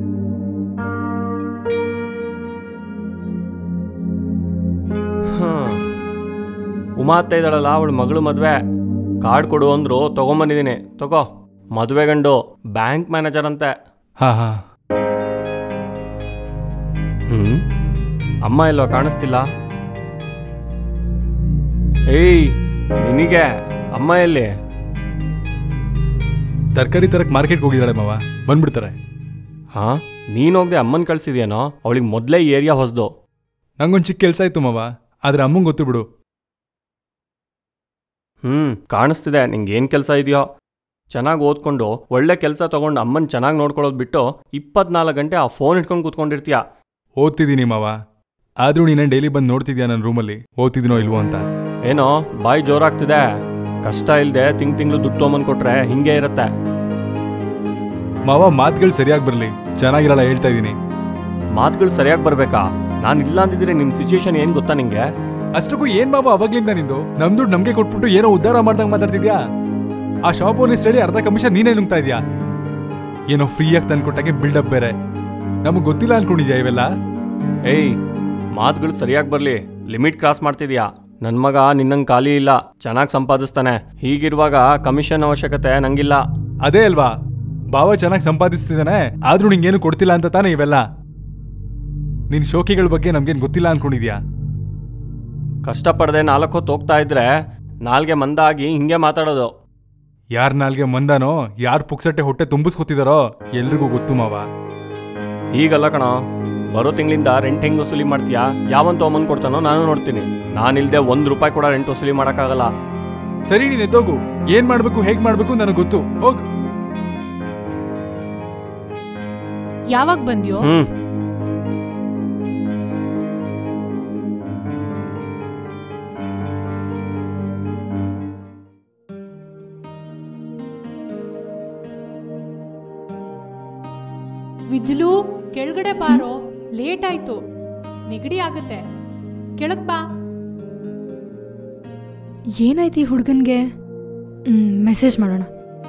ಉಮಾ ಅತ್ತೆ ಇದ್ದಾಳಲ್ಲ, ಅವಳು ಮಗಳು ಮದುವೆ ಕಾರ್ಡ್ ಕೊಡು ಅಂದ್ರು, ತಗೊಂಬಂದಿದ್ದೀನಿ. ತಗೋ. ಮದುವೆ ಗಂಡು ಬ್ಯಾಂಕ್ ಮ್ಯಾನೇಜರ್ ಅಂತೆ. ಹಾ ಹಾ. ಹ್ಮ್ ಅಮ್ಮ ಇಲ್ವಾ? ಕಾಣಿಸ್ತಿಲ್ಲ. ಏಯ್ ನಿನಗೆ ಅಮ್ಮ ಎಲ್ಲಿ? ತರಕಾರಿ ತರಕ್ ಮಾರ್ಕೆಟ್ಗೆ ಹೋಗಿದ್ದಾಳೆ ಮಾವ, ಬಂದ್ಬಿಡ್ತಾರೆ. ಹಾ, ನೀನ್ ಹೋಗ್ದೆ ಅಮ್ಮನ್ ಕಳ್ಸಿದ್ಯೇನೋ? ಅವಳಿಗೆ ಮೊದಲೇ ಏರಿಯಾ ಹೊಸ್ದು. ನಂಗೊಂದು ಚಿಕ್ಕ ಕೆಲಸ ಆಯ್ತು ಮಾವ, ಆದ್ರೆ ಅಮ್ಮಂಗೆ ಗೊತ್ತು ಬಿಡು. ಹ್ಮ್ ಕಾಣಿಸ್ತಿದೆ ನಿಂಗೆ ಏನು ಕೆಲಸ ಇದೆಯೋ. ಚೆನ್ನಾಗಿ ಓದ್ಕೊಂಡು ಒಳ್ಳೆ ಕೆಲಸ ತಗೊಂಡು ಅಮ್ಮನ ಚೆನ್ನಾಗಿ ನೋಡ್ಕೊಳ್ಳೋದು ಬಿಟ್ಟು ಇಪ್ಪತ್ನಾಲ್ಕು ಗಂಟೆ ಆ ಫೋನ್ ಇಟ್ಕೊಂಡು ಕೂತ್ಕೊಂಡಿರ್ತೀಯ. ಓದ್ತಿದ್ದೀನಿ ಮಾವ, ಆದ್ರೂ ನೀನೇ ಡೈಲಿ ಬಂದು ನೋಡ್ತಿದ್ಯಾ ನನ್ನ ರೂಮಲ್ಲಿ ಓದ್ತಿದ್ದೀನೋ ಇಲ್ವೋ ಅಂತ. ಏನೋ ಬಾಯಿ ಜೋರಾಗ್ತಿದೆ. ಕಷ್ಟ ಇಲ್ಲದೆ ತಿಂಗ್ ತಿಂಗಳು ದುಡ್ಡು ತೊಗೊಂಬಂದು ಕೊಟ್ರೆ ಹಿಂಗೆ ಇರುತ್ತೆ. ಮಾವ, ಮಾತುಗಳು ಸರಿಯಾಗಿ ಬರಲಿ, ಚೆನ್ನಾಗಿರಲ್ಲ ಹೇಳ್ತಾ ಇದ್ದೀನಿ. ಮಾತುಗಳು ಸರಿಯಾಗಿ ಬರ್ಬೇಕಾ? ನಾನು ಇಲ್ಲ ಅಂದಿದ್ರೆ ನಿಮ್ಮ ಸಿಚುವೇಶನ್ ಏನು ಗೊತ್ತಾ ನಿಂಗೆ? ಅಷ್ಟಕ್ಕೂ ಏನ್ ಮಾವ ಅವಾಗ್ಲಿಂದ ನಿಂದು ನಮ್ ದುಡ್ಡು ನಮ್ಗೆ ಕೊಟ್ಬಿಟ್ಟು ಏನೋ ಉದ್ಧಾರ ಮಾಡ್ದಂಗೆ ಮಾತಾಡ್ತಿದ್ಯಾ? ಆ ಶಾಪ್ ಓನರ್ ಹೇಳಿ ಅರ್ಧ ಕಮಿಷನ್ ನೀನೇ ನುಂಗ್ತಾ ಇದೀಯಾ. ಏನೋ ಫ್ರೀಯಾಗಿ ತಂದು ಕೊಟ್ಟಾಗೆ ಬಿಲ್ಡಪ್ ಬೇರೆ. ನಮಗ್ ಗೊತ್ತಿಲ್ಲ ಅನ್ಕೊಂಡಿದ್ಯಾ ಇವೆಲ್ಲ? ಏಯ್, ಮಾತುಗಳು ಸರಿಯಾಗಿ ಬರಲಿ, ಲಿಮಿಟ್ ಕ್ರಾಸ್ ಮಾಡ್ತಿದ್ಯಾ. ನನ್ನ ಮಗ ನಿನ್ನಂಗೆ ಖಾಲಿ ಇಲ್ಲ, ಚೆನ್ನಾಗಿ ಸಂಪಾದಿಸ್ತಾನೆ. ಹೀಗಿರುವಾಗ ಕಮಿಷನ್ ಅವಶ್ಯಕತೆ ನಂಗಿಲ್ಲ. ಅದೇ ಅಲ್ವಾ, ಬಾವ ಚೆನ್ನಾಗಿ ಸಂಪಾದಿಸ್ತಿದ್ದಾನೆ, ಆದ್ರೂ ನಿಂಗೇನು ಕೊಡ್ತಿಲ್ಲ ಅಂತ ತಾನೇ ಇವೆಲ್ಲ. ನಿನ್ ಶೋಕಿಗಳ ಬಗ್ಗೆ ನಮ್ಗೇನು ಗೊತ್ತಿಲ್ಲ ಅನ್ಕೊಂಡಿದ್ಯಾ? ಕಷ್ಟಪಡದೆ ನಾಲ್ಕು ಹೊತ್ತು ಹೋಗ್ತಾ ಇದ್ರೆ ನಾಲ್ಗೆ ಮಂದಾಗಿ ಹಿಂಗೆ ಮಾತಾಡೋದು. ಯಾರ್ ನಾಲ್ಗೆ ಮಂದಾನೋ, ಯಾರ್ ಪುಕ್ಸಟ್ಟೆ ಹೊಟ್ಟೆ ತುಂಬಿಸ್ಕೊತಿದಾರೋ ಎಲ್ರಿಗೂ ಗೊತ್ತು ಮಾವ. ಈಗಲ್ಲ ಕಣೋ, ಬರೋ ತಿಂಗಳಿಂದ ರೆಂಟ್ ಹೆಂಗ್ ವಸೂಲಿ ಮಾಡ್ತೀಯಾ? ಯಾವಂತ ಅಮ್ಮನ್ ಕೊಡ್ತಾನೋ ನಾನು ನೋಡ್ತೀನಿ. ನಾನಿಲ್ದೆ ಒಂದ್ ರೂಪಾಯಿ ಕೂಡ ರೆಂಟ್ ವಸೂಲಿ ಮಾಡಕ್ಕಾಗಲ್ಲ. ಸರಿ, ನೀನ್ ಎದ್ದೋಗು. ಏನ್ ಮಾಡ್ಬೇಕು ಹೇಗ್ ಮಾಡ್ಬೇಕು ನನಗೆ ಗೊತ್ತು, ಹೋಗ್. ಯಾವಾಗ ಬಂದ್ಯೋ? ಹ್ಮ್ ವಿಜ್ಲು, ಕೆಳಗಡೆ ಬಾರೋ, ಲೇಟ್ ಆಯ್ತು, ನೆಗಡಿ ಆಗತ್ತೆ. ಕೆಳಗ್ ಬಾ. ಏನಾಯ್ತು ಈ ಹುಡುಗನ್ಗೆ? ಮೆಸೇಜ್ ಮಾಡೋಣ.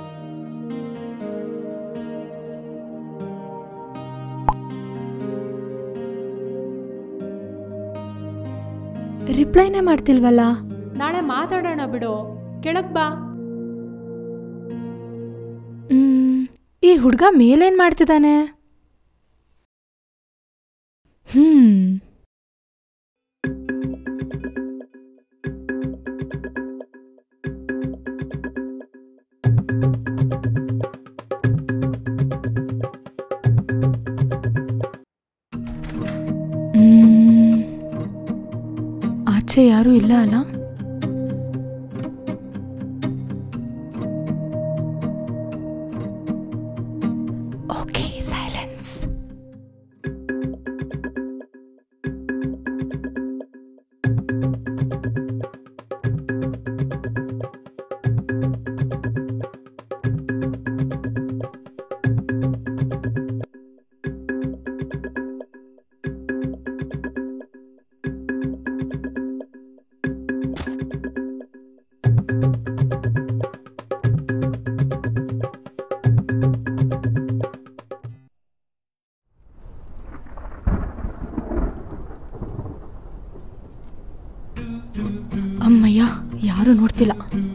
ರಿಪ್ಲೈನೇ ಮಾಡ್ತಿಲ್ವಲ್ಲ. ನಾಳೆ ಮಾತಾಡೋಣ ಬಿಡು, ಕೆಳಗ್ ಬಾ. ಹ್ಮ್ ಈ ಹುಡುಗ ಮೇಲೇನ್ ಮಾಡ್ತಿದ್ದಾನೆ? ಹ್ಮ್ ಆಚೆ ಯಾರೂ ಇಲ್ಲ ಅಲ್ಲ? Okay, silence. ಅಮ್ಮಯ್ಯ, ಯಾರು ನೋಡ್ತಿಲ್ಲ.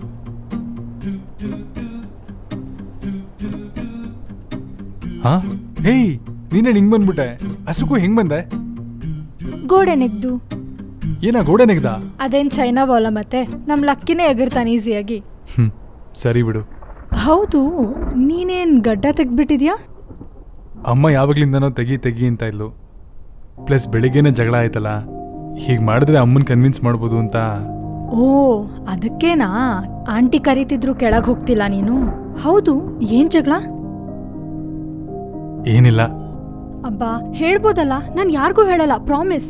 ಹಾ, ಹೇಯ್, ನೀನೇ ಹಿಂಗ್ ಬಂದ್ಬಿಟ್ಟೆ. ಅಷ್ಟಕ್ಕೂ ಹೆಂಗ್ ಬಂದೆ? ಗೋಡೆ ನೆಗ್ದು. ಏನ ಗೋಡೆ ನೆಗ್ದ? ಅದೇನ್ ಚೈನಾ ಬಾಲ ಮತ್ತೆ, ನಮ್ ಲಕ್ಕಿನೇ ಎಗರ್ತಾನೆ ಈಸಿಯಾಗಿ. ಹ್ಮ್ ಸರಿ ಬಿಡು. ಹೌದು, ನೀನೇನು ಗಡ್ಡ ತೆಗ್ದ್ಬಿಟ್ಟಿದ್ಯಾ? ಅಮ್ಮ ಯಾವಾಗ್ಲಿಂದನೋ ತೆಗಿ ತೆಗಿ ಅಂತ ಇದ್ಲು. ಪ್ಲಸ್ ಬೆಳಿಗ್ಗೆನೇ ಜಗಳ ಆಯ್ತಲ್ಲ, ಹೀಗೆ ಮಾಡಿದ್ರೆ ಅಮ್ಮನ ಕನ್ವಿನ್ಸ್ ಮಾಡ್ಬೋದು ಅಂತ. ಓ ಅದಕ್ಕೇನಾ ಆಂಟಿ ಕರೀತಿದ್ರು ಕೆಳಗೆ ಹೋಗ್ತಿಲ್ಲ ನೀನು? ಹೌದು, ಏನ್ ಜಗಳ? ಏನಿಲ್ಲ. ಅಬ್ಬಾ ಹೇಳ್ಬೋದಲ್ಲ, ನಾನು ಯಾರಿಗೂ ಹೇಳಲ್ಲ, ಪ್ರಾಮಿಸ್.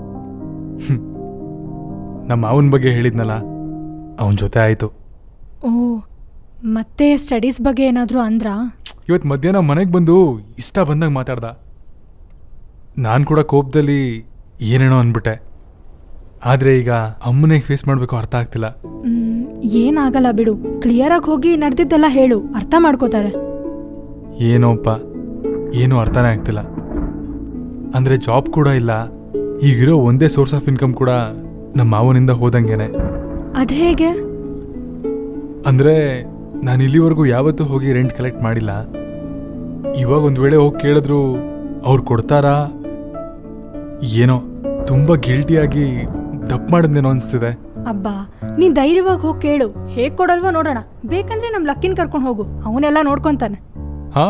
ನಮ್ಮ ಅವನ ಬಗ್ಗೆ ಹೇಳಿದ್ನಲ್ಲ, ಅವನ ಜೊತೆ ಆಯಿತು. ಓ ಮತ್ತೆ ಸ್ಟಡೀಸ್ ಬಗ್ಗೆ ಏನಾದರೂ ಅಂದ್ರಾ? ಇವತ್ತು ಮಧ್ಯಾಹ್ನ ಮನೆಗೆ ಬಂದು ಇಷ್ಟ ಬಂದಾಗ ಮಾತಾಡ್ದ. ನಾನು ಕೂಡ ಕೋಪದಲ್ಲಿ ಏನೇನೋ ಅಂದ್ಬಿಟ್ಟೆ. ಆದರೆ ಈಗ ಅಮ್ಮನಿಗೆ ಫೇಸ್ ಮಾಡಬೇಕು ಅರ್ಥ ಆಗ್ತಿಲ್ಲ. ಏನಾಗಲ್ಲ ಬಿಡು, ಕ್ಲಿಯರಾಗಿ ಹೋಗಿ ನಡೆದಿದ್ದೆಲ್ಲ ಹೇಳು, ಅರ್ಥ ಮಾಡ್ಕೋತಾರೆ. ಏನೋಪ್ಪ, ಏನೂ ಅರ್ಥನೇ ಆಗ್ತಿಲ್ಲ. ಅಂದರೆ ಜಾಬ್ ಕೂಡ ಇಲ್ಲ, ಈಗಿರೋ ಒಂದೇ ಸೋರ್ಸ್ ಆಫ್ ಇನ್ಕಮ್ ಕೂಡ ನಮ್ಮ ಮಾವನಿಂದ ಹೋದಂಗೆನೆ. ಅದು ಹೇಗೆ? ಅಂದರೆ ನಾನು ಇಲ್ಲಿವರೆಗೂ ಯಾವತ್ತೂ ಹೋಗಿ ರೆಂಟ್ ಕಲೆಕ್ಟ್ ಮಾಡಿಲ್ಲ. ಇವಾಗ ಒಂದು ವೇಳೆ ಹೋಗಿ ಕೇಳಿದ್ರು ಅವ್ರು ಕೊಡ್ತಾರಾ ಏನೋ, ತುಂಬ ಗಿಲ್ಟಿಯಾಗಿ ತಪ್ಪು ಮಾಡಿದ್ನೇನೋ ಅನಿಸ್ತಿದೆ. ಅಬ್ಬಾ ನೀನ್ ಧೈರ್ಯವಾಗಿ ಹೋಗಿ ಕೇಳು, ಹೇಗೆ ಕೊಡಲ್ವಾ ನೋಡೋಣ. ಬೇಕಂದ್ರೆ ನಮ್ಮ ಲಕ್ಕಿನ ಕರ್ಕೊಂಡು ಹೋಗು, ಅವನೆಲ್ಲ ನೋಡ್ಕೊಂತಾನೆ. ಹಾ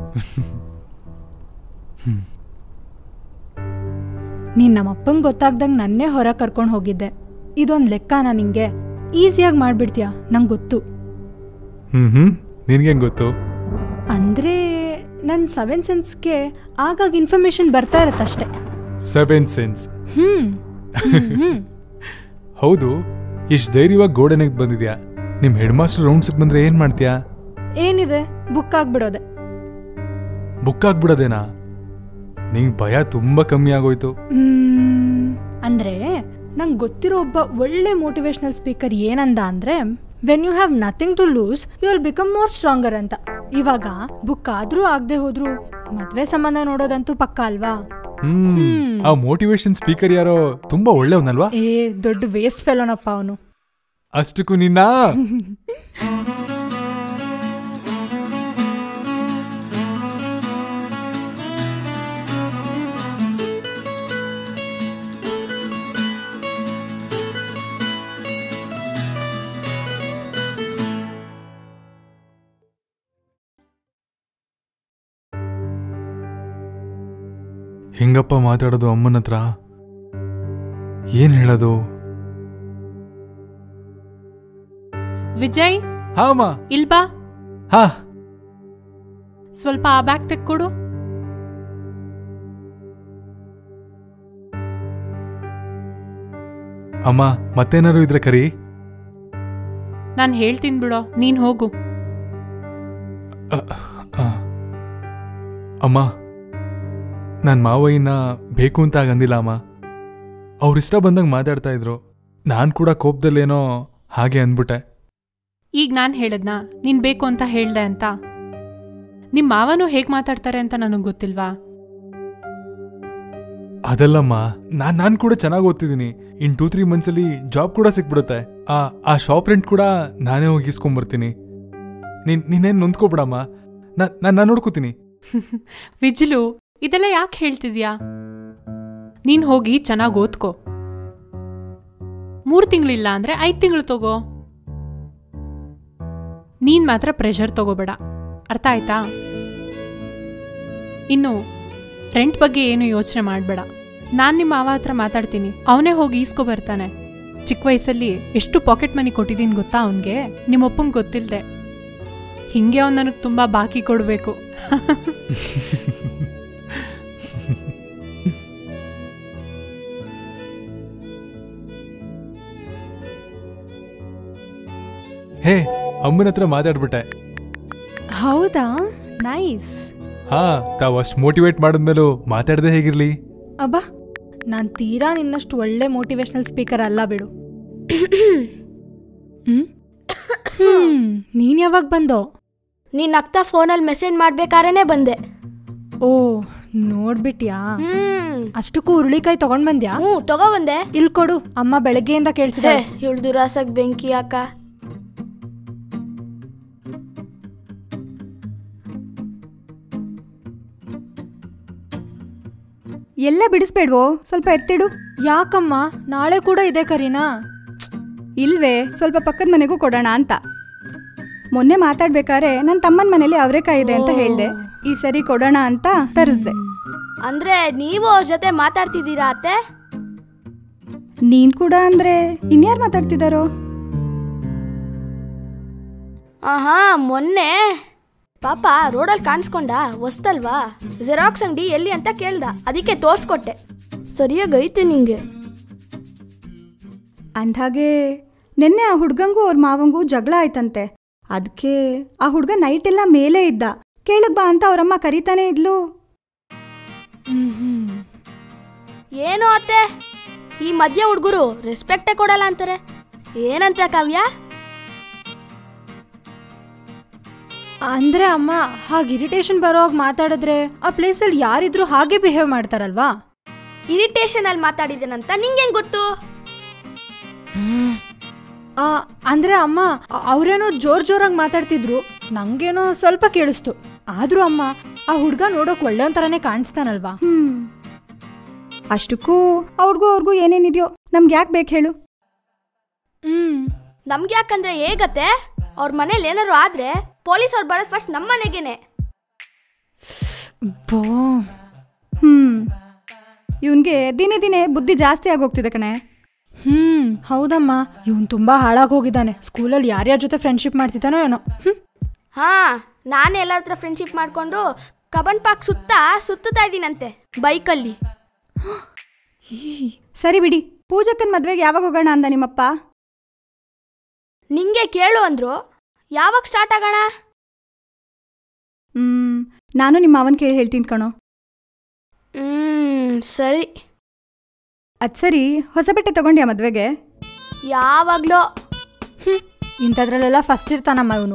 ನೀನು ನಮ್ಮ ಅಪ್ಪಂಗೆ ಗೊತ್ತಾಗ್ದಂಗೆ ನನ್ನೇ ಹೊರ ಕರ್ಕೊಂಡು ಹೋಗಿದ್ದೆ. ಇದೊಂದು ಲೆಕ್ಕನ ನಿಂಗೆ? ಈಸಿಯಾಗಿ ಮಾಡಿಬಿಡ್ತೀಯಾ, ನಂಗೆ ಗೊತ್ತು. ಹ್ಞೂ ಹ್ಞೂ ನಿನಗೆ ಗೊತ್ತು? ಅಂದರೆ ನನ್ನ ಸೆವೆನ್ ಸೆನ್ಸ್ಗೆ ಆಗಾಗ ಇನ್ಫಾರ್ಮೇಶನ್ ಬರ್ತಾ ಇರತ್ತಷ್ಟೆ. Seven sense? ಹ್ಞೂ ಹೌದು. ಇಷ್ಟು ಧೈರ್ಯವಾಗಿ ಗೋಡೆನೆಗೆ ಬಂದಿದ್ಯಾ. ನಿಮ್ಮ ಹೆಡ್ ಮಾಸ್ಟರ್ ರೌಂಡ್ಸಿಗೆ ಬಂದರೆ ಏನು ಮಾಡ್ತೀಯಾ? ಏನಿದೆ, ಬುಕ್ ಆಗಿಬಿಡೋದೆ. ಬುಕ್ ಆಗ್ಬಿಡೋದೇನಾ? ನಿಂಗೆ ಭಯ ತುಂಬ ಕಮ್ಮಿ ಆಗೋಯ್ತು. ಅಂದರೆ ನಂಗೆ ಗೊತ್ತಿರೋ ಒಬ್ಬ ಒಳ್ಳೆ ಮೋಟಿವೇಶ್ನಲ್ ಸ್ಪೀಕರ್ ಏನಂದ ಅಂದರೆ, when you have nothing to lose you will become more stronger ಅಂತ. ಇವಾಗ ಬುಕ್ ಆದ್ರೂ ಆಗದೆ ಹೋದ್ರು ಮದುವೆ ಸಂಬಂಧ ನೋಡೋದಂತೂ ಪಕ್ಕ ಅಲ್ವಾ? ಹ್ಮ್ ಆ ಮೋಟಿವೇಶನ್ ಸ್ಪೀಕರ್ ಯಾರೋ ತುಂಬಾ ಒಳ್ಳೆಯವನಲ್ವಾ? ಏ ದೊಡ್ಡ ವೇಸ್ಟ್ ಫೆಲೋನಪ್ಪ ಅವನು. ಅಷ್ಟಕ್ಕೂ ನಿನ್ನ ಹೆಂಗಪ್ಪ ಮಾತಾಡೋದು ಅಮ್ಮನ ಹತ್ರ? ಏನ್ ಹೇಳೋದು? ವಿಜಯ್, ಹಾ ಅಮ್ಮ. ಇಲ್ ಬಾ. ಹಾ. ಸ್ವಲ್ಪ ಆ ಬ್ಯಾಗ್ ತೆಕ್ಕೊಡು. ಅಮ್ಮ ಮತ್ತೇನಾರು ಇದ್ರೆ ಕರಿ. ನಾನು ಹೇಳ್ತೀನಿ ಬಿಡೋ, ನೀನ್ ಹೋಗು. ಅಮ್ಮ, ನನ್ನ ಮಾವಯ್ಯನ ಬೇಕು ಅಂತ ಆಗಂದಿಲ್ಲ ಅಮ್ಮ. ಅವ್ರಿಷ್ಟ ಬಂದಂಗೆ ಮಾತಾಡ್ತಾ ಇದ್ರು. ನಾನು ಕೂಡ ಕೋಪದಲ್ಲೇನೋ ಹಾಗೆ ಅಂದ್ಬಿಟ್ಟೆ. ಈಗ ನಾನು ಹೇಳದ್ನಾ ನೀನ್ ಬೇಕು ಅಂತ ಹೇಳ್ದೆ ಅಂತ? ನಿಮ್ಮ ಮಾವನು ಹೇಗೆ ಮಾತಾಡ್ತಾರೆ ಅಂತ ನನಗೆ ಗೊತ್ತಿಲ್ವಾ? ಅದಲ್ಲಮ್ಮ, ನಾನು ನಾನು ಕೂಡ ಚೆನ್ನಾಗಿ ಓದ್ತಿದ್ದೀನಿ. ಇನ್ ಟೂ ತ್ರೀ ಮಂತ್ಸಲ್ಲಿ ಜಾಬ್ ಕೂಡ ಸಿಕ್ಬಿಡುತ್ತೆ. ಆ ಆ ಶಾಪ್ ರೆಂಟ್ ಕೂಡ ನಾನೇ ಹೋಗಿ ಇಸ್ಕೊಂಬರ್ತೀನಿ. ನೀನ್ ನೀನೇನು ನೊಂದ್ಕೊಬಿಡಮ್ಮ, ನಾನು ನಾನು ನೋಡ್ಕೋತೀನಿ. ವಿಜ್ಲು, ಇದೆಲ್ಲ ಯಾಕೆ ಹೇಳ್ತಿದ್ಯಾ? ನೀನ್ ಹೋಗಿ ಚೆನ್ನಾಗಿ ಓದ್ಕೋ. ಮೂರು ತಿಂಗಳಿಲ್ಲ ಅಂದ್ರೆ ಐದು ತಿಂಗಳು ತಗೋ. ನೀನ್ ಮಾತ್ರ ಪ್ರೆಷರ್ ತಗೋಬೇಡ, ಅರ್ಥ ಆಯ್ತಾ? ಇನ್ನು ರೆಂಟ್ ಬಗ್ಗೆ ಏನು ಯೋಚನೆ ಮಾಡಬೇಡ. ನಾನು ನಿಮ್ಮ ಮಾವ ಹತ್ರ ಮಾತಾಡ್ತೀನಿ, ಅವನೇ ಹೋಗಿ ಈಸ್ಕೊ ಬರ್ತಾನೆ. ಚಿಕ್ಕ ವಯಸ್ಸಲ್ಲಿ ಎಷ್ಟು ಪಾಕೆಟ್ ಮನಿ ಕೊಟ್ಟಿದ್ದೀನಿ ಗೊತ್ತಾ ಅವನಿಗೆ? ನಿಮ್ಮಪ್ಪಂಗೆ ಗೊತ್ತಿಲ್ಲದೆ. ಹಿಂಗೆ ಅವ್ನು ನನಗೆ ತುಂಬ ಬಾಕಿ ಕೊಡಬೇಕು. ಹೇ, ಅಮ್ಮನ ಹತ್ರ ಮಾತಾಡ್ಬಿಟ್ಟೆ. ಹೌದಾ? ನೈಸ್. ಹಾ, ತಾವು ಅಷ್ಟು ಮೋಟಿವೇಟ್ ಮಾಡಿದ್ಮೇಲೂ ಮಾತಾಡದೆ ಹೇಗಿರ್ಲಿ? ಅಬ್ಬಾ, ನಾನು ತೀರಾ ನಿನ್ನಷ್ಟು ಒಳ್ಳೆ ಮೋಟಿವೇಶ್ನಲ್ ಸ್ಪೀಕರ್ ಅಲ್ಲ ಬಿಡು. ಹ್ಮ್ ನೀನ್ ಯಾವಾಗ ಬಂದೋ? ನೀನ್ ಅಕ್ಕ ಫೋನಲ್ಲಿ ಮೆಸೇಜ್ ಮಾಡ್ಬೇಕಾರೇನೆ ಬಂದೆ. ಓ ನೋಡ್ಬಿಟ್ಯಾ? ಅಷ್ಟಕ್ಕೂ ಹುರುಳಿಕಾಯಿ ತಗೊಂಡ್ ಬಂದ್ಯಾ? ಹ್ಞೂ ತಗೊಬಂದೆ. ಇಲ್ಲಿ ಕೊಡು, ಅಮ್ಮ ಬೆಳಗ್ಗೆಯಿಂದ ಕೇಳ್ತಿದ್ದೆ. ಇವಳು ದುರಾಸಕ್ ಬೆಂಕಿ ಅಕ್ಕ. ಎಲ್ಲ ಬಿಡಿಸ್ಬೇಡ್ವೋ, ಸ್ವಲ್ಪ ಎತ್ತಿಡು. ಯಾಕಮ್ಮ, ನಾಳೆ ಕೂಡ ಇದೆ ಕರೀನಾ? ಇಲ್ವೇ, ಸ್ವಲ್ಪ ಪಕ್ಕದ ಮನೆಗೂ ಕೊಡೋಣ ಅಂತ. ಮೊನ್ನೆ ಮಾತಾಡ್ಬೇಕಾದ್ರೆ ನನ್ನ ತಮ್ಮನ ಮನೇಲಿ ಅವರೆಕಾಯಿ ಇದೆ ಅಂತ ಹೇಳ್ದೆ. ಈ ಸರಿ ಕೊಡೋಣ ಅಂತ ತರಿಸ್ದೆ. ಅಂದ್ರೆ ನೀವು ಅವ್ರ ಜೊತೆ ಮಾತಾಡ್ತಿದ್ದೀರಾ ಅತ್ತೆ? ನೀನ್ ಕೂಡ ಅಂದ್ರೆ ಇನ್ಯಾರು ಮಾತಾಡ್ತಿದಾರೋ? ಆಹಾ, ಮೊನ್ನೆ ಪಾಪ ರೋಡಲ್ಲಿ ಕಾಣಿಸ್ಕೊಂಡ, ಹೊಸ್ತಲ್ವಾ, ಜೆರಾಕ್ಸ್ ಅಂಗಡಿ ಎಲ್ಲಿ ಅಂತ ಕೇಳ್ದ, ಅದಕ್ಕೆ ತೋರ್ಸ್ಕೊಟ್ಟೆ. ಸರಿಯಾಗೈತೆ ನಿಂಗೆ. ಅಂದ್ಹಾಗೆ ನಿನ್ನೆ ಆ ಹುಡ್ಗಂಗೂ ಅವ್ರ ಮಾವಂಗೂ ಜಗಳ ಆಯ್ತಂತೆ. ಅದಕ್ಕೆ ಆ ಹುಡ್ಗ ನೈಟ್ ಎಲ್ಲ ಮೇಲೆ ಇದ್ದ. ಕೇಳಕ್ ಬಾ ಅಂತ ಅವ್ರಮ್ಮ ಕರೀತಾನೆ ಇದ್ಲು. ಏನೋ ಅತ್ತೆ, ಈ ಮಧ್ಯ ಹುಡುಗರು ರೆಸ್ಪೆಕ್ಟೇ ಕೊಡಲ್ಲ ಅಂತಾರೆ. ಏನಂತ ಕಾವ್ಯ? ಅಂದ್ರೆ ಅಮ್ಮ, ಹಾಗೆ ಇರಿಟೇಷನ್ ಬರೋವಾಗ ಮಾತಾಡಿದ್ರೆ ಆ ಪ್ಲೇಸಲ್ಲಿ ಯಾರಿದ್ರು ಹಾಗೆ ಬಿಹೇವ್ ಮಾಡ್ತಾರಲ್ವಾ? ಇರಿಟೇಷನ್ ಅಲ್ಲಿ ಮಾತಾಡಿದ್ದೇನಂತ ನಿಂಗೆಂಗ್ ಗೊತ್ತು? ಅಂದ್ರೆ ಅಮ್ಮ, ಅವ್ರೇನೋ ಜೋರ್ ಜೋರಾಗಿ ಮಾತಾಡ್ತಿದ್ರು, ನಂಗೇನೋ ಸ್ವಲ್ಪ ಕೇಳಿಸ್ತು. ಆದ್ರೂ ಅಮ್ಮ, ಆ ಹುಡ್ಗ ನೋಡೋಕ್ ಒಳ್ಳೆಯವನ್ ತರಾನೇ ಕಾಣಿಸ್ತಾನಲ್ವಾ? ಹ್ಮ್ ಅಷ್ಟಕ್ಕೂ ಅವ್ರಿಗೂ ಅವ್ರಿಗೂ ಏನೇನಿದೆಯೋ ನಮ್ಗೆ ಯಾಕೆ ಬೇಕು ಹೇಳು? ಹ್ಮ್ ನಮ್ಗೆ ಯಾಕಂದ್ರೆ ಹೇಗತ್ತೆ, ಅವ್ರ ಮನೇಲಿ ಏನಾರು ಆದ್ರೆ ಪೊಲೀಸ್ ಅವ್ರು ಬರೋದು ಫಸ್ಟ್ ನಮ್ಮ ಮನೆಗೇನೆ. ಹ್ಮ್ ಇವನ್ಗೆ ದಿನೇ ದಿನೇ ಬುದ್ಧಿ ಜಾಸ್ತಿ ಆಗೋಗ್ತಿದೆ ಕಣೆ. ಹ್ಮ್ ಹೌದಮ್ಮ, ಇವನ್ ತುಂಬಾ ಹಾಳಾಗಿ ಹೋಗಿದ್ದಾನೆ. ಸ್ಕೂಲಲ್ಲಿ ಯಾರ್ಯಾರ ಜೊತೆ ಫ್ರೆಂಡ್ಶಿಪ್ ಮಾಡ್ತಿದ್ದಾನೋ ಏನೋ. ಹಾ, ನಾನೇ ಎಲ್ಲರ ಹತ್ರ ಫ್ರೆಂಡ್ಶಿಪ್ ಮಾಡ್ಕೊಂಡು ಕಬನ್ ಪಾರ್ಕ್ ಸುತ್ತ ಸುತ್ತುತ್ತಾ ಇದ್ದೀನಂತೆ ಬೈಕಲ್ಲಿ. ಸರಿ ಬಿಡಿ, ಪೂಜಕ್ಕನ್ ಮದ್ವೆಗೆ ಯಾವಾಗ ಹೋಗೋಣ ಅಂದ ನಿಮ್ಮಪ್ಪ? ನಿಂಗೆ ಕೇಳು ಅಂದ್ರು. ಯಾವಾಗ ಸ್ಟಾರ್ಟ್ ಆಗೋಣ? ಹ್ಮ್ ನಾನು ನಿಮ್ಮ ಅವನ್ ಕೇಳಿ ಹೇಳ್ತೀನಿ ಕಣೋ. ಹ್ಮ್ ಸರಿ. ಅದ್ ಸರಿ, ಹೊಸ ಬಟ್ಟೆ ತಗೊಂಡ್ಯಾ ಮದ್ವೆಗೆ? ಯಾವಾಗ್ಲೋ. ಇಂಥದ್ರಲ್ಲೆಲ್ಲ ಫಸ್ಟ್ ಇರ್ತಾನಮ್ಮ ಇವನು.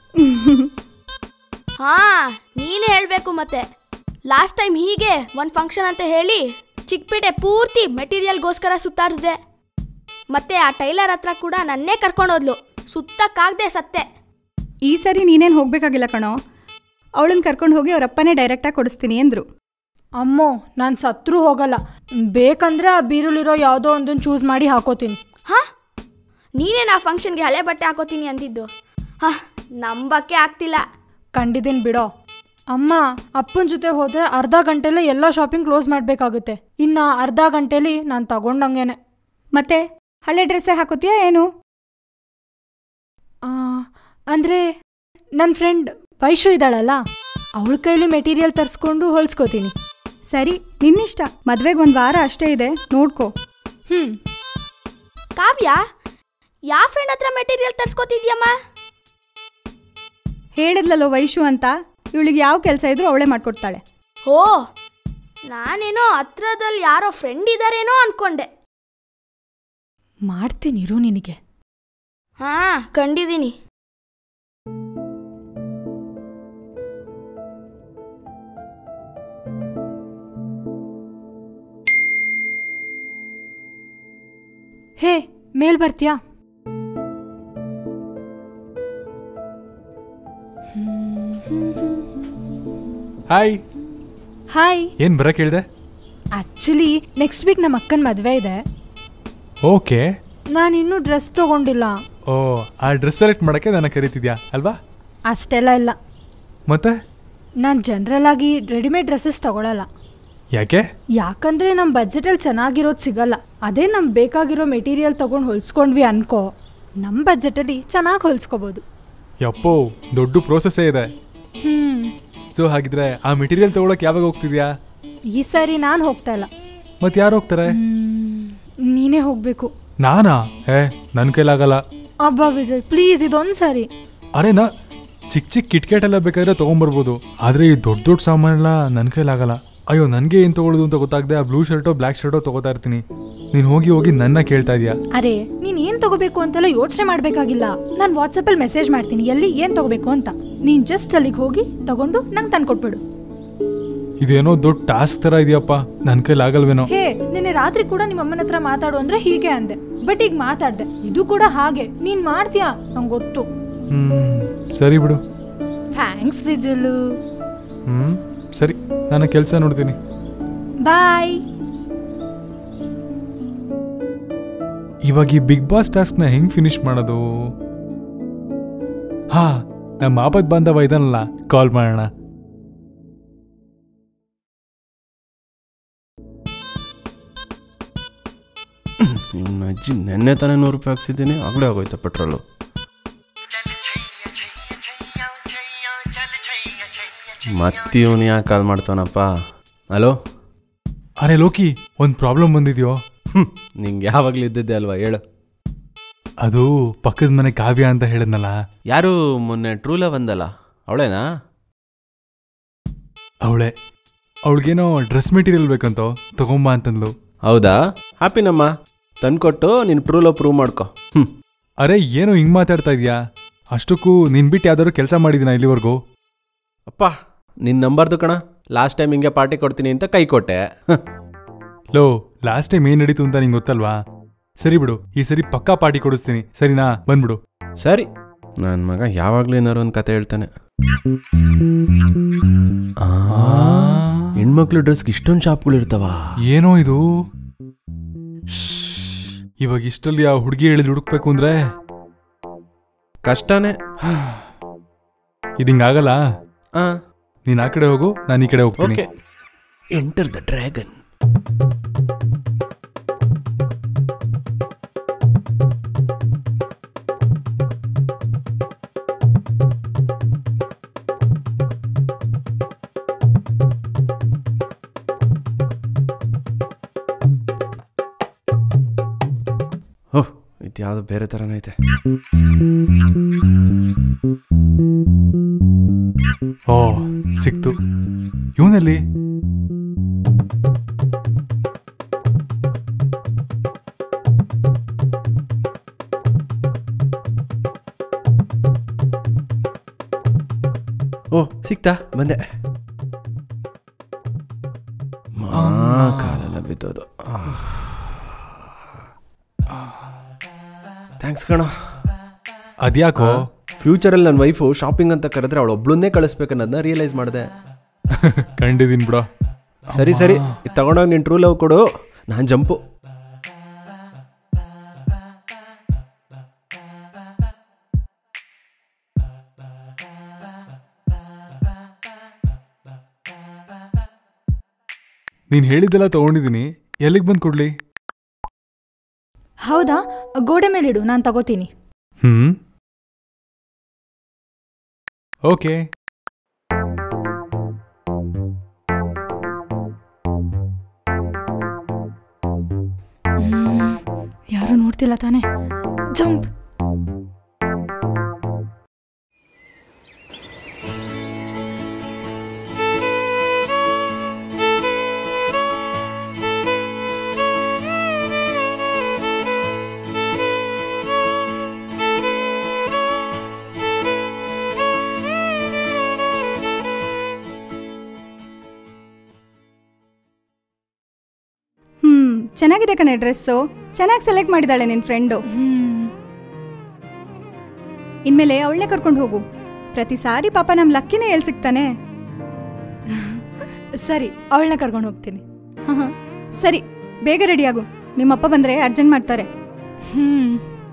ಹಾ, ನೀನೇ ಹೇಳ್ಬೇಕು ಮತ್ತೆ. ಲಾಸ್ಟ್ ಟೈಮ್ ಹೀಗೆ ಒಂದು ಫಂಕ್ಷನ್ ಅಂತ ಹೇಳಿ ಚಿಕ್ಕಪೇಟೆ ಪೂರ್ತಿ ಮೆಟೀರಿಯಲ್ಗೋಸ್ಕರ ಸುತ್ತಾಡ್ಸ್ದೆ. ಮತ್ತೆ ಆ ಟೈಲರ್ ಹತ್ರ ಕೂಡ ನನ್ನೇ ಕರ್ಕೊಂಡೋದ್ಲು. ಸುತ್ತಕ್ಕಾಗ್ದೆ ಸತ್ತೆ. ಈ ಸರಿ ನೀನೇನು ಹೋಗ್ಬೇಕಾಗಿಲ್ಲ ಕಣೋ, ಅವಳನ್ನ ಕರ್ಕೊಂಡು ಹೋಗಿ ಅವರಪ್ಪನೇ ಡೈರೆಕ್ಟಾಗಿ ಕೊಡಿಸ್ತೀನಿ ಅಂದರು. ಅಮ್ಮೋ, ನಾನು ಸತ್ರೂ ಹೋಗಲ್ಲ. ಬೇಕಂದ್ರೆ ಆ ಬೀರುಲಿರೋ ಯಾವುದೋ ಒಂದನ್ನು ಚೂಸ್ ಮಾಡಿ ಹಾಕೋತೀನಿ. ಹಾ, ನೀನೇನು ಆ ಫಂಕ್ಷನ್ಗೆ ಹಳೆ ಬಟ್ಟೆ ಹಾಕೋತೀನಿ ಅಂದಿದ್ದು? ಹಾ, ನಂಬಕ್ಕೆ ಆಗ್ತಿಲ್ಲ. ಕಂಡಿದ್ದೀನಿ ಬಿಡೋ. ಅಮ್ಮ, ಅಪ್ಪನ ಜೊತೆ ಹೋದರೆ ಅರ್ಧ ಗಂಟೆಲೇ ಎಲ್ಲ ಶಾಪಿಂಗ್ ಕ್ಲೋಸ್ ಮಾಡಬೇಕಾಗುತ್ತೆ. ಇನ್ನು ಅರ್ಧ ಗಂಟೆಲಿ ನಾನು ತಗೊಂಡಂಗೇನೆ. ಮತ್ತೆ ಹಳೆ ಡ್ರೆಸ್ಸೇ ಹಾಕೋತೀಯಾ ಏನು? ಅಂದರೆ ನನ್ನ ಫ್ರೆಂಡ್ ವೈಶು ಇದ್ದಾಳಲ್ಲ, ಅವಳ ಕೈಲಿ ಮೆಟೀರಿಯಲ್ ತರಿಸ್ಕೊಂಡು ಹೊಲ್ಸ್ಕೋತೀನಿ. ಸರಿ, ನಿನ್ನಿಷ್ಟ. ಮದ್ವೆಗೆ ಒಂದು ವಾರ ಅಷ್ಟೇ ಇದೆ, ನೋಡ್ಕೋ. ಹ್ಞೂ ಕಾವ್ಯ, ಯಾವ ಫ್ರೆಂಡ್ ಹತ್ರ ಮೆಟೀರಿಯಲ್ ತರಿಸ್ಕೋತಿದ್ಯಮ್ಮ? ಹೇಳಿದ್ಲಲ್ಲೋ ವೈಶು ಅಂತ, ಇವಳಿಗೆ ಯಾವ ಕೆಲಸ ಇದ್ರೂ ಅವಳೇ ಮಾಡ್ಕೊಡ್ತಾಳೆ. ಓ, ನಾನೇನೋ ಹತ್ರದಲ್ಲಿ ಯಾರೋ ಫ್ರೆಂಡ್ ಇದ್ದಾರೇನೋ ಅನ್ಕೊಂಡೆ. ಮಾಡ್ತೀನಿರು ನಿನಗೆ. ಹಾ, ಕಂಡಿದ್ದೀನಿ. ಹೇ, ಮೇಲ್ ಬರ್ತೀಯಾ? ಹಾಯ್. ಹಾಯ್. ಏನ್ ಬರಕ್ ಹೇಳ್ದೆ? ಆಕ್ಚುಲಿ ನೆಕ್ಸ್ಟ್ ವೀಕ್ ನಮ್ಮ ಅಕ್ಕನ ಮದುವೆ ಇದೆ. ಓಕೆ. ನಾನಿನ್ನೂ ಡ್ರೆಸ್ ತಗೊಂಡಿಲ್ಲ. ಓ, ಆ ಡ್ರೆಸ್ ಸೆಲೆಕ್ಟ್ ಮಾಡಕ್ಕೆ ನನ್ನ ಕರೀತಿದ್ಯಾ ಅಲ್ವಾ? ಅಷ್ಟೆಲ್ಲ ಇಲ್ಲ. ಮತ್ತೆ ನಾನು ಜನರಲ್ ಆಗಿ ರೆಡಿಮೇಡ್ ಡ್ರೆಸ್ಸಸ್ ತಗೊಳಲ್ಲ. ಯಾಕೆ? ಯಾಕಂದ್ರೆ ನಮ್ಮ ಬಜೆಟಲ್ಲಿ ಚೆನ್ನಾಗಿರೋದು ಸಿಗಲ್ಲ. ಅದೇ ನಮ್ಗೆ ಬೇಕಾಗಿರೋ ಮೆಟೀರಿಯಲ್ ತಗೊಂಡು ಹೊಲ್ಸ್ಕೊಂಡ್ವಿ ಅನ್ಕೋ, ನಮ್ಮ ಬಜೆಟಲ್ಲಿ ಚೆನ್ನಾಗಿ ಹೊಲ್ಸ್ಕೋಬೋದು. ಯಪ್ಪೋ, ದೊಡ್ಡ ಪ್ರೋಸೆಸ್ಸೇ ಇದೆ. ಹ್ಮ್ ಸೊ ಹಾಗಿದ್ರೆ ಆ ಮೆಟೀರಿಯಲ್ ತಗೊಳಕ್ ಯಾವಾಗ ಹೋಗ್ತಿದ್ಯಾ? ಈ ಸಾರಿ ನಾನು ಹೋಗ್ತಾ ಇಲ್ಲ. ಮತ್ತೆ ಯಾರು ಹೋಗ್ತಾರೆ? ನೀನೇ ಹೋಗ್ಬೇಕು. ನಾನಾ? ಏ, ನನ್ನ ಕೈಲಾಗಲ್ಲ. ಅಬ್ಬಾ ವಿಜಯ್, ಪ್ಲೀಸ್ ಇದೊಂದು ಸಾರಿ. ಅರೆ, ನಾ ಚಿಕ್ಕ ಚಿಕ್ಕ ಕಿಟ್ಕೆಟ್ ಎಲ್ಲ ಬೇಕಾದ್ರೆ ತೊಗೊಂಬರ್ಬೋದು, ಆದರೆ ಈ ದೊಡ್ಡ ದೊಡ್ಡ ಸಾಮಾನೆಲ್ಲ ನನ್ನ ಕೈಲಾಗಲ್ಲ. ಅಯ್ಯೋ, ನನಗೆ ಏನು ತೊಗೊಳ್ಳೋದು ಅಂತ ಗೊತ್ತಾಗದೆ ಆ ಬ್ಲೂ ಶರ್ಟೋ ಬ್ಲ್ಯಾಕ್ ಶರ್ಟೋ ತೊಗೋತಾ ಇರ್ತೀನಿ. ನೀನು ಹೋಗಿ ಹೋಗಿ ನನ್ನ ಕೇಳ್ತಾ ಇದೀಯಾ? ಅರೆ, ನೀನು ಏನು ತಗೋಬೇಕು ಅಂತೆಲ್ಲ ಯೋಚನೆ ಮಾಡಬೇಕಾಗಿಲ್ಲ. ನಾನು ವಾಟ್ಸಪ್ಪಲ್ಲಿ ಮೆಸೇಜ್ ಮಾಡ್ತೀನಿ ಎಲ್ಲಿ ಏನು ತಗೋಬೇಕು ಅಂತ. ನೀನು ಜಸ್ಟ್ ಅಲ್ಲಿಗೆ ಹೋಗಿ ತಗೊಂಡು ನಂಗೆ ತಂದ್ಕೊಟ್ಬಿಡು. ಇದೇನೋ ದೊಡ್ಡ ಟಾಸ್ಕ್ ಥರ ಇದೆಯಪ್ಪ, ನನ್ನ ಕೈಲಾಗಲ್ವೇನೋ. ಹೇ, ನಿನ್ನೆ ರಾತ್ರಿ ಕೂಡ ನಿಮ್ಮ ಅಮ್ಮನ ಹತ್ರ ಮಾತಾಡು ಅಂದ್ರೆ ಹೀಗೆ ಅಂದೆ, ಬಟ್ ಈಗ ಮಾತಾಡ್ದೆ. ಇದು ಕೂಡ ಹಾಗೆ. ನೀನು ಮಾಡ್ತೀಯಾ ನಂಗೆ ಗೊತ್ತು. ಹ್ಮ್ ಸರಿ ಬಿಡು. ಥ್ಯಾಂಕ್ಸ್ ವಿಜುಲು. ಹ್ಮ್ ಸರಿ, ನನ್ನ ಕೆಲಸ ನೋಡ್ತೀನಿ. ಬಾಯ್. ಇವಾಗ ಈ ಬಿಗ್ ಬಾಸ್ ಟಾಸ್ಕ್ನ ಹೆಂಗ್ ಫಿನಿಶ್ ಮಾಡೋದು? ಹಾ ನಮ್ಮ ಆಪತ್ ಬಾಂಧವ ಇದನ್ನಲ್ಲ, ಕಾಲ್ ಮಾಡೋಣ. ನಿಮ್ಮ ಅಜ್ಜಿ ನೆನ್ನೆ ತಾನೇ ನೂರು ರೂಪಾಯಿ ಹಾಕ್ಸಿದ್ದೀನಿ, ಆಗಲೇ ಆಗೋಯ್ತಾ ಪೆಟ್ರೋಲು. ಮತ್ತಿವನು ಯಾಕೆ ಕಾಲ್ ಮಾಡ್ತಾವನಪ್ಪ? ಹಲೋ. ಅರೆ ಲೋಕಿ, ಒಂದು ಪ್ರಾಬ್ಲಮ್ ಬಂದಿದ್ಯೋ. ಹ್ಞೂ ನಿಂಗೆ ಯಾವಾಗಲೂ ಇದ್ದಿದ್ದೆ ಅಲ್ವಾ, ಹೇಳು. ಅದು ಪಕ್ಕದ ಮನೆ ಕಾವ್ಯ ಅಂತ ಹೇಳಿದ್ನಲ್ಲ. ಯಾರು ಮೊನ್ನೆ ಟ್ರೂಲ ಬಂದಲ್ಲ, ಅವಳೇನಾ? ಅವಳೆ. ಅವಳಿಗೇನೋ ಡ್ರೆಸ್ ಮೆಟೀರಿಯಲ್ ಬೇಕಂತ ತಗೊಂಬ ಅಂತಂದ್ಲು. ಹೌದಾ? ಹ್ಯಾಪಿನಮ್ಮ, ತಂದ್ಕೊಟ್ಟು ನೀನು ಟ್ರೂಲ ಪ್ರೂವ್ ಮಾಡ್ಕೊ. ಹ್ಞೂ. ಅರೆ ಏನೋ ಹಿಂಗೆ ಮಾತಾಡ್ತಾ ಇದೀಯಾ? ಅಷ್ಟಕ್ಕೂ ನಿನ್ ಬಿಟ್ಟು ಯಾವ್ದಾದ್ರು ಕೆಲಸ ಮಾಡಿದಿನ ಇಲ್ಲಿವರೆಗೂ? ಅಪ್ಪ ನಿನ್ನ ನಂಬರ್ದು ಕಣ, ಲಾಸ್ಟ್ ಟೈಮ್ ಹಿಂಗೆ ಪಾರ್ಟಿ ಕೊಡ್ತೀನಿ ಅಂತ ಕೈ ಕೊಟ್ಟೆ. ಲೋ, ಲಾಸ್ಟ್ ಟೈಮ್ ಏನು ನಡೀತು ಅಂತ ನಿಂಗೆ ಗೊತ್ತಲ್ವಾ? ಸರಿ ಬಿಡು, ಈ ಸರಿ ಪಕ್ಕಾ ಪಾರ್ಟಿ ಕೊಡಿಸ್ತೀನಿ, ಸರಿನಾ? ಬಂದ್ಬಿಡು. ಸರಿ. ನನ್ನ ಮಗ ಯಾವಾಗಲೂ ಏನಾರು ಒಂದು ಕತೆ ಹೇಳ್ತಾನೆ. ಹೆಣ್ಮಕ್ಳು ಡ್ರೆಸ್ಗೆ ಇಷ್ಟೊಂದು ಶಾಪ್ಗಳು ಇರ್ತಾವ? ಏನೋ ಇದು. ಇವಾಗ ಇಷ್ಟಲ್ಲಿ ಆ ಹುಡುಗಿ ಹೇಳಿದ್ ಹುಡುಕ್ಬೇಕು ಅಂದ್ರೆ ಕಷ್ಟನೇ. ಇದಿಂಗಾಗಲ್ಲ. ನೀನ್ ಆ ಕಡೆ ಹೋಗು, ನಾನು ಈ ಕಡೆ ಹೋಗ್ತೀನಿ. Enter the dragon. ಓಹ್, ಇದು ಯಾವುದು ಬೇರೆ ಥರನೇ ಐತೆ. ಓ ಸಿಕ್ತು. ಇವನಲ್ಲಿ ಓ ಸಿಕ್ತಾ? ಬಂದೆ. ಮಾ ಕಾಲೆಲ್ಲ ಬಿದ್ದೋದು. ಥ್ಯಾಂಕ್ಸ್ ಕಣ. ಅದ್ಯಾಕೋ? ಫ್ಯೂಚರಲ್ಲಿ ನನ್ನ ವೈಫು ಶಾಪಿಂಗ್ ಅಂತ ಕರೆದ್ರೆ ಅವಳು ಒಬ್ಳನ್ನೇ ಕಳಿಸ್ಬೇಕನ್ನೋದನ್ನ ರಿಯಲೈಸ್ ಮಾಡಿದೆ. ಕಂಡಿದ್ದೀನಿ ಬಿಡೋ. ಸರಿ ಸರಿ, ಇದು ತಗೊಂಡೋಗಿ ನೀನು ಟ್ರೂ ಲವ್ ಕೊಡು, ನಾನು ಜಂಪು. ನೀನು ಹೇಳಿದ್ದೆಲ್ಲ ತಗೊಂಡಿದ್ದೀನಿ, ಎಲ್ಲಿಗೆ ಬಂದು ಕೊಡ್ಲಿ? ಹೌದಾ, ಗೋಡೆ ಮೇಲಿಡು, ನಾನು ತಗೋತೀನಿ. ಹ್ಮ್ ಓಕೆ. ಯಾರು ನೋಡ್ತಿಲ್ಲ ತಾನೆ? ಜಂಪ್. ಚೆನ್ನಾಗಿದೆ ಕಣೆ ಡ್ರೆಸ್ಸು, ಚೆನ್ನಾಗಿ ಸೆಲೆಕ್ಟ್ ಮಾಡಿದಾಳೆ ನಿನ್ನ ಫ್ರೆಂಡು. ಇನ್ಮೇಲೆ ಅವಳನ್ನೇ ಕರ್ಕೊಂಡು ಹೋಗು. ಪ್ರತಿ ಸಾರಿ ಪಾಪ ನಮ್ಮ ಲಕ್ಕಿನೇ ಎಲ್ಲಿ ಸಿಗ್ತಾನೆ. ಸರಿ, ಅವಳನ್ನ ಕರ್ಕೊಂಡು ಹೋಗ್ತೀನಿ. ಹಾಂ ಸರಿ, ಬೇಗ ರೆಡಿಯಾಗು, ನಿಮ್ಮಪ್ಪ ಬಂದರೆ ಅರ್ಜೆಂಟ್ ಮಾಡ್ತಾರೆ. ಹ್ಮ್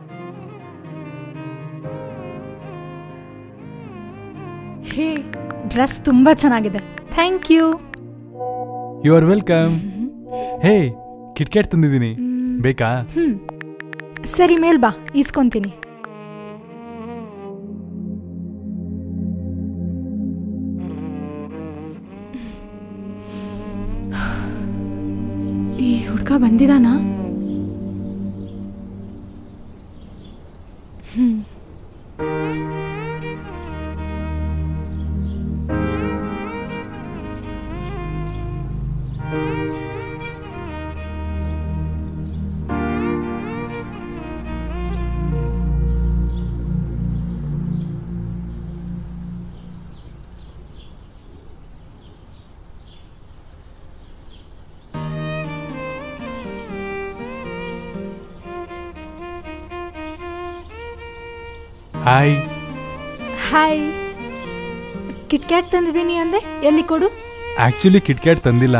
ಹೇ, ಡ್ರೆಸ್ ತುಂಬ ಚೆನ್ನಾಗಿದೆ. Thank you. You are welcome. ಹೇ, ಕಿಟ್ಕ್ಯಾಟ್ ತಂದಿದ್ದೀನಿ, ಬೇಕಾ? ಹ್ಮ್ ಸರಿ, ಮೇಲ್ ಬಾ, ಈಸ್ಕೊಂತೀನಿ. ಈ ಹುಡ್ಗ ಬಂದಿದಾನಾ? ಹ್ಮ್ ಹಾಯ್. ಹಾಯ್. ಕಿಟ್ಕ್ಯಾಟ್ ತಂದಿದ್ದೀನಿ ಅಂದೆ, ಎಲ್ಲಿ ಕೊಡು? ಆಕ್ಚುಲಿ ಕಿಟ್ಕ್ಯಾಟ್ ತಂದಿಲ್ಲ.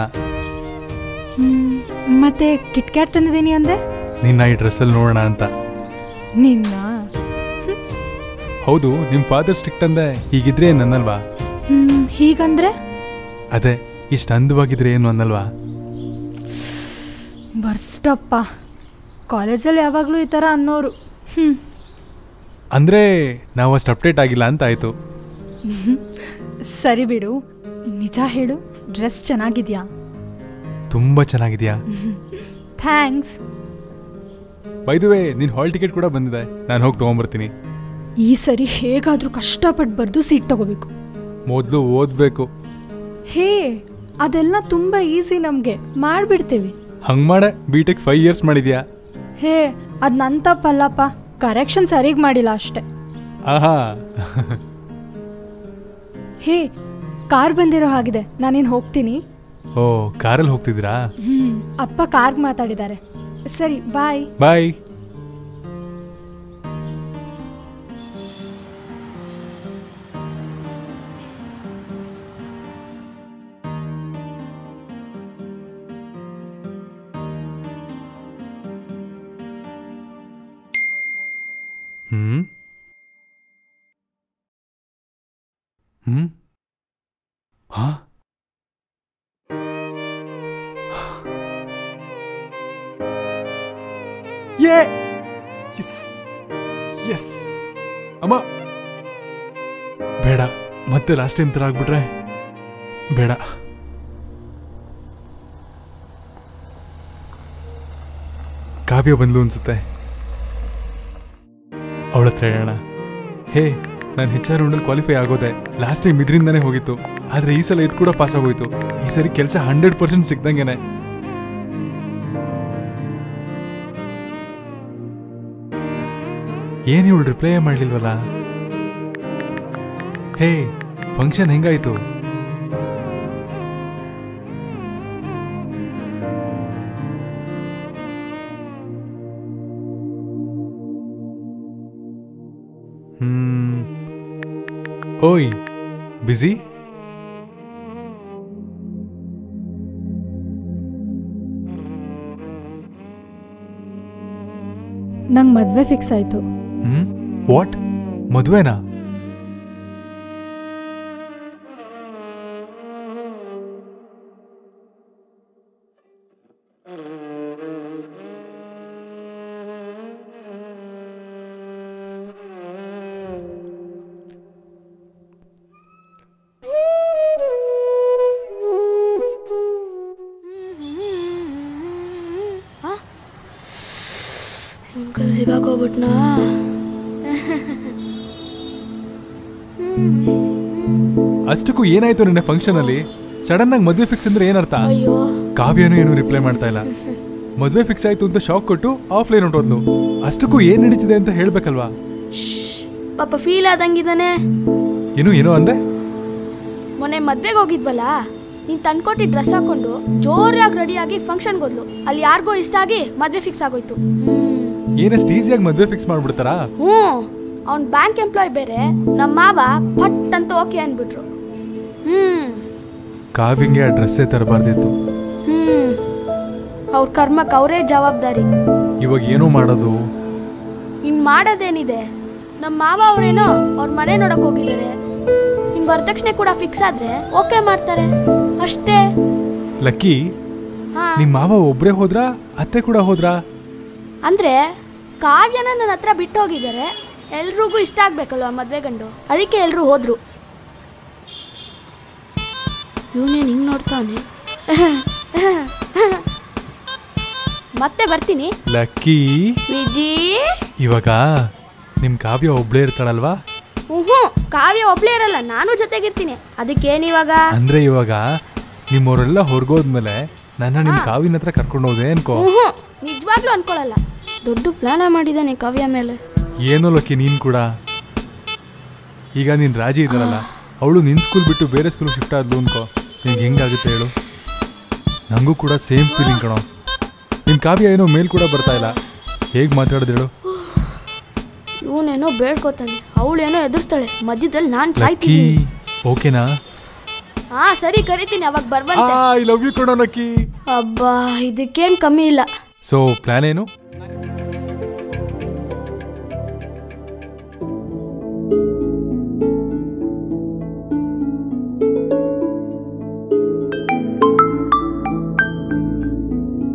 ಮತ್ತೆ ಕಿಟ್ಕ್ಯಾಟ್ ತಂದಿದ್ದೀನಿ ಅಂದೆ? ನಿನ್ನ ಈ ಡ್ರೆಸ್ಸಲ್ಲಿ ನೋಡೋಣ ಅಂತ. ನಿನ್ನ ಹೌದು, ನಿಮ್ ಫಾದರ್ ಸ್ಟ್ರಿಕ್ಟ್ ಅಂದೆ, ಹೀಗಿದ್ರೆ ಏನ್ ಅನ್ನಲ್ವಾ? ಹ್ಮ್ ಹೀಗಂದ್ರೆ ಅದೇ ಇಷ್ಟ ಅಂದವಾಗಿದ್ರೆ ಏನು ಅನ್ನಲ್ವಾ? ವರ್ಸ್ಟಪ್ಪ, ಕಾಲೇಜಲ್ಲಿ ಯಾವಾಗಲೂ ಈ ಥರ ಅನ್ನೋರು. ಹ್ಞೂ ಅಂದ್ರೆ ನಾವು ಅಷ್ಟು ಅಪ್ಡೇಟ್ ಆಗಿಲ್ಲ ಅಂತ ಆಯ್ತು. ಸರಿ ಬಿಡು, ನಿಜ ಹೇಳು, ಡ್ರೆಸ್ ಚೆನ್ನಾಗಿದ್ಯಾ? ತುಂಬಾ ಚೆನ್ನಾಗಿದ್ಯಾ. ಥ್ಯಾಂಕ್ಸ್. ಬೈ ದ ವೇ, ನಿನ್ ಹಾಲ್ ಟಿಕೆಟ್ ಕೂಡ ಬಂದಿದೆ, ನಾನು ಹೋಗಿ ತಗೊಂಡ್ಬರ್ತೀನಿ. ಈ ಸರಿ ಹೇಗಾದರೂ ಕಷ್ಟಪಟ್ಟು ಬರೆದು ಸೀಟ್ ತಗೋಬೇಕು. ಮೊದಲು ಓದಬೇಕು. ಹೇ, ಅದೆಲ್ಲ ತುಂಬ ಈಸಿ, ನಮಗೆ ಮಾಡಿಬಿಡ್ತೀವಿ. ಹಂಗೆ ಮಾಡೆ ಬಿ ಟೆಕ್ ಫೈವ್ ಇಯರ್ಸ್ ಮಾಡಿದ್ಯಾ? ಹೇ, ಅದು ನನ್ನ ತಪ್ಪಲ್ಲಪ್ಪ, ಕರೆಕ್ಷನ್ ಸರಿಯಾಗಿ ಮಾಡಿಲ್ಲ ಅಷ್ಟೆ. ಆಹಾ. ಹೇ, ಕಾರ್ ಬಂದಿರೋ ಹಾಗಿದೆ, ನಾನೇನು ಹೋಗ್ತೀನಿ. ಓ, ಕಾರಲ್ಲಿ ಹೋಗ್ತಿದ್ದೀರಾ? ಹ್ಞೂ, ಅಪ್ಪ ಕಾರ್ಗೆ ಮಾತಾಡಿದ್ದಾರೆ. ಸರಿ, ಬಾಯ್. ಬಾಯ್. ಹ್ಮ್ ಹ್ಮ್ ಹಾ ಯೇ ಎಸ್ ಎಸ್ ಅಮ್ಮ, ಬೇಡ, ಮತ್ತೆ ಲಾಸ್ಟ್ ಟೈಮ್ ಥರ ಆಗ್ಬಿಟ್ರೆ ಬೇಡ. ಕಾವ್ಯ ಬಂದ್ಲು ಅನ್ಸುತ್ತೆ, ಅವಳ ಹತ್ರ ಹೇಳೋಣ. ಹೇ, ನಾನು ಹೆಚ್ ಆರ್ ರೌಂಡಲ್ಲಿ ಕ್ವಾಲಿಫೈ ಆಗೋದೆ, ಲಾಸ್ಟ್ ಟೈಮ್ ಇದರಿಂದಾನೇ ಹೋಗಿತ್ತು, ಆದರೆ ಈ ಸಲ ಇದು ಕೂಡ ಪಾಸ್ ಆಗೋಯ್ತು. ಈ ಸರಿ ಕೆಲಸ ಹಂಡ್ರೆಡ್ ಪರ್ಸೆಂಟ್ ಸಿಕ್ದಂಗೆನೆ. ಏನು ಇವಳು ರಿಪ್ಲೈ ಮಾಡಲಿಲ್ವಲ್ಲ? ಹೇ, ಫಂಕ್ಷನ್ ಹೆಂಗಾಯ್ತು? ಹ್ಮ್ ಓಯ್, ಬಿಸಿ? ನಂಗೆ ಮದುವೆ ಫಿಕ್ಸ್ ಆಯಿತು. ಹ್ಮ್ ವಾಟ್? ಮದುವೆನಾ? ಸಿಗಾಕೋಬಿಟ್ನಾ? ಅಷ್ಟಕ್ಕೂ ಏನಾಯ್ತು ನಿನ್ನೆ ಫಂಕ್ಷನ್ ಅಲ್ಲಿ? ಸಡನ್ ಆಗಿ ಮದುವೆ ಫಿಕ್ಸ್ ಅಂದ್ರೆ ಏನರ್ಥ? ಅಯ್ಯೋ, ಕಾವ್ಯನೂ ಏನು ರಿಪ್ಲೈ ಮಾಡ್ತಾ ಇಲ್ಲ. ಮದುವೆ ಫಿಕ್ಸ್ ಆಯ್ತು ಅಂತ ಶಾಕ್ ಕೊಟ್ಟು ಆಫ್ಲೈನ್ ಹೊಂಟೋದ್ಲು. ಅಷ್ಟಕ್ಕೂ ಏನ್ ನಡೀತಿದೆ ಅಂತ ಹೇಳ್ಬೇಕಲ್ವಾ? ಪಾಪ ಫೀಲ್ ಆದಂಗಿದಾನೆ. ಏನು ಏನೋ ಅಂದೆ? ಮೊನ್ನೆ ಮದ್ವೆಗೆ ಹೋಗಿದ್ವಲ್ಲ, ನೀನ್ ತಂದ್ಕೊಟ್ಟಿ ಡ್ರೆಸ್ ಹಾಕೊಂಡು ಜೋರಾಗಿ ರೆಡಿಯಾಗಿ ಫಂಕ್ಷನ್ಗೆ ಹೋದ್ಲು. ಅಲ್ಲಿ ಯಾರಿಗೋ ಇಷ್ಟ ಆಗಿ ಮದ್ವೆ ಫಿಕ್ಸ್ ಆಗೋಯ್ತು. ಏನಷ್ಟು ಈಸಿಯಾಗಿ ಮದುವೆ ಫಿಕ್ಸ್ ಮಾಡ್ಬಿಡ್ತಾರಾ? ಹ್ಞೂ, ಅವ್ನ್ ಬ್ಯಾಂಕ್ ಎಂಪ್ಲಾಯ್ ಬೇರೆ. ನಮ್ಮ ಮಾವ ಪಟ್ ಅಂತ ಓಕೆ ಅನ್ಬಿಟ್ರು. ಹ್ಮ್ ಕಾವ್ಯಂಗೆ ಆ ಡ್ರೆಸ್ಸೇ ತರಬಾರ್ದಿತ್ತು. ಹ್ಮ್ ಅವ್ರ ಕರ್ಮಕ್ಕೆ ಅವರೇ ಜವಾಬ್ದಾರಿ. ಇವಾಗ ಏನೋ ಮಾಡೋದು? ಇನ್ ಮಾಡೋದೇನಿದೆ, ನಮ್ಮ ಮಾವ ಅವರೇನೋ ಅವ್ರ ಮನೆ ನೋಡಕ್ ಹೋಗಿದ್ದಾರೆ. ಇನ್ ವರದಕ್ಷಿಣೆ ಕೂಡ ಫಿಕ್ಸ್ ಆದ್ರೆ ಓಕೆ ಮಾಡ್ತಾರೆ ಅಷ್ಟೇ. ಲಕ್ಕಿ, ನಿಮ್ ಮಾವ ಒಬ್ರೇ ಹೋದ್ರಾ ಅತ್ತೆ ಕೂಡ ಹೋದ್ರಾ? ಅಂದ್ರೆ ಕಾವ್ಯನ ನನ್ನ ಹತ್ರ ಬಿಟ್ಟು ಹೋಗಿದ್ದಾರೆ. ಎಲ್ರಿಗೂ ಇಷ್ಟ ಆಗ್ಬೇಕಲ್ವ ಮದ್ವೆ ಗಂಡು, ಅದಕ್ಕೆ ಎಲ್ರು ಹೋದ್ರು. ಇವನೇನು ಹಿಂಗ್ ನೋಡ್ತಾನೆ. ಮತ್ತೆ ಬರ್ತೀನಿ. ಲಕ್ಕಿ ವಿಜಿ, ಇವಾಗ ನಿಮ್ ಕಾವ್ಯ ಒಬ್ಳೇ ಇರ್ತಾಳಲ್ವಾ? ಹ್ಞೂ, ಕಾವ್ಯ ಒಬ್ಳೇ ಇರಲ್ಲ, ನಾನು ಜೊತೆಗಿರ್ತೀನಿ. ಅದಕ್ಕೇನಿವಾಗ? ಅಂದ್ರೆ ಇವಾಗ ನಿಮ್ಮವರೆಲ್ಲ ಹೊರಗೋದ್ಮೇಲೆ ನನ್ನ ನಿಮ್ ಕಾವ್ಯನ ಹತ್ರ ಕರ್ಕೊಂಡು ಹೋದೆ ಅನ್ಕೋ. ಹ್ಞೂ, ನಿಜವಾಗ್ಲೂ ಅನ್ಕೊಳಲ್ಲ. ದೊಡ್ಡ ಪ್ಲಾನ ಮಾಡಿದ್ದಾನೆ ಕಾವ್ಯ ಮೇಲೆ. ಏನೋ ಲಕ್ಕಿ, ನೀನ್ ಕೂಡ ಈಗ ನೀನ್ ರಾಜಿ ಇದ್ದಾರಲ್ಲ, ಅವಳು ನಿನ್ ಸ್ಕೂಲ್ ಬಿಟ್ಟು ಬೇರೆ ಸ್ಕೂಲ್ ಶಿಫ್ಟ್ ಆದ್ಲು ಅನ್ಕೋ, ನಿಂಗೆ ಹೆಂಗಾಗುತ್ತೆ ಹೇಳು? ನಂಗೂ ಕೂಡ ಸೇಮ್ ಫೀಲಿಂಗ್ ಕಣೋ. ನಿನ್ ಕಾವ್ಯ ಏನೋ ಮೇಲ್ ಕೂಡ ಬರ್ತಾ ಇಲ್ಲ, ಹೇಗ್ ಮಾತಾಡೋದು ಹೇಳು? ಇವನೇನೋ ಬೇಡ್ಕೋತಾನೆ, ಅವಳೇನೋ ಎದುರಿಸ್ತಾಳೆ, ಮಧ್ಯದಲ್ಲಿ ನಾನು ಸಾಯ್ತೀನಿ. ಓಕೆನಾ? ಹಾ ಸರಿ, ಕರಿತೀನಿ, ಅವಾಗ ಬರ್ಬಂತೆ. ಐ ಲವ್ ಯು ಕಣೋ ಲಕ್ಕಿ. ಅಬ್ಬಾ, ಇದಕ್ಕೇನ್ ಕಮ್ಮಿ ಇಲ್ಲ. ಸೊ ಪ್ಲಾನ್ ಏನು?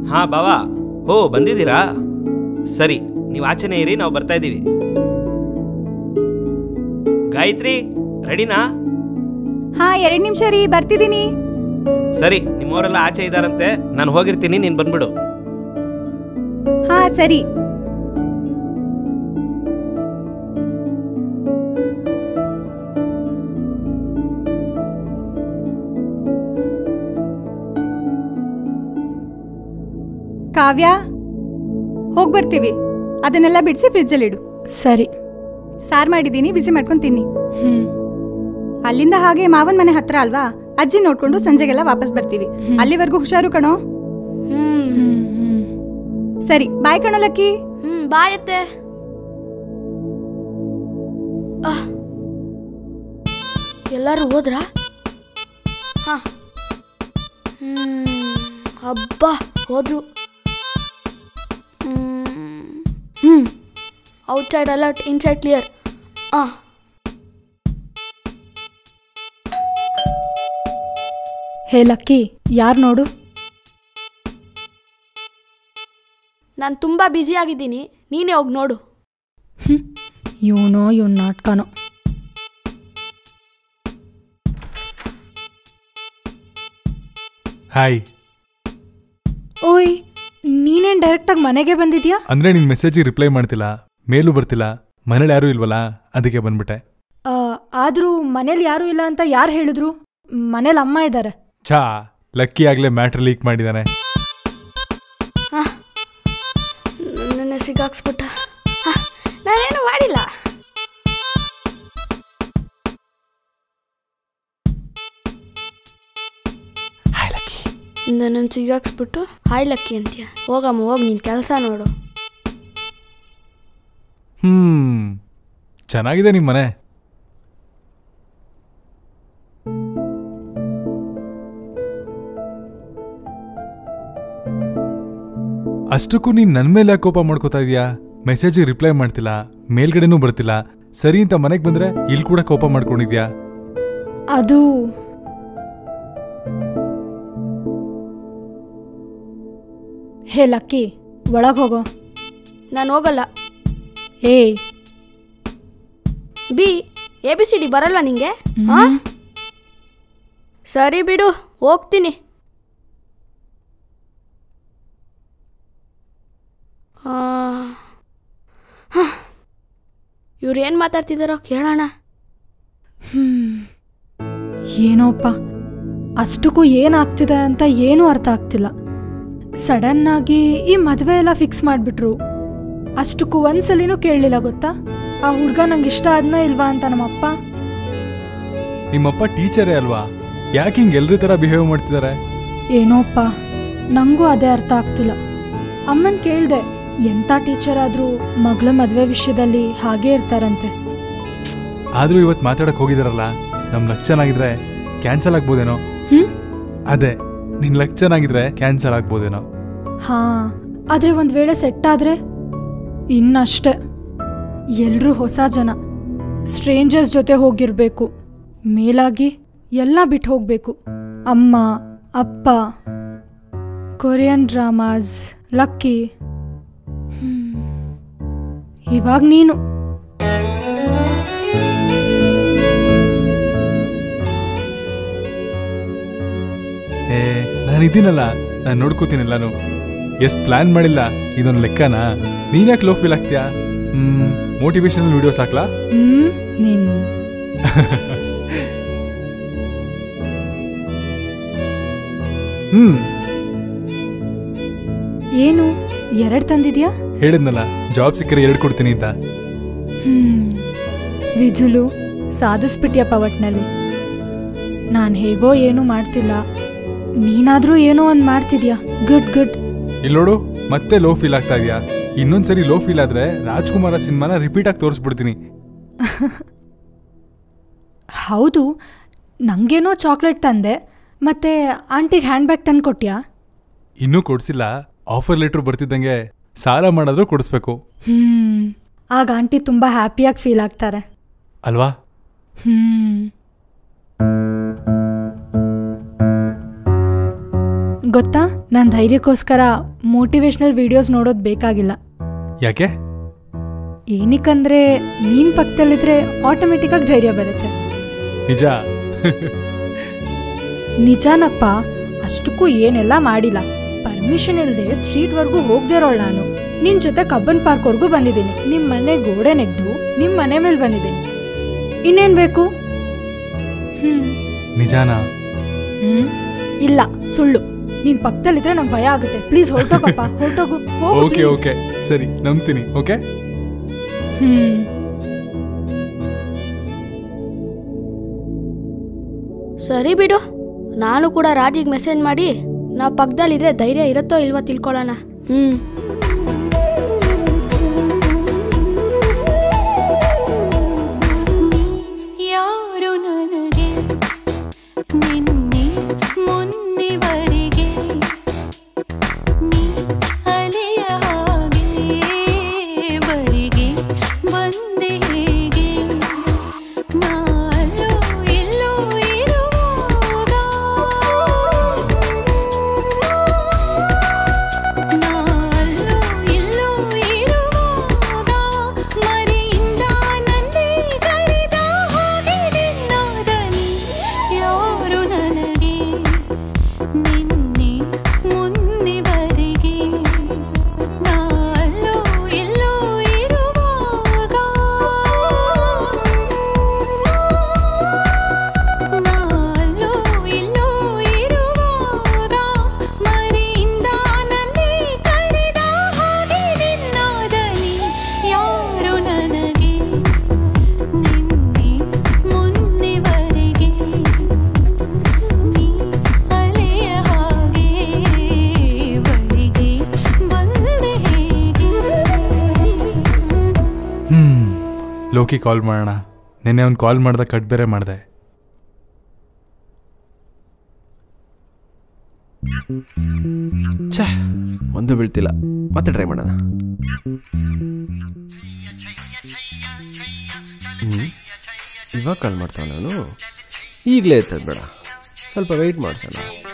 ಹಾಂ ಬಾವಾ. ಓ ಬಂದಿದ್ದೀರಾ? ಸರಿ, ನೀವು ಆಚೆನೇ ಇರಿ, ನಾವು ಬರ್ತಾ ಇದ್ದೀವಿ. ಗಾಯತ್ರಿ ರೆಡಿನಾ? ಹಾ, ಎರಡು ನಿಮಿಷ ರೀ, ಬರ್ತಿದ್ದೀನಿ. ಸರಿ, ನಿಮ್ಮವರೆಲ್ಲ ಆಚೆ ಇದ್ದಾರಂತೆ, ನಾನು ಹೋಗಿರ್ತೀನಿ, ನೀನು ಬಂದ್ಬಿಡು. ಹಾ ಸರಿ. ಕಾವ್ಯ, ಹೋಗಿ ಬರ್ತೀವಿ. ಅದನ್ನೆಲ್ಲ ಬಿಡಿಸಿ ಫ್ರಿಜ್ಜಲ್ಲಿಡು. ಸರಿ. ಸಾರು ಮಾಡಿದ್ದೀನಿ, ಬಿಸಿ ಮಾಡ್ಕೊಂಡು ತಿನ್ನಿ. ಹ್ಮ್. ಅಲ್ಲಿಂದ ಹಾಗೆ ಮಾವನ್ ಮನೆ ಹತ್ರ ಅಲ್ವಾ, ಅಜ್ಜಿ ನೋಡ್ಕೊಂಡು ಸಂಜೆಗೆಲ್ಲ ವಾಪಸ್ ಬರ್ತೀವಿ. ಅಲ್ಲಿವರೆಗೂ ಹುಷಾರು ಕಣೋ. ಹ್ಮ್ ಸರಿ, ಬಾಯ್ ಕಣೋ ಲಕ್ಕಿ. ಹ್ಮ್ ಬಾಯ್ ಅತ್ತೆ. ಎಲ್ಲರೂ ಹೋದ್ರಾ? ಹಾ. ಹ್ಮ್ ಹಬ್ಬ ಹೋದ್ರು. ಹ್ಮ್ ಔಟ್ಸೈಡ್ ಅಲರ್ಟ್, ಇನ್ಸೈಡ್ ಕ್ಲಿಯರ್. ಆ ಹೇ ಲಕ್ಕಿ, ಯಾರು ನೋಡು? ನಾನು ತುಂಬ ಬ್ಯುಸಿ ಆಗಿದ್ದೀನಿ, ನೀನೇ ಹೋಗಿ ನೋಡು. ಇವನೋ ಇವನ್ ನಾಟಕನೋ. ಹಾಯ್. ಓಯ್, ನೀನೇನು ಡೈರೆಕ್ಟಾಗಿ ಮನೆಗೆ ಬಂದಿದ್ಯಾ? ಅಂದ್ರೆ ನಿನ್ ಮೆಸೇಜಿಗೆ ರಿಪ್ಲೈ ಮಾಡ್ತಿಲ್ಲ, ಮೇಲೂ ಬರ್ತಿಲ್ಲ, ಮನೇಲಿ ಯಾರೂ ಇಲ್ವಲ್ಲ, ಅದಕ್ಕೆ ಬಂದ್ಬಿಟ್ಟೆ. ಆದರೂ ಮನೇಲಿ ಯಾರೂ ಇಲ್ಲ ಅಂತ ಯಾರು ಹೇಳಿದ್ರು? ಮನೇಲಿ ಅಮ್ಮ ಇದ್ದಾರೆ. ಛಾ, ಲಕ್ಕಿ ಆಗ್ಲೇ ಮ್ಯಾಟ್ರ್ ಲೀಕ್ ಮಾಡಿದಾನೆ. ನನ್ನ ಸಿಗಾಕ್ಸ್ಬಿಟ್ಟ. ನಾನೇನು ಮಾಡಿಲ್ಲ. ನನ್ನ ಸಿಗಾಕ್ಸ್ಬಿಟ್ಟು ಹಾಯ್ ಲಕ್ಕಿ ಅಂತೀಯ? ಹೋಗಮ್ಮ ಹೋಗಿ, ನಿನ್ ಕೆಲಸ ನೋಡು. ಹ್ಮ್ ಚೆನ್ನಾಗಿದೆ ನಿಮ್ಮ ಮನೆ. ಅಷ್ಟಕ್ಕೂ ನೀನ್ ನನ್ ಮೇಲೆ ಯಾಕೆ ಕೋಪ ಮಾಡ್ಕೋತಾ ಇದೀಯಾ? ಮೆಸೇಜಿಗೆ ರಿಪ್ಲೈ ಮಾಡ್ತಿಲ್ಲ, ಮೇಲ್ಗಡೆನೂ ಬರ್ತಿಲ್ಲ, ಸರಿ ಅಂತ ಮನೆಗೆ ಬಂದ್ರೆ ಇಲ್ಲಿ ಕೂಡ ಕೋಪ ಮಾಡ್ಕೊಂಡಿದ್ಯಾ? ಅದು ಹೇ ಲಕ್ಕಿ, ಒಳಗೆ ಹೋಗೋ. ನಾನು ಹೋಗಲ್ಲ. ಏಯ್, B A B C D ಬರಲ್ವಾ ನಿಂಗೆ? ಹಾ ಸರಿ ಬಿಡು, ಹೋಗ್ತೀನಿ. ಇವ್ರು ಏನು ಮಾತಾಡ್ತಿದ್ದಾರೋ ಕೇಳೋಣ. ಹ್ಮ್ ಏನೋಪ್ಪ, ಅಷ್ಟಕ್ಕೂ ಏನಾಗ್ತಿದೆ ಅಂತ ಏನೂ ಅರ್ಥ ಆಗ್ತಿಲ್ಲ. ಸಡನ್ನಾಗಿ ಈ ಮದುವೆ ಎಲ್ಲ ಫಿಕ್ಸ್ ಮಾಡಿಬಿಟ್ರು. ಅಷ್ಟಕ್ಕೂ ಒಂದ್ಸಲಿನೂ ಕೇಳಲಿಲ್ಲ ಗೊತ್ತಾ, ಆ ಹುಡುಗ ನಂಗೆ ಇಷ್ಟ ಆದ್ನ ಇಲ್ವಾ ಅಂತ ನಮ್ಮಪ್ಪ. ನಿಮ್ಮಪ್ಪ ಟೀಚರೇ ಅಲ್ವಾ, ಯಾಕೆ ಹಿಂಗೆ ಎಲ್ರ ಥರ ಬಿಹೇವ್ ಮಾಡ್ತಿದ್ದಾರೆ? ಏನೋಪ್ಪ, ನಂಗೂ ಅದೇ ಅರ್ಥ ಆಗ್ತಿಲ್ಲ. ಅಮ್ಮನ್ ಕೇಳ್ದೆ, ಎಂಥ ಟೀಚರ್ ಆದ್ರೂ ಮಗಳ ಮದುವೆ ವಿಷಯದಲ್ಲಿ ಹಾಗೇ ಇರ್ತಾರಂತೆ. ಆದ್ರೂ ಇವತ್ತು ಮಾತಾಡಕ್ ಹೋಗಿದಾರಲ್ಲ, ನಮ್ ಲಕ್ ಚೆನ್ನಾಗಿದ್ರೆ ಕ್ಯಾನ್ಸಲ್ ಆಗ್ಬೋದೇನೋ. ಹ್ಮ್ ಅದೇ, ನಿನ್ ಲಕ್ ಚೆನ್ನಾಗಿದ್ರೆ ಕ್ಯಾನ್ಸಲ್ ಆಗ್ಬೋದೇನೋ. ಹಾ, ಆದ್ರೆ ಒಂದ್ ವೇಳೆ ಸೆಟ್ ಆದ್ರೆ ಇನ್ನಷ್ಟೇ. ಎಲ್ರೂ ಹೊಸ ಜನ, ಸ್ಟ್ರೇಂಜರ್ಸ್ ಜೊತೆ ಹೋಗಿರ್ಬೇಕು. ಮೇಲಾಗಿ ಎಲ್ಲ ಬಿಟ್ಟು ಹೋಗ್ಬೇಕು. ಅಮ್ಮ, ಅಪ್ಪ, ಕೊರಿಯನ್ ಡ್ರಾಮಾಸ್, ಲಕ್ಕಿ. ಇವಾಗ ನೀನು. ಏ, ನಾನಿದ್ದೀನಲ್ಲ, ನಾನು ನೋಡ್ಕೋತೀನಿಲ್ಲಾನು. ಎಷ್ಟ್ ಪ್ಲಾನ್ ಮಾಡಿಲ್ಲ, ಇದೊಂದು ಲೆಕ್ಕನಾ? ನೀನ್ಯಾಕೆ ಲೋ ಫೀಲ್ ಆಗ್ತೀಯಾ? ಹ್ಮ್ ಮೋಟಿವೇಶನಲ್ ವಿಡಿಯೋಸ್ ಹಾಕ್ಲಾ? ಹ್ಮ್ ನೀನ್ ಹ್ಮ್ ಏನು ಎರಡ್ ತಂದಿದ್ಯಾ? ಹೇಳಿದ್ನಲ್ಲ, ಜಾಬ್ ಸಿಕ್ಕರೆ ಎರಡು ಕೊಡ್ತೀನಿ ಅಂತ. ಹ್ಮ್ ವಿಜುಲು, ಸಾಧಿಸ್ಬಿಟ್ಯಪ್ಪ ಒಟ್ನಲ್ಲಿ. ನಾನು ಹೇಗೋ ಏನೂ ಮಾಡ್ತಿಲ್ಲ, ನೀನಾದ್ರೂ ಏನೋ ಒಂದು ಮಾಡ್ತಿದ್ಯಾ. Good good. ಇಲ್ಲಿ ನೋಡು, ಮತ್ತೆ ಲೋ ಫೀಲ್ ಆಗ್ತಾ ಇದೆಯಾ? ಇನ್ನೊಂದ್ಸರಿ ಲೋ ಫೀಲ್ ಆದ್ರೆ ರಾಜ್ಕುಮಾರ ಸಿನಿಮಾನ ರಿಪೀಟ್ ಆಗಿ ತೋರಿಸ್ಬಿಡ್ತೀನಿ. ಹೌದು, ನಂಗೇನೋ ಚಾಕ್ಲೇಟ್ ತಂದೆ, ಮತ್ತೆ ಆಂಟಿಗೆ ಹ್ಯಾಂಡ್ ಬ್ಯಾಗ್ ತಂದು ಕೊಟ್ಯಾ? ಇನ್ನೂ ಕೊಡ್ಸಿಲ್ಲ. ಆಫರ್ ಲೆಟ್ರ್ ಬರ್ತಿದ್ದಂಗೆ ಸಾಲ ಮಾಡಿದ್ರೂ ಕೊಡಿಸ್ಬೇಕು. ಹ್ಮ್ ಆಗ ಆಂಟಿ ತುಂಬಾ ಹ್ಯಾಪಿಯಾಗಿ ಫೀಲ್ ಆಗ್ತಾರೆ ಅಲ್ವಾ? ಹ್ಮ್ ಗೊತ್ತಾ, ನಾನು ಧೈರ್ಯಕ್ಕೋಸ್ಕರ ಮೋಟಿವೇಶ್ನಲ್ ವಿಡಿಯೋಸ್ ನೋಡೋದು ಬೇಕಾಗಿಲ್ಲ. ಯಾಕೆ? ಏನಕ್ಕಂದ್ರೆ ನೀನ್ ಪಕ್ಕದಲ್ಲಿದ್ರೆ ಆಟೋಮೆಟಿಕ್ ಆಗಿ ಧೈರ್ಯ ಬರುತ್ತೆ. ನಿಜ? ನಿಜಾನಪ್ಪ, ಅಷ್ಟಕ್ಕೂ ಏನೆಲ್ಲ ಮಾಡಿಲ್ಲ. ಪರ್ಮಿಷನ್ ಇಲ್ಲದೆ ಸ್ಟ್ರೀಟ್ವರೆಗೂ ಹೋಗ್ದೇ ಇರೋಳು ನಾನು. ನಿನ್ ಜೊತೆ ಕಬ್ಬನ್ ಪಾರ್ಕ್ವರೆಗೂ ಬಂದಿದ್ದೀನಿ. ನಿಮ್ ಮನೆ ಗೋಡೆ ನೆಗ್ದು ನಿಮ್ ಮನೆ ಮೇಲೆ ಬಂದಿದ್ದೀನಿ. ಇನ್ನೇನ್ ಬೇಕು? ಹ್ಮ್ ನಿಜಾನಾ? ಹ್ಮ್ ಇಲ್ಲ, ಸುಳ್ಳು. ನೀನ್ ಪಕ್ಕದಲ್ಲಿದ್ರೆ ನಂಗೆ ಭಯ ಆಗುತ್ತೆ. ಪ್ಲೀಸ್ ಹೊರಟೋಗಪ್ಪ, ಹೊರಟೋಗು. ಓಕೆ ಓಕೆ ಸರಿ, ನಂಬ್ತೀನಿ. ಓಕೆ. ಹ್ಮ್ ಸರಿ ಬಿಡು, ನಾನು ಕೂಡ ರಾಜಿಗೆ ಮೆಸೇಜ್ ಮಾಡಿ ನಾವು ಪಕ್ಕದಲ್ಲಿದ್ರೆ ಧೈರ್ಯ ಇರುತ್ತೋ ಇಲ್ವೋ ತಿಳ್ಕೊಳ್ಳೋಣ. ಹ್ಮ್ ಯಾರು ನನಗೆ ನಿನ್ನೆ ಮೊನ್ನೆವರೆಗೆ ನೀ ಅಲೆಯ ಹಾಗೆ ಬಳಿಗೆ ಬಂದೆ ಹೇಗೆ ನಾಲೋ ಎಲ್ಲೋ ಇರುವಾಗ ನಾಲೋ ಎಲ್ಲೋ ಇರುವಾಗ ಮರೆಯಿಂದ ನನ್ನೇ ಕರೆದ ಹಾಗೆ ನಿನ್ನಾದನಿ. ಯಾರು ನನಗೆ ನಿನ್ನೆ ಮೊನ್ನೆವರೆಗೆ ನಾಲೋ ಎಲ್ಲೋ ಇರುವಾಗ ನಾಲೋ ಎಲ್ಲೋ ಇರುವಾಗ ಮರೆಯಿಂದ ನನ್ನೇ ಕರೆದ ಹಾಗೆ ನಿನ್ನಾದನಿ. ಯಾರು ನನಗೆ ನಿನ್ನೆ ಮೊನ್ನೆವರೆಗೆ ನೀ ಅಲೆಯ ಹಾಗೆ ಬಳಿಗೆ ಬಂದೆ ಹೇಗೆ. ಹ್ಮ್ ಲೋಕಿ ಕಾಲ್ ಮಾಡೋಣ. ನಿನ್ನೆ ಅವ್ನು ಕಾಲ್ ಮಾಡ್ದ, ಕಟ್ ಬೇರೆ ಮಾಡಿದೆ. ಛೇ, ಒಂದು ಬೀಳ್ತಿಲ್ಲ. ಮತ್ತೆ ಟ್ರೈ ಮಾಡೋಣ. ಹ್ಞೂ ಇವಾಗ ಕಾಲ್ ಮಾಡ್ತಾವ ನಾನು. ಈಗಲೇ ಎತ್ತದ ಬೇಡ, ಸ್ವಲ್ಪ ವೆಯ್ಟ್ ಮಾಡ್ಸೋಣ.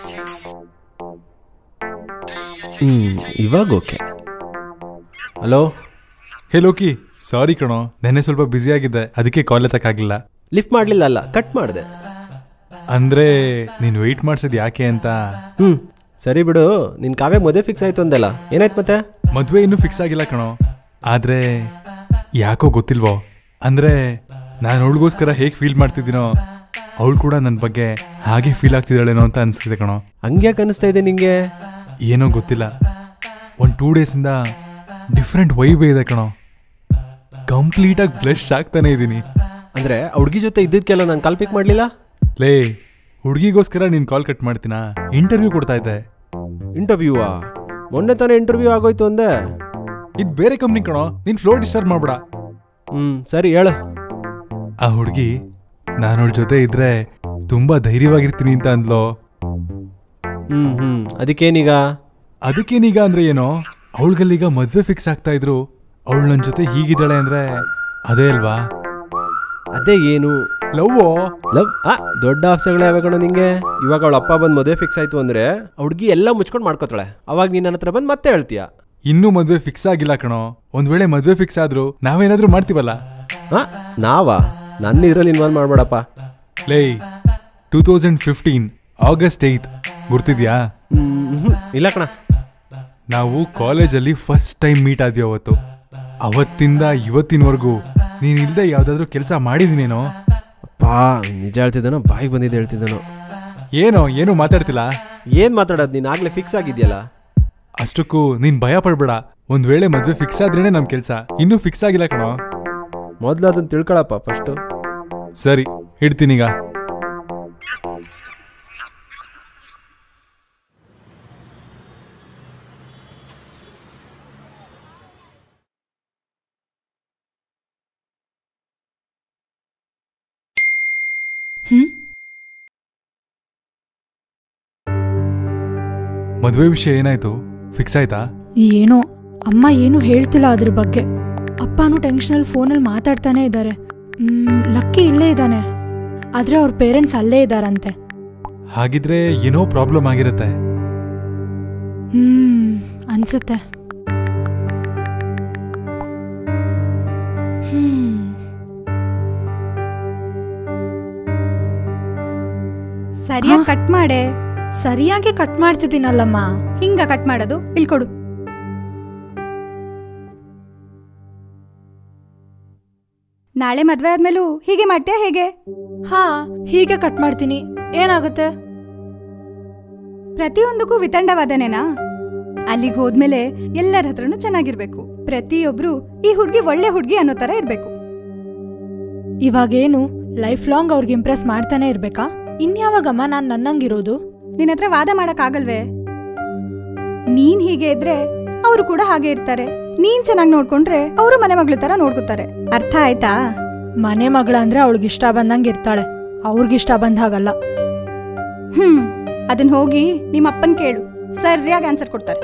ಹ್ಞೂ ಇವಾಗ ಓಕೆ. ಹಲೋ. ಹೇ ಲೋಕಿ, ಸಾರಿ ಕಣೋ, ನೆನ್ನೆ ಸ್ವಲ್ಪ ಬ್ಯುಸಿ ಆಗಿದ್ದೆ, ಅದಕ್ಕೆ ಕಾಲ್ ಎತ್ತಕ್ಕಾಗಲಿಲ್ಲ. ಲಿಫ್ಟ್ ಮಾಡಲಿಲ್ಲ ಅಲ್ಲ, ಕಟ್ ಮಾಡಿದೆ. ಅಂದರೆ ನೀನು ವೆಯ್ಟ್ ಮಾಡಿಸಿದ್ ಯಾಕೆ ಅಂತ. ಹ್ಞೂ ಸರಿ ಬಿಡು. ನಿನ್ನ ಕಾವ್ಯ ಮದುವೆ ಫಿಕ್ಸ್ ಆಯಿತು ಅಂದಲ್ಲ, ಏನಾಯ್ತು ಮತ್ತೆ? ಮದುವೆ ಇನ್ನೂ ಫಿಕ್ಸ್ ಆಗಿಲ್ಲ ಕಣೋ, ಆದರೆ ಯಾಕೋ ಗೊತ್ತಿಲ್ವೋ. ಅಂದರೆ ನಾನು ಅವಳಿಗೋಸ್ಕರ ಹೇಗೆ ಫೀಲ್ ಮಾಡ್ತಿದ್ದೀನೋ ಅವಳು ಕೂಡ ನನ್ನ ಬಗ್ಗೆ ಹಾಗೆ ಫೀಲ್ ಆಗ್ತಿದ್ದಾಳೇನೋ ಅಂತ ಅನಿಸ್ತಿದೆ ಕಣೋ. ಹಂಗ್ಯಾಕೆ ಅನಿಸ್ತಾ ಇದೆ ನಿಂಗೆ? ಏನೋ ಗೊತ್ತಿಲ್ಲ, ಒಂದು ಟೂ ಡೇಸಿಂದ ಡಿಫ್ರೆಂಟ್ ವೈಬೇ ಇದೆ ಕಣೋ. ಕಂಪ್ಲೀಟಾಗಿ ಬ್ಲಶ್ ಆಗ್ತಾನೆ ಇದ್ದೀನಿ. ಅಂದರೆ ಹುಡುಗಿ ಜೊತೆ ಇದ್ದಿದ್ದಕ್ಕೆಲ್ಲ ನಾನು ಕಾಲ್ ಪಿಕ್ ಮಾಡಲಿಲ್ಲ. ಲೇ, ಹುಡುಗಿಗೋಸ್ಕರ ನೀನು ಕಾಲ್ ಕಟ್ ಮಾಡ್ತೀನಾ? ಇಂಟರ್ವ್ಯೂ ಕೊಡ್ತಾ ಇದ್ದೆ. ಇಂಟರ್ವ್ಯೂವಾ? ಮೊನ್ನೆ ತಾನೇ ಇಂಟರ್ವ್ಯೂ ಆಗೋಯ್ತು ಅಂದೆ. ಇದು ಬೇರೆ ಕಂಪ್ನಿ ಕಣೋ, ನೀನು ಫ್ಲೋ ಡಿಸ್ಟರ್ಬ್ ಮಾಡ್ಬೇಡ. ಹ್ಞೂ ಸರಿ ಹೇಳು. ಆ ಹುಡುಗಿ ನಾನು ಅವಳ ಜೊತೆ ಇದ್ರೆ ತುಂಬ ಧೈರ್ಯವಾಗಿರ್ತೀನಿ ಅಂತ ಅಂದ್ಲೋ. ಹ್ಞೂ ಹ್ಞೂ ಅದಕ್ಕೇನೀಗ? ಅದಕ್ಕೇನೀಗ ಅಂದರೆ ಏನೋ, ಅವಳಿಗಲ್ಲೀಗ ಮದುವೆ ಫಿಕ್ಸ್ ಆಗ್ತಾ ಇದ್ರು, ಅವಳು ನನ್ನ ಜೊತೆ ಹೀಗಿದ್ದಾಳೆ ಅಂದರೆ ಅದೇ ಅಲ್ವಾ? ಅದೇ ಏನು? ಲವ್ ಲವ್ ಆ ದೊಡ್ಡ ಆಸೆಗಳು ಯಾವಾಗ ಕಣೋ ನಿಂಗೆ? ಇವಾಗ ಅವಳ ಅಪ್ಪ ಬಂದು ಮದುವೆ ಫಿಕ್ಸ್ ಆಯಿತು ಅಂದರೆ ಹುಡುಗಿ ಎಲ್ಲ ಮುಚ್ಕೊಂಡು ಮಾಡ್ಕೋತಾಳೆ. ಅವಾಗ ನೀನು ನನ್ನ ಹತ್ರ ಬಂದು ಮತ್ತೆ ಹೇಳ್ತೀಯ ಇನ್ನೂ ಮದುವೆ ಫಿಕ್ಸ್ ಆಗಿಲ್ಲ ಕಣೋ. ಒಂದು ವೇಳೆ ಮದುವೆ ಫಿಕ್ಸ್ ಆದರೂ ನಾವೇನಾದರೂ ಮಾಡ್ತೀವಲ್ಲ. ಹಾಂ ನಾವಾ? ನನ್ನ ಇದರಲ್ಲಿ ಇನ್ವಾಲ್ವ್ ಮಾಡಬೇಡಪ್ಪ. ಲೇ, two thousand fifteen August eight ಗುರ್ತಿದ್ಯಾ? ಹ್ಞೂ ಇಲ್ಲ ಕಣ. ನಾವು ಕಾಲೇಜಲ್ಲಿ ಫಸ್ಟ್ ಟೈಮ್ ಮೀಟ್ ಆದ್ವಿ ಅವತ್ತು. ಅವತ್ತಿಂದ ಇವತ್ತಿನವರೆಗೂ ನೀನಿಲ್ಲದೆ ಯಾವುದಾದ್ರೂ ಕೆಲಸ ಮಾಡಿದ್ದೀನೇನೋ? ಪಾ ನಿಜ ಹೇಳ್ತಿದ್ದಾನೋ ಬಾಯಿಗೆ ಬಂದಿದ್ದು ಹೇಳ್ತಿದ್ದಾನೋ? ಏನೋ ಏನೂ ಮಾತಾಡ್ತಿಲ್ಲ. ಏನು ಮಾತಾಡೋದು? ನೀನು ಆಗಲೇ ಫಿಕ್ಸ್ ಆಗಿದೆಯಲ್ಲ. ಅಷ್ಟಕ್ಕೂ ನೀನು ಭಯ ಪಡ್ಬೇಡ. ಒಂದು ವೇಳೆ ಮದುವೆ ಫಿಕ್ಸ್ ಆದ್ರೇನೆ ನಮ್ಮ ಕೆಲಸ. ಇನ್ನೂ ಫಿಕ್ಸ್ ಆಗಿಲ್ಲ ಕಣೋ. ಮೊದಲು ಅದನ್ನು ತಿಳ್ಕೊಳಪ್ಪ ಫಸ್ಟು. ಸರಿ, ಇಡ್ತೀನೀಗ. ಹ್ಮ್ ಮದುವೆ ವಿಷಯ ಏನಾಯ್ತು? ಫಿಕ್ಸ್ ಆಯ್ತಾ? ಏನೋ ಅಮ್ಮ ಏನು ಹೇಳ್ತಿಲ್ಲ ಅದ್ರ ಬಗ್ಗೆ. ಅಪ್ಪನೂ ಟೆನ್ಷನಲ್ಲಿ ಫೋನಲ್ಲಿ ಮಾತಾಡ್ತಾನೆ ಇದ್ದಾರೆ. ಲಕ್ಕಿ ಇಲ್ಲೇ ಇದ್ದಾನೆ, ಆದರೆ ಅವ್ರ ಪೇರೆಂಟ್ಸ್ ಅಲ್ಲೇ ಇದ್ದಾರಂತೆ. ಹಾಗಿದ್ರೆ ಏನೋ ಪ್ರಾಬ್ಲಮ್ ಆಗಿರುತ್ತೆ. ಹ್ಮ್ ಅನ್ಸುತ್ತೆ. ಹ್ಮ್ ಸರಿಯಾಗಿ ಕಟ್ ಮಾಡೆ. ಸರಿಯಾಗಿ ಕಟ್ ಮಾಡ್ತಿದ್ದೀನಲ್ಲಮ್ಮ. ಹಿಂಗ ಕಟ್ ಮಾಡೋದು? ಇಲ್ಲಿ ಕೊಡು. ನಾಳೆ ಮದ್ವೆ ಆದ್ಮೇಲೂ ಹೀಗೆ ಮಾಡ್ತೀಯಾ ಹೇಗೆ? ಹಾ, ಹೀಗೆ ಕಟ್ ಮಾಡ್ತೀನಿ. ಏನಾಗುತ್ತೆ? ಪ್ರತಿಯೊಂದಕ್ಕೂ ವಿತಂಡವಾದನೇನಾ? ಅಲ್ಲಿಗೆ ಹೋದ್ಮೇಲೆ ಎಲ್ಲರ ಹತ್ರನೂ ಚೆನ್ನಾಗಿರ್ಬೇಕು. ಪ್ರತಿಯೊಬ್ರು ಈ ಹುಡ್ಗಿ ಒಳ್ಳೆ ಹುಡ್ಗಿ ಅನ್ನೋ ತರ ಇರ್ಬೇಕು. ಇವಾಗೇನು ಲೈಫ್ ಲಾಂಗ್ ಅವ್ರಿಗೆ ಇಂಪ್ರೆಸ್ ಮಾಡ್ತಾನೆ ಇರ್ಬೇಕಾ? ಇನ್ಯಾವಾಗಮ್ಮ ನಾನ್ ನನ್ನಂಗಿರೋದು? ನಿನ್ನ ಹತ್ರ ವಾದ ಮಾಡಕ್ ಆಗಲ್ವೇ? ನೀನ್ ಹೀಗೆ ಇದ್ರೆ ಅವರು ಕೂಡ ಹಾಗೆ ಇರ್ತಾರೆ. ನೀನ್ ಚೆನ್ನಾಗಿ ನೋಡ್ಕೊಂಡ್ರೆ ಅವರು ಮನೆ ಮಗಳ ತರ ನೋಡ್ಕೊತಾರೆ. ಅರ್ಥ ಆಯ್ತಾ? ಮನೆ ಮಗಳ ಅಂದ್ರೆ ಅವಳಿಗಿಷ್ಟ ಬಂದಂಗೆ ಇರ್ತಾಳೆ, ಅವ್ರಿಗಿಷ್ಟ ಬಂದ ಹಾಗಲ್ಲ. ಹ್ಮ್ ಅದನ್ನ ಹೋಗಿ ನಿಮ್ಮ ಅಪ್ಪನ್ ಕೇಳು, ಸರಿಯಾಗಿ ಆನ್ಸರ್ ಕೊಡ್ತಾರೆ.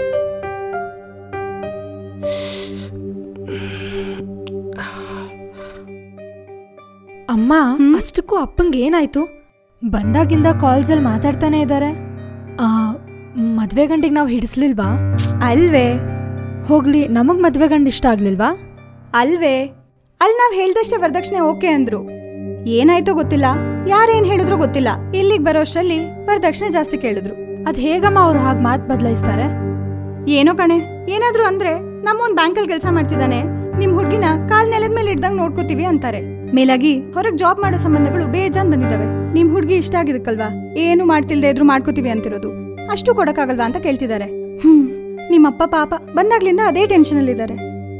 ಅಮ್ಮ, ಅಷ್ಟಕ್ಕೂ ಅಪ್ಪಂಗೆ ಏನಾಯ್ತು? ಬಂದಾಗಿಂದ ಕಾಲ್ಸ್ ಅಲ್ಲಿ ಮಾತಾಡ್ತಾನೆ ಇದ್ದಾರೆ. ಆ ಮದ್ವೆ ಗಂಡಿಗೆ ನಾವು ಹಿಡಿಸ್ಲಿಲ್ವಾ? ಅಲ್ವೇ? ಹೋಗ್ಲಿ, ನಮಗ್ ಮದ್ವೆ ಗಂಡ ಇಷ್ಟ ಆಗ್ಲಿಲ್ವಾ? ಅಲ್ವೇ? ಅಲ್ಲಿ ನಾವ್ ಹೇಳ್ದಷ್ಟೇ ವರದಕ್ಷಿಣೆ ಓಕೆ ಅಂದ್ರು. ಏನಾಯ್ತೋ ಗೊತ್ತಿಲ್ಲ, ಯಾರೇನ್ ಹೇಳಿದ್ರು ಗೊತ್ತಿಲ್ಲ. ಇಲ್ಲಿಗೆ ಬರೋಷ್ಟರಲ್ಲಿ ವರದಕ್ಷಿಣೆ ಜಾಸ್ತಿ ಕೇಳಿದ್ರು. ಅದ್ ಹೇಗಮ್ಮ ಅವ್ರು ಹಾಗೆ ಮಾತು ಬದಲಾಯಿಸ್ತಾರೆ? ಏನೋ ಕಣೆ, ಏನಾದ್ರು ಅಂದ್ರೆ ನಮ್ಮೊಂದ್ ಬ್ಯಾಂಕಲ್ಲಿ ಕೆಲಸ ಮಾಡ್ತಿದ್ದಾನೆ, ನಿಮ್ ಹುಡ್ಗಿನ ಕಾಲ್ ನೆಲದ ಮೇಲೆ ಇಡ್ದಂಗ್ ನೋಡ್ಕೋತೀವಿ ಅಂತಾರೆ. ಮೇಲಾಗಿ ಹೊರಗ್ ಜಾಬ್ ಮಾಡೋ ಸಂಬಂಧಗಳು ಬೇಜಾನ್ ಬಂದಿದಾವೆ. ನಿಮ್ ಹುಡ್ಗಿ ಇಷ್ಟ ಆಗಿದಕ್ಕಲ್ವಾ ಏನು ಮಾಡ್ತಿಲ್ದೆ ಇದ್ರು ಮಾಡ್ಕೋತೀವಿ ಅಂತಿರೋದು. ಅಷ್ಟು ಕೊಡಕ್ಕಾಗಲ್ವಾ ಅಂತ ಕೇಳ್ತಿದ್ದಾರೆ. ಹ್ಮ್ ನಿಮ್ಮಪ್ಪ ಪಾಪ ಬಂದಾಗ್ಲಿಂದ ಅದೇ ಟೆನ್ಷನ್ ಅಲ್ಲಿ ಇದ್ದಾರೆ.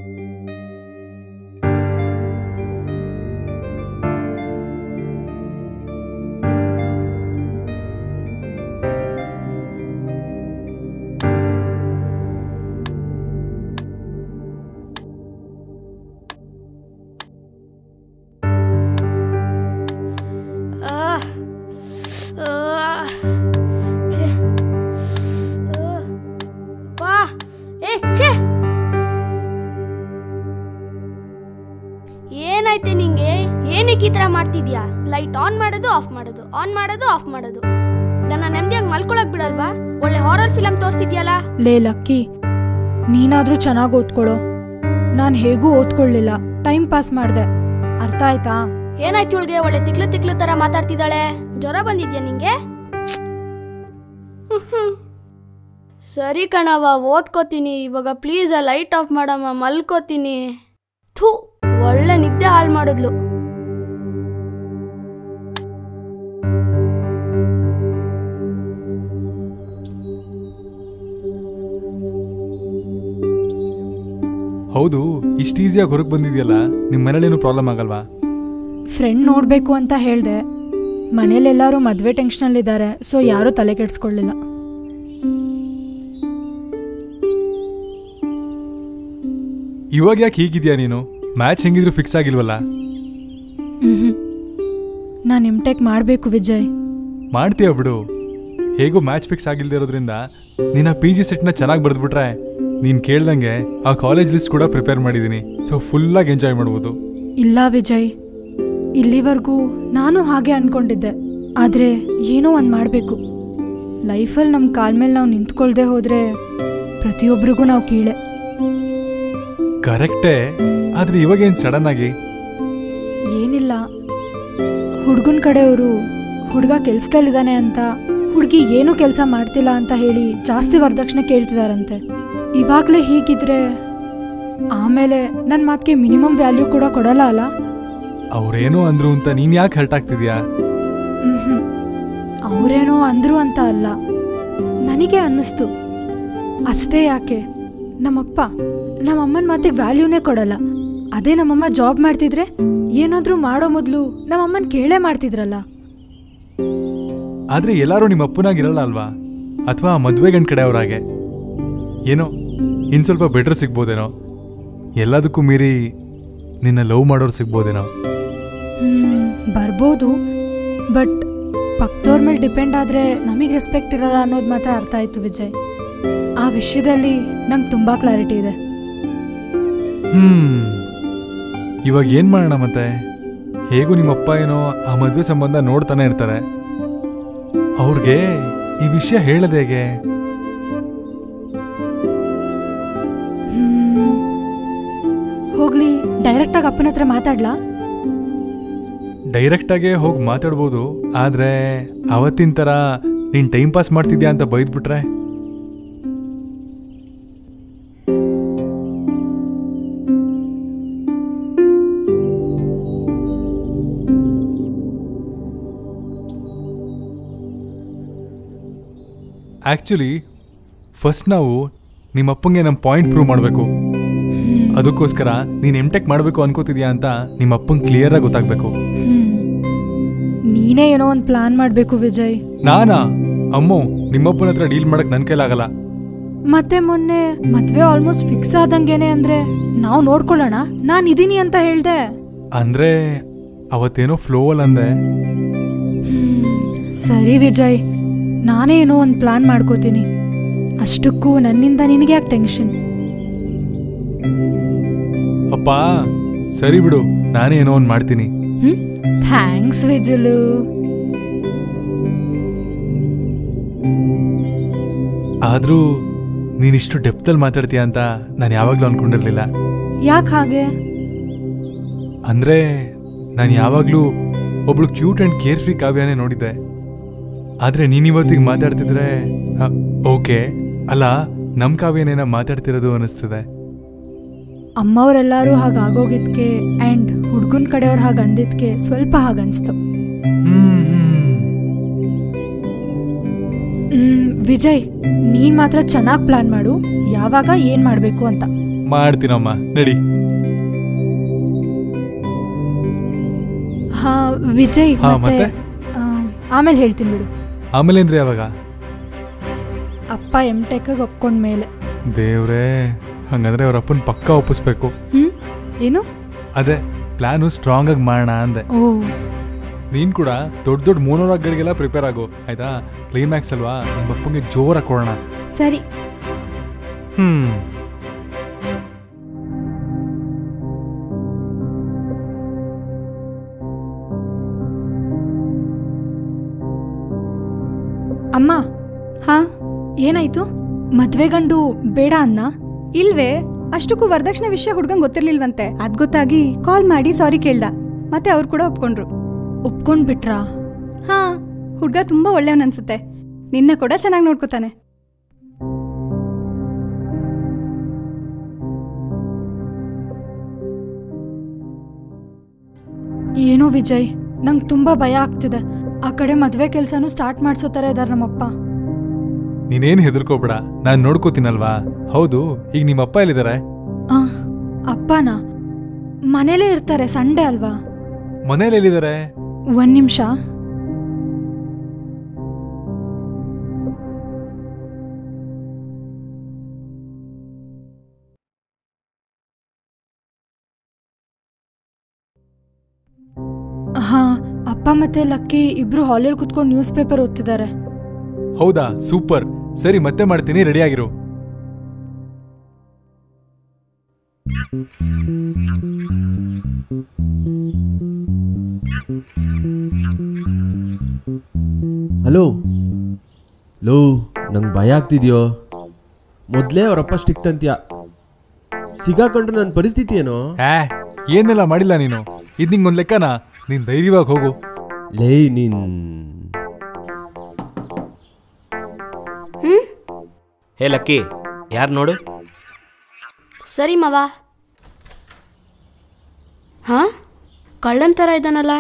ಏನಾಯ್ತೆ ನಿಂಗೆ? ಏನಕ್ಕೆ ಈ ತರ ಮಾಡ್ತಿದ್ಯಾ? ಲೈಟ್ ಆನ್ ಮಾಡೋದು ಆಫ್ ಮಾಡೋದು, ಆನ್ ಮಾಡೋದು ಆಫ್ ಮಾಡೋದು. ನನ್ನ ನೆಮ್ಮದಿಯಾಗಿ ಮಲ್ಕೊಳಕ್ ಬಿಡಲ್ವಾ? ಒಳ್ಳೆ ಹಾರರ್ ಫಿಲಂ ತೋರಿಸ್ತಿದ್ಯಲ್ಲ. ಲೇ ಲಕ್ಕಿ, ನೀನಾದ್ರೂ ಚೆನ್ನಾಗಿ ಓದ್ಕೊಳ್ಳೋ. ನಾನ್ ಹೇಗೂ ಓದ್ಕೊಳ್ಳಿಲ್ಲ, ಟೈಮ್ ಪಾಸ್ ಮಾಡ್ದೆ. ಅರ್ಥ ಆಯ್ತಾ? ಏನಾಯ್ತು ಇವಳಿಗೆ? ಒಳ್ಳೆ ತಿಕ್ಲು ತಿಕ್ಲು ತರ ಮಾತಾಡ್ತಿದ್ದಾಳೆ. ಜ್ವರ ಬಂದಿದ್ಯಾ ನಿಂಗೆ? ಸರಿ ಕಣವ, ಓದ್ಕೋತೀನಿ. ಇವಾಗ ಪ್ಲೀಸ್ ಆ ಲೈಟ್ ಆಫ್ ಮಾಡಮ್ಮ, ಮಲ್ಕೋತೀನಿ. ಥೂ, ಒಳ್ಳೆ ನಿದ್ದೆ ಹಾಳು ಮಾಡಿದ್ಲು. ಹೌದು, ಇಷ್ಟು ಈಸಿಯಾಗಿ ಹೊರಗೆ ಬಂದಿದೆಯಲ್ಲ, ನಿಮ್ಮ ಮನೇಲೇನು ಪ್ರಾಬ್ಲಮ್ ಆಗಲ್ವಾ? ಫ್ರೆಂಡ್ ನೋಡ್ಬೇಕು ಅಂತ ಹೇಳ್ದೆ. ಮನೇಲೆಲ್ಲರೂ ಮದ್ವೆ ಟೆನ್ಷನಲ್ಲಿದ್ದಾರೆ, ಸೊ ಯಾರೂ ತಲೆ ಕೆಡಿಸ್ಕೊಳ್ಳಿಲ್ಲ. ಇವಾಗ ಯಾಕೆ ಹೀಗಿದ್ಯಾ ನೀನು? ಮ್ಯಾಚ್ ಹೆಂಗಿದ್ರು ಫಿಕ್ಸ್ ಆಗಿಲ್ವಲ್ಲ? ಹ್ಮ್ ನಾನು ಎಮ್ಟೆಕ್ ಮಾಡಬೇಕು ವಿಜಯ್. ಮಾಡ್ತೀಯ ಬಿಡು. ಹೇಗೂ ಮ್ಯಾಚ್ ಫಿಕ್ಸ್ ಆಗಿಲ್ದೇ ಇರೋದ್ರಿಂದ ನಿನ್ನ ಪಿ ಜಿ ಸೆಟ್ನ ಚೆನ್ನಾಗಿ ಬರೆದ್ಬಿಟ್ರೆ ನೀನು ಕೇಳ್ದಂಗೆ ಆ ಕಾಲೇಜ್ ಲಿಸ್ಟ್ ಕೂಡ ಪ್ರಿಪೇರ್ ಮಾಡಿದ್ದೀನಿ. ಸೊ ಫುಲ್ಲಾಗಿ ಎಂಜಾಯ್ ಮಾಡ್ಬೋದು. ಇಲ್ಲ ವಿಜಯ್, ಇಲ್ಲಿವರೆಗೂ ನಾನು ಹಾಗೆ ಅನ್ಕೊಂಡಿದ್ದೆ. ಆದರೆ ಏನೋ ಒಂದು ಮಾಡಬೇಕು. ಲೈಫಲ್ಲಿ ನಮ್ಮ ಕಾಲ ಮೇಲೆ ನಾವು ನಿಂತ್ಕೊಳ್ದೆ ಹೋದರೆ ಪ್ರತಿಯೊಬ್ಬರಿಗೂ ನಾವು ಕೀಳೆ. ಕರೆಕ್ಟೇ, ಆದರೆ ಇವಾಗೇನು ಸಡನ್ ಆಗಿ? ಏನಿಲ್ಲ, ಹುಡುಗನ ಕಡೆಯವರು ಹುಡುಗ ಕೆಲಸದಲ್ಲಿದ್ದಾನೆ ಅಂತ ಹುಡುಗಿ ಏನೂ ಕೆಲಸ ಮಾಡ್ತಿಲ್ಲ ಅಂತ ಹೇಳಿ ಜಾಸ್ತಿ ವರದಕ್ಷಿಣೆ ಕೇಳ್ತಿದಾರಂತೆ. ಇವಾಗಲೇ ಹೀಗಿದ್ರೆ ಆಮೇಲೆ ನನ್ನ ಮಾತಿಗೆ ಮಿನಿಮಮ್ ವ್ಯಾಲ್ಯೂ ಕೂಡ ಕೊಡಲ್ಲ ಅಲ್ಲ? ಅವ್ರೇನೋ ಅಂದ್ರು ಅಂತ ನೀನು ಯಾಕೆ ಹರ್ಟ್ ಆಗ್ತಿದ್ಯಾ? ಹ್ಞೂ ಅವರೇನೋ ಅಂದರು ಅಂತ ಅಲ್ಲ, ನನಗೆ ಅನ್ನಿಸ್ತು ಅಷ್ಟೇ. ಯಾಕೆ ನಮ್ಮಪ್ಪ ನಮ್ಮಮ್ಮನ ಮಾತಿಗೆ ವ್ಯಾಲ್ಯೂನೇ ಕೊಡಲ್ಲ. ಅದೇ ನಮ್ಮಮ್ಮ ಜಾಬ್ ಮಾಡ್ತಿದ್ರೆ ಏನಾದರೂ ಮಾಡೋ ಮೊದಲು ನಮ್ಮಮ್ಮನ ಕೇಳೇ ಮಾಡ್ತಿದ್ರಲ್ಲ. ಆದರೆ ಎಲ್ಲರೂ ನಿಮ್ಮ ಅಪ್ಪನಾಗಿರಲ್ಲ ಅಲ್ವಾ? ಅಥವಾ ಮದುವೆ ಗಂಡ ಕಡೆಯವ್ರಾಗೆ ಏನೋ ಇನ್ನು ಸ್ವಲ್ಪ ಬೆಟ್ರ್ ಸಿಗ್ಬೋದೇನೋ. ಎಲ್ಲದಕ್ಕೂ ಮೀರಿ ನಿನ್ನ ಲವ್ ಮಾಡೋರು ಸಿಗ್ಬೋದೇನೋ. ಹ್ಞೂ ಬರ್ಬೋದು, ಬಟ್ ಪಕ್ಕದವ್ರ ಮೇಲೆ ಡಿಪೆಂಡ್ ಆದರೆ ನಮಗೆ ರೆಸ್ಪೆಕ್ಟ್ ಇರಲ್ಲ ಅನ್ನೋದು ಮಾತ್ರ ಅರ್ಥ ಆಯಿತು ವಿಜಯ್. ಆ ವಿಷಯದಲ್ಲಿ ನಂಗೆ ತುಂಬ ಕ್ಲಾರಿಟಿ ಇದೆ. ಹ್ಮ್ ಇವಾಗ ಏನು ಮಾಡೋಣ ಮತ್ತೆ? ಹೇಗೂ ನಿಮ್ಮಪ್ಪ ಏನೋ ಆ ಮದುವೆ ಸಂಬಂಧ ನೋಡ್ತಾನೆ ಇರ್ತಾರೆ. ಅವ್ರಿಗೆ ಈ ವಿಷಯ ಹೇಳೋದು ಹೇಗೆ? ಹೋಗ್ಲಿ ಡೈರೆಕ್ಟಾಗಿ ಅಪ್ಪನ ಹತ್ರ ಮಾತಾಡ್ಲಾ? ಡೈರೆಕ್ಟಾಗೆ ಹೋಗಿ ಮಾತಾಡ್ಬೋದು, ಆದರೆ ಅವತ್ತಿನ ಥರ ನೀನು ಟೈಮ್ ಪಾಸ್ ಮಾಡ್ತಿದ್ಯಾ ಅಂತ ಬೈದ್ಬಿಟ್ರೆ? ಆ್ಯಕ್ಚುಲಿ ಫಸ್ಟ್ ನಾವು ನಿಮ್ಮಪ್ಪಂಗೆ ನಮ್ಮ ಪಾಯಿಂಟ್ ಪ್ರೂವ್ ಮಾಡಬೇಕು. ಅದಕ್ಕೋಸ್ಕರ ನೀನು ಎಮ್ ಟೆಕ್ ಮಾಡಬೇಕು ಅನ್ಕೋತಿದ್ಯಾ ಅಂತ ನಿಮ್ಮಪ್ಪಂಗೆ ಕ್ಲಿಯರಾಗಿ ಗೊತ್ತಾಗಬೇಕು. ನೀನೇ ಏನೋ ಒಂದು ಪ್ಲಾನ್ ಮಾಡಬೇಕು ವಿಜಯ್. ನಾನಾ? ಅಮ್ಮೋ, ನಿಮ್ಮಪ್ಪನ ಹತ್ರ ಡೀಲ್ ಮಾಡಕ್ ನನ್ನ ಕೈಲಾಗಲ್ಲ. ಮತ್ತೆ ಮೊನ್ನೆ ಮದ್ವೆ ಆಲ್ಮೋಸ್ಟ್ ಫಿಕ್ಸ್ ಆದಂಗೇನೆ ಅಂದ್ರೆ ನಾವು ನೋಡ್ಕೊಳ್ಳೋಣ, ನಾನು ಇದೀನಿ ಅಂತ ಹೇಳ್ದೆ. ಅಂದ್ರೆ ಅವತ್ತೇನೋ ಫ್ಲೋ ಅಲ್ಲಿ ಅಂದೆ. ಸರಿ ವಿಜಯ್, ನಾನೇ ಏನೋ ಒಂದು ಪ್ಲಾನ್ ಮಾಡ್ಕೋತೀನಿ. ಅಷ್ಟಕ್ಕೂ ನನ್ನಿಂದ ನಿನಗೆ ಯಾಕೆ ಟೆನ್ಷನ್? ಅಪ್ಪ ಸರಿ ಬಿಡು, ನಾನೇ ಏನೋ ಒಂದು ಮಾಡ್ತೀನಿ. ಹ್ಮ್ ಥ್ಯಾಂಕ್ಸ್ ವಿಜುಲು. ಆದ್ರೂ ನೀನಿಷ್ಟು ಡೆಪ್ತಲ್ಲಿ ಮಾತಾಡ್ತೀಯ ಅಂತ ನಾನು ಯಾವಾಗಲೂ ಅನ್ಕೊಂಡಿರ್ಲಿಲ್ಲ. ಯಾಕೆ ಹಾಗೆ? ಅಂದ್ರೆ ನಾನು ಯಾವಾಗಲೂ ಒಬ್ಳು ಕ್ಯೂಟ್ ಅಂಡ್ ಕೇರ್ ಫ್ರೀ ಕಾವ್ಯನೇ ನೋಡಿದ್ದೆ. ಆದ್ರೆ ನೀನಿವತ್ತಿಗೆ ಮಾತಾಡ್ತಿದ್ರೆ ಓಕೆ ಅಲ್ಲ, ನಮ್ಮ ಕಾವ್ಯನೇನ ಮಾತಾಡ್ತಿರೋದು ಅನಿಸ್ತದೆ. ಅಮ್ಮವರೆಲ್ಲರೂ ಹಾಗಾಗೋಗಿದ್ಕೆ ಆ್ಯಂಡ್ ಹುಡ್ಗನ ಕಡೆಯವ್ರು ಹಾಗೆ ಅಂದಿದ್ಕೆ ಸ್ವಲ್ಪ ಹಾಗನ್ಸ್ತು. ವಿಜಯ್, ನೀನ್ ಮಾತ್ರ ಚೆನ್ನಾಗಿ ಪ್ಲಾನ್ ಮಾಡು, ಯಾವಾಗ ಏನ್ ಮಾಡ್ಬೇಕು ಅಂತ. ಮಾಡ್ತೀನಮ್ಮ, ನಡಿ. ಹಾ ವಿಜಯ್, ಹಾ, ಮತ್ತೆ ಆಮೇಲೆ ಹೇಳ್ತೀನಿ ಬಿಡು. ಆಮೇಲೆ ಅಂದ್ರೆ ಯಾವಾಗ? ಅಪ್ಪ ಎಮ್ ಟೆಕ್ಗೆ ಒಪ್ಕೊಂಡ್ಮೇಲೆ. ದೇವ್ರೇ, ಹಂಗಂದ್ರೆ ಅವ್ರ ಅಪ್ಪನ ಪಕ್ಕ ಒಪ್ಪಿಸ್ಬೇಕು. ಹ್ಮ್ ಏನು? ಅದೇ ಪ್ಲಾನು ಸ್ಟ್ರಾಂಗ್ ಆಗಿ ಮಾಡೋಣ ಅಂದೆ. ಓ, ನೀನ್ ಕೂಡ ದೊಡ್ಡ ದೊಡ್ಡ ಮೋನೋರಾಗ್ಗಳಿಗೆಲ್ಲ ಪ್ರಿಪೇರ್ ಆಗು ಆಯ್ತಾ? ಕ್ಲೈಮ್ಯಾಕ್ಸ್ ಅಲ್ವಾ, ನಿಮ್ಮ ಅಪ್ಪಂಗೆ ಜೋರಾಗಿ ಕೊಡೋಣ. ಸರಿ. ಹ್ಮ್ ಅಮ್ಮ. ಹಾ, ಏನಾಯ್ತು? ಮದ್ವೆ ಗಂಡು ಬೇಡ ಅನ್ನ? ಇಲ್ವೇ, ಅಷ್ಟಕ್ಕೂ ವರದಕ್ಷಿಣೆ ವಿಷಯ ಹುಡ್ಗಂಗ್ ಗೊತ್ತಿರ್ಲಿಲ್ವಂತೆ. ಅದ್ ಗೊತ್ತಾಗಿ ಕಾಲ್ ಮಾಡಿ ಸಾರಿ ಕೇಳ್ದ, ಮತ್ತೆ ಅವ್ರು ಕೂಡ ಒಪ್ಕೊಂಡ್ರು. ಒಪ್ಕೊಂಡ್ಬಿಟ್ರಾ? ಹಾ, ಹುಡ್ಗ ತುಂಬಾ ಒಳ್ಳೆಯವನ್ ಅನ್ಸುತ್ತೆ. ನಿನ್ನ ಕೂಡ ಚೆನ್ನಾಗಿ ನೋಡ್ಕೋತಾನೆ. ಏನೋ ವಿಜಯ್, ನಂಗೆ ತುಂಬಾ ಭಯ ಆಗ್ತಿದೆ. ಆ ಕಡೆ ಮದ್ವೆ ಕೆಲ್ಸನೂ ಸ್ಟಾರ್ಟ್ ಮಾಡ್ಸೋ ತರ ಇದಾರ ನಮ್ಮಪ್ಪ. ನೀನೇನು ಹೆದರ್ಕೋಬೇಡ, ನಾನು ನೋಡ್ಕೋತೀನಲ್ವಾ. ಹೌದು, ಈಗ ನಿಮ್ಮಪ್ಪ ಎಲ್ಲಿದ್ದಾರೆ? ಆ ಅಪ್ಪನಾ? ಮನೇಲೇ ಇರ್ತಾರೆ, ಸಂಡೇ ಅಲ್ವಾ. ಮನೇಲಿ ಎಲ್ಲಿದ್ದಾರೆ? ಒಂದ್ ನಿಮಿಷ. ಹಾ, ಅಪ್ಪ ಮತ್ತೆ ಲಕ್ಕಿ ಇಬ್ರು ಹಾಲಲ್ಲಿ ಕುತ್ಕೊಂಡು ನ್ಯೂಸ್ ಪೇಪರ್ ಓದ್ತಿದ್ದಾರೆ. ಹೌದಾ, ಸೂಪರ್. ಸರಿ, ಮತ್ತೆ ಮಾಡ್ತೀನಿ, ರೆಡಿ ಆಗಿರು. ಹಲೋ ಲೋ, ನಂಗೆ ಭಯ ಆಗ್ತಿದ್ಯೋ. ಮೊದಲೇ ಅವರಪ್ಪ ಸ್ಟ್ರಿಕ್ಟ್ ಅಂತ್ಯ, ಸಿಗಾಕೊಂಡ್ರೆ ನನ್ನ ಪರಿಸ್ಥಿತಿ ಏನೋ. ಏ, ಏನೆಲ್ಲ ಮಾಡಿಲ್ಲ ನೀನು. ಇದು ನಿಂಗೊಂದು ಲೆಕ್ಕನಾ? ನೀನ್ ಧೈರ್ಯವಾಗಿ ಹೋಗು. ಲೇ ನೀನ್ ಹ್ಮ್ ಹೇ ಲಕ್ಕಿ, ಯಾರು ನೋಡು. ಸರಿ ಮವ. ಹಾ, ಕಳ್ಳನ್ ಥರ ಇದ್ದಾನಲ್ಲ.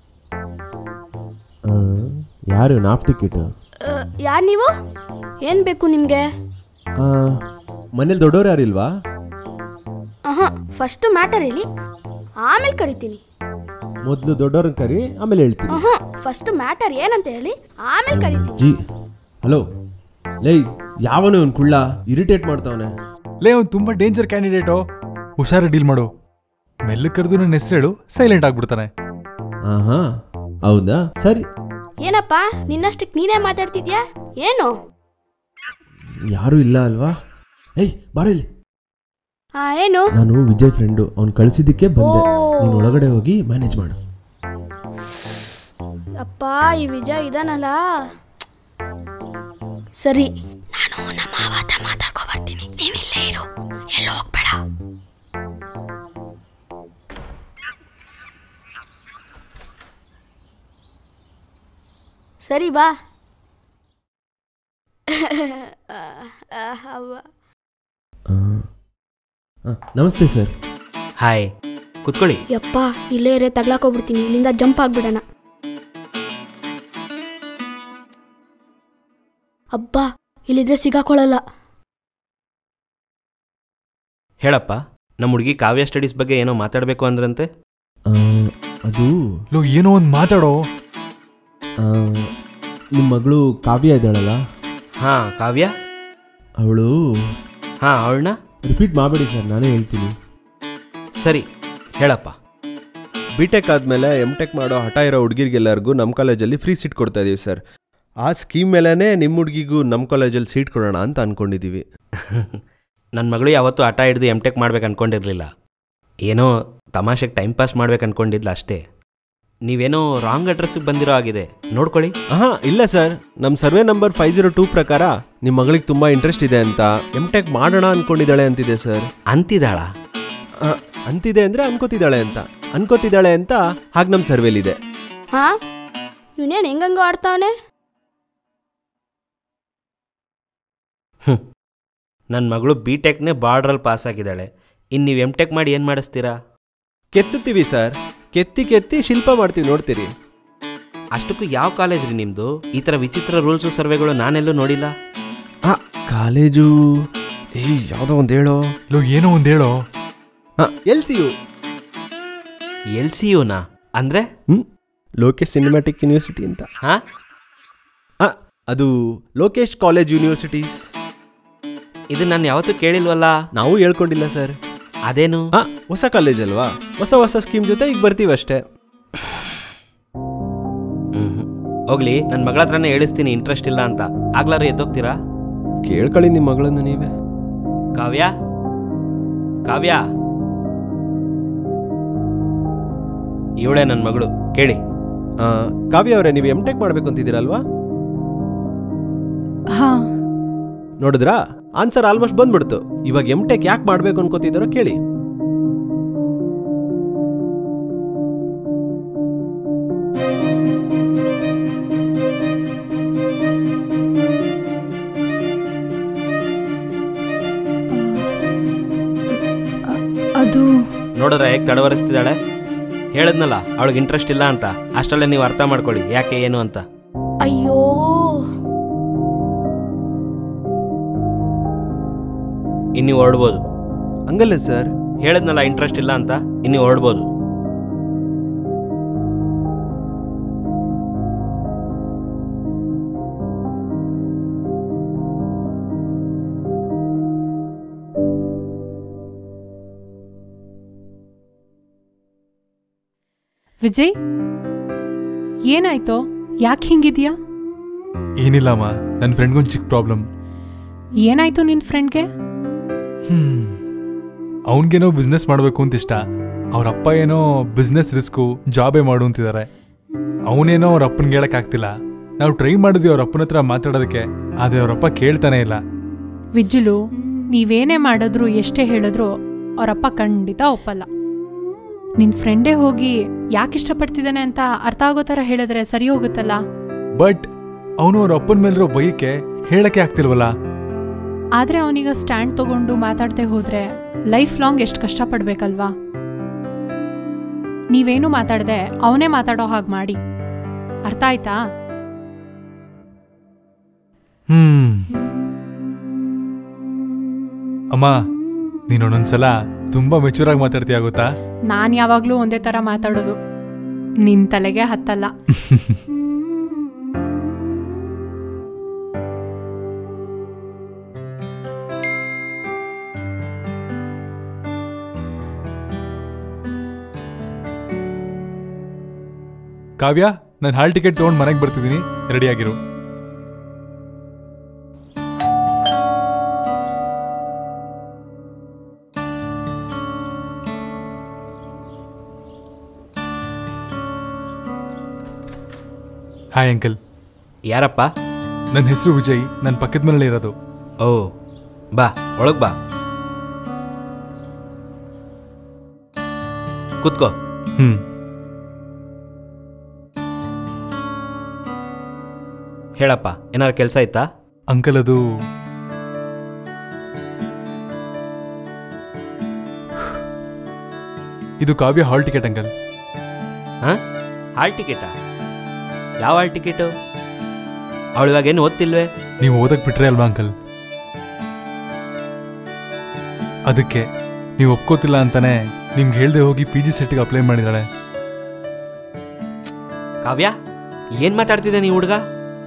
ಯಾರು? ನಾಪ್ ಟಿಕೆಟ್. ಯಾರು ನೀವು? ಏನು ಬೇಕು ನಿಮಗೆ? ಮನೇಲಿ ದೊಡ್ಡವ್ರು ಯಾರಿಲ್ವಾ? ಹಾಂ, ಫಸ್ಟು ಮ್ಯಾಟರ್ ಹೇಳಿ, ಆಮೇಲೆ ಕರಿತೀನಿ. ಮೊದಲು ದೊಡ್ಡವ್ರನ್ನ ಕರಿ, ಆಮೇಲೆ ಹೇಳ್ತೀನಿ. ಹಾಂ, ಫಸ್ಟ್ ಮ್ಯಾಟರ್ ಏನಂತ ಹೇಳಿ, ಆಮೇಲೆ ಕರಿತೀನಿ. ಜಿ ಹಲೋ. ಲೇ, ಯಾವನು ಅವ್ನು ಕುಳ್ಳ ಇರಿಟೇಟ್ ಮಾಡ್ತಾವನೆ. ಲೇ, ಅವ್ನು ತುಂಬಾ ಡೇಂಜರ್ ಕ್ಯಾಂಡಿಡೇಟು, ಹುಷಾರು ಡೀಲ್ ಮಾಡು. ಮೆಲ್ಲ ಕರೆದು ನನ್ನ ಹೆಸರು ಹೇಳು, ಸೈಲೆಂಟ್ ಆಗ್ಬಿಡ್ತಾನೆ. ಆಹಾ, ಹೌದಾ? ಸರಿ. ಏನಪ್ಪ, ನಿನ್ನಷ್ಟಕ್ಕೆ ನೀನೇ ಮಾತಾಡ್ತಿದ್ಯಾ ಏನು? ಯಾರು ಇಲ್ಲ ಅಲ್ವಾ? ಏಯ್ ಬಾರಲ್ಲಿ. ಹಾ, ಏನು? ನಾನು ವಿಜಯ್ ಫ್ರೆಂಡು, ಅವ್ನು ಕಳಿಸಿದ್ದಕ್ಕೆ ಬಂದೆ. ನೀನು ಒಳಗಡೆ ಹೋಗಿ ಮ್ಯಾನೇಜ್ ಮಾಡು. ಅಪ್ಪ, ಈ ವಿಜಯ್ ಇದಾನಲ್ಲ. ಸರಿ, ನಾನು ನಮ್ಮ ಮಾವ ಹತ್ರ ಮಾತಾಡ್ಕೊ ಬರ್ತೀನಿ. ನೀನಿಲ್ಲೇ ಇರು, ಎಲ್ಲೂ ಹೋಗ್ಬೇಡ. ಸರಿ ಬಾ. ಅವ್ವ. ನಮಸ್ತೆ ಸರ್. ಹಾಯ್, ಕುತ್ಕೊಳ್ಳಿ. ಯಪ್ಪ, ಇಲ್ಲೇ ಇರೇ ತಗ್ಲಾಕೋಗ್ಬಿಡ್ತೀನಿ, ಇಲ್ಲಿಂದ ಜಂಪ್ ಆಗ್ಬಿಡೋಣ. ಅಬ್ಬಾ, ಇಲ್ಲಿದ್ರೆ ಸಿಗಾಕೊಳ್ಳಲ್ಲ. ಹೇಳಪ್ಪ, ನಮ್ಮ ಹುಡುಗಿ ಕಾವ್ಯ ಸ್ಟಡೀಸ್ ಬಗ್ಗೆ ಏನೋ ಮಾತಾಡಬೇಕು ಅಂದ್ರಂತೆ. ಅದು ಲೋ ಏನೋ ಒಂದು ಮಾತಾಡೋ. ನಿಮ್ಮ ಮಗಳು ಕಾವ್ಯ ಇದ್ದಾಳಲ್ಲ? ಹಾಂ, ಕಾವ್ಯ. ಅವಳು ಹಾಂ, ಅವಳನ್ನ ರಿಪೀಟ್ ಮಾಡಬೇಡಿ ಸರ್, ನಾನೇ ಹೇಳ್ತೀನಿ. ಸರಿ, ಹೇಳಪ್ಪ. ಬಿ ಟೆಕ್ ಆದಮೇಲೆ ಎಮ್ ಟೆಕ್ ಮಾಡೋ ಹಠ ಇರೋ ಹುಡುಗಿರಿಗೆಲ್ಲರಿಗೂ ನಮ್ಮ ಕಾಲೇಜಲ್ಲಿ ಫ್ರೀ ಸೀಟ್ ಕೊಡ್ತಾ ಇದೀವಿ ಸರ್. ಆ ಸ್ಕೀಮ್ ಮೇಲೇ ನಿಮ್ಮ ಹುಡುಗಿಗೂ ನಮ್ಮ ಕಾಲೇಜಲ್ಲಿ ಸೀಟ್ ಕೊಡೋಣ ಅಂತ ಅಂದ್ಕೊಂಡಿದ್ದೀವಿ. ನನ್ನ ಮಗಳು ಯಾವತ್ತೂ ಹಠ ಹಿಡಿದು ಎಮ್ ಟೆಕ್ ಮಾಡ್ಬೇಕು ಅಂದ್ಕೊಂಡಿರಲಿಲ್ಲ. ಏನೋ ತಮಾಷೆಗೆ ಟೈಮ್ ಪಾಸ್ ಮಾಡ್ಬೇಕು ಅಂದ್ಕೊಂಡಿದ್ಲ ಅಷ್ಟೇ. ನೀವೇನೋ ರಾಂಗ್ ಅಡ್ರೆಸ್ಸಿಗೆ ಬಂದಿರೋ ಆಗಿದೆ, ನೋಡ್ಕೊಳ್ಳಿ. ಹಾಂ, ಇಲ್ಲ ಸರ್, ನಮ್ಮ survey number five zero two ಪ್ರಕಾರ ನಿಮ್ಮ ಮಗಳಿಗೆ ತುಂಬ ಇಂಟ್ರೆಸ್ಟ್ ಇದೆ ಅಂತ, ಎಮ್ ಟೆಕ್ ಮಾಡೋಣ ಅಂದ್ಕೊಂಡಿದ್ದಾಳೆ ಅಂತಿದೆ ಸರ್. ಅಂತಿದ್ದಾಳ? ಅಂತಿದೆ ಅಂದರೆ ಅನ್ಕೋತಿದ್ದಾಳೆ ಅಂತ. ಅನ್ಕೋತಿದ್ದಾಳೆ ಅಂತ ಹಾಗೆ ನಮ್ಮ ಸರ್ವೇಲಿದೆ. ಹಾಂ, ಇವನೇನು ಹೆಂಗಂಗೋ ಆಡ್ತಾವನೆ? ಹ್ಞೂ, ನನ್ನ ಮಗಳು ಬಿ ಟೆಕ್ನೇ ಬಾರ್ಡ್ರಲ್ಲಿ ಪಾಸ್ ಆಗಿದ್ದಾಳೆ. ಇನ್ನು ನೀವು ಎಮ್ ಟೆಕ್ ಮಾಡಿ ಏನು ಮಾಡಿಸ್ತೀರಾ? ಕೆತ್ತುತ್ತೀವಿ ಸರ್, ಕೆತ್ತಿ ಕೆತ್ತಿ ಶಿಲ್ಪ ಮಾಡ್ತೀವಿ, ನೋಡ್ತೀರಿ. ಅಷ್ಟಕ್ಕೂ ಯಾವ ಕಾಲೇಜ್ ರೀ ನಿಮ್ಮದು? ಈ ಥರ ವಿಚಿತ್ರ ರೂಲ್ಸು ಸರ್ವೆಗಳು ನಾನೆಲ್ಲೂ ನೋಡಿಲ್ಲ. ಹಾಂ, ಕಾಲೇಜು ಏ ಯಾವುದೋ ಒಂದು ಹೇಳೋ. ಲೋ ಏನೋ ಒಂದು ಹೇಳೋ. ಹಾಂ, L C U. L C ಯುನಾ ಅಂದರೆ? ಹ್ಞೂ, ಲೋಕೇಶ್ ಸಿನಿಮ್ಯಾಟಿಕ್ ಯೂನಿವರ್ಸಿಟಿ ಅಂತ. ಹಾಂ ಹಾಂ, ಅದು ಲೋಕೇಶ್ ಕಾಲೇಜ್ ಯೂನಿವರ್ಸಿಟೀಸ್. ಇದು ನಾನು ಯಾವತ್ತೂ ಕೇಳಿಲ್ವಲ್ಲ. ನಾವು ಹೇಳ್ಕೊಂಡಿಲ್ಲ ಸರ್. ಅದೇನು? ಹಾಂ, ಹೊಸ ಕಾಲೇಜ್ ಅಲ್ವಾ, ಹೊಸ ಹೊಸ ಸ್ಕೀಮ್ ಜೊತೆ ಈಗ ಬರ್ತೀವಿ ಅಷ್ಟೇ. ಹ್ಞೂ, ಹೋಗ್ಲಿ, ನನ್ನ ಮಗಳ ಹತ್ರನೇ ಹೇಳಿಸ್ತೀನಿ ಇಂಟ್ರೆಸ್ಟ್ ಇಲ್ಲ ಅಂತ. ಆಗ್ಲಾರು ಎದ್ದೋಗ್ತೀರಾ? ಕೇಳ್ಕೊಳ್ಳಿ ನಿಮ್ಮ ಮಗಳನ್ನು ನೀವೇ. ಕಾವ್ಯ, ಕಾವ್ಯ, ಇವಳೇ ನನ್ನ ಮಗಳು, ಕೇಳಿ. ಕಾವ್ಯ ಅವರೇ, ನೀವು ಎಮ್ ಟೆಕ್ ಮಾಡಬೇಕು ಅಂತಿದ್ದೀರಲ್ವಾ? ಹಾಂ. ನೋಡಿದ್ರಾ, ಆನ್ಸರ್ ಆಲ್ಮೋಸ್ಟ್ ಬಂದ್ಬಿಡ್ತು. ಇವಾಗ ಎಮ್ ಟೆಕ್ ಯಾಕೆ ಮಾಡಬೇಕು ಅನ್ಕೋತಿದ್ದಾರೋ ಕೇಳಿ. ಅದು ನೋಡಿದ್ರೆ ಹೇಗೆ ತಡವರಿಸ್ತಿದ್ದಾಳೆ. ಹೇಳಿದ್ನಲ್ಲ ಅವಳಿಗೆ ಇಂಟ್ರೆಸ್ಟ್ ಇಲ್ಲ ಅಂತ. ಅಷ್ಟಲ್ಲೇ ನೀವು ಅರ್ಥ ಮಾಡ್ಕೊಳ್ಳಿ ಯಾಕೆ ಏನು ಅಂತ. ಅಯ್ಯೋ, ಇನ್ನು ಹೊರಡ್ಬೋದು. ಹಂಗಲ್ಲ ಸರ್, ಹೇಳಿದ್ನಲ್ಲ ಇಂಟ್ರೆಸ್ಟ್ ಇಲ್ಲ ಅಂತ, ಇನ್ನು ಹೊರಡ್ಬೋದು. ವಿಜಯ್, ಏನಾಯ್ತೋ? ಯಾಕೆ ಹಿಂಗಿದ್ಯಾ? ಏನಿಲ್ಲಮ್ಮ, ನನ್ನ ಫ್ರೆಂಡ್ಗೊಂದು ಚಿಕ್ಕ ಪ್ರಾಬ್ಲಮ್. ಏನಾಯ್ತು ನಿನ್ನ ಫ್ರೆಂಡ್ಗೆ? ಹ್ಮ್ ಅವನಿಗೇನೋ ಬಿಸ್ನೆಸ್ ಮಾಡಬೇಕು ಅಂತ ಇಷ್ಟ. ಅವರಪ್ಪ ಏನೋ ಬಿಸ್ನೆಸ್ ರಿಸ್ಕು, ಜಾಬೇ ಮಾಡು ಅಂತಿದ್ದಾರೆ. ಅವನೇನೋ ಅವ್ರ ಅಪ್ಪನಿಗೆ ಹೇಳಕ್ಕಾಗ್ತಿಲ್ಲ. ನಾವು ಟ್ರೈ ಮಾಡಿದ್ವಿ ಅವ್ರ ಅಪ್ಪನ ಹತ್ರ ಮಾತಾಡೋದಕ್ಕೆ, ಆದರೆ ಅವರಪ್ಪ ಕೇಳ್ತಾನೆ ಇಲ್ಲ. ವಿಜ್ಜುಲು, ನೀವೇನೇ ಮಾಡಿದ್ರು ಎಷ್ಟೇ ಹೇಳಿದ್ರು ಅವರಪ್ಪ ಖಂಡಿತ ಒಪ್ಪಲ್ಲ. ನಿನ್ನ ಫ್ರೆಂಡೇ ಹೋಗಿ ಯಾಕೆ ಇಷ್ಟಪಡ್ತಿದ್ದಾನೆ ಅಂತ ಅರ್ಥ ಆಗೋ ಥರ ಹೇಳಿದ್ರೆ ಸರಿ ಹೋಗುತ್ತಲ್ಲ. ಬಟ್ ಅವನು ಅವ್ರ ಅಪ್ಪನ ಮೇಲಿರೋ ಬೈಕೆ ಹೇಳಕ್ಕೆ ಆಗ್ತಿಲ್ವಲ್ಲ. ಆದರೆ ಅವನೀಗ ಸ್ಟ್ಯಾಂಡ್ ತಗೊಂಡು ಮಾತಾಡ್ದೆ ಹೋದ್ರೆ ಲೈಫ್ ಲಾಂಗ್ ಎಷ್ಟು ಕಷ್ಟಪಡ್ಬೇಕಲ್ವಾ? ನೀವೇನು ಮಾತಾಡದೆ ಅವನೇ ಮಾತಾಡೋ ಹಾಗೆ ಮಾಡಿ. ಅರ್ಥ ಆಯ್ತಾ? ಹ್ಮ್ ಅಮ್ಮ, ನೀನು ಒಂದೊಂದ್ಸಲ ತುಂಬಾ ಮೆಚೂರ್ ಆಗಿ ಮಾತಾಡ್ತೀಯ ಗೊತ್ತಾ? ನಾನು ಯಾವಾಗಲೂ ಒಂದೇ ಥರ ಮಾತಾಡೋದು, ನಿನ್ನ ತಲೆಗೆ ಹತ್ತಲ್ಲ. ಕಾವ್ಯ, ನಾನು ಹಾಲ್ ಟಿಕೆಟ್ ತೊಗೊಂಡು ಮನೆಗೆ ಬರ್ತಿದ್ದೀನಿ, ರೆಡಿಯಾಗಿರು. Hi uncle. ಯಾರಪ್ಪ? ನನ್ನ ಹೆಸರು ವಿಜಯ್, ನನ್ನ ಪಕ್ಕದ ಮನೇಲಿ ಇರೋದು. ಓ, ಬಾ ಒಳಗೆ ಬಾ, ಕೂತ್ಕೋ. ಹ್ಮ್ ಹೇಳಪ್ಪ, ಏನಾರು ಕೆಲಸ ಇತ್ತಾ? ಅಂಕಲ್ ಅದು ಇದು ಕಾವ್ಯ ಹಾಲ್ ಟಿಕೆಟ್ ಅಂಕಲ್. ಹಾಂ, ಹಾಲ್ ಟಿಕೆಟಾ? ಯಾವ ಹಾಲ್ ಟಿಕೆಟು? ಅವಳು ಇವಾಗೇನು ಓದ್ತಿಲ್ವೇ? ನೀವು ಓದಕ್ ಬಿಟ್ರೆ ಅಲ್ವಾ ಅಂಕಲ್, ಅದಕ್ಕೆ ನೀವು ಒಪ್ಕೋತಿಲ್ಲ ಅಂತಾನೆ ನಿಮ್ಗೆ ಹೇಳ್ದೆ ಹೋಗಿ ಪಿ ಜಿ ಸೆಟ್ಗೆ ಅಪ್ಲೈ ಮಾಡಿದಾಳೆ. ಕಾವ್ಯ, ಏನ್ ಮಾತಾಡ್ತಿದ್ದೆ ನೀ ಹುಡುಗ?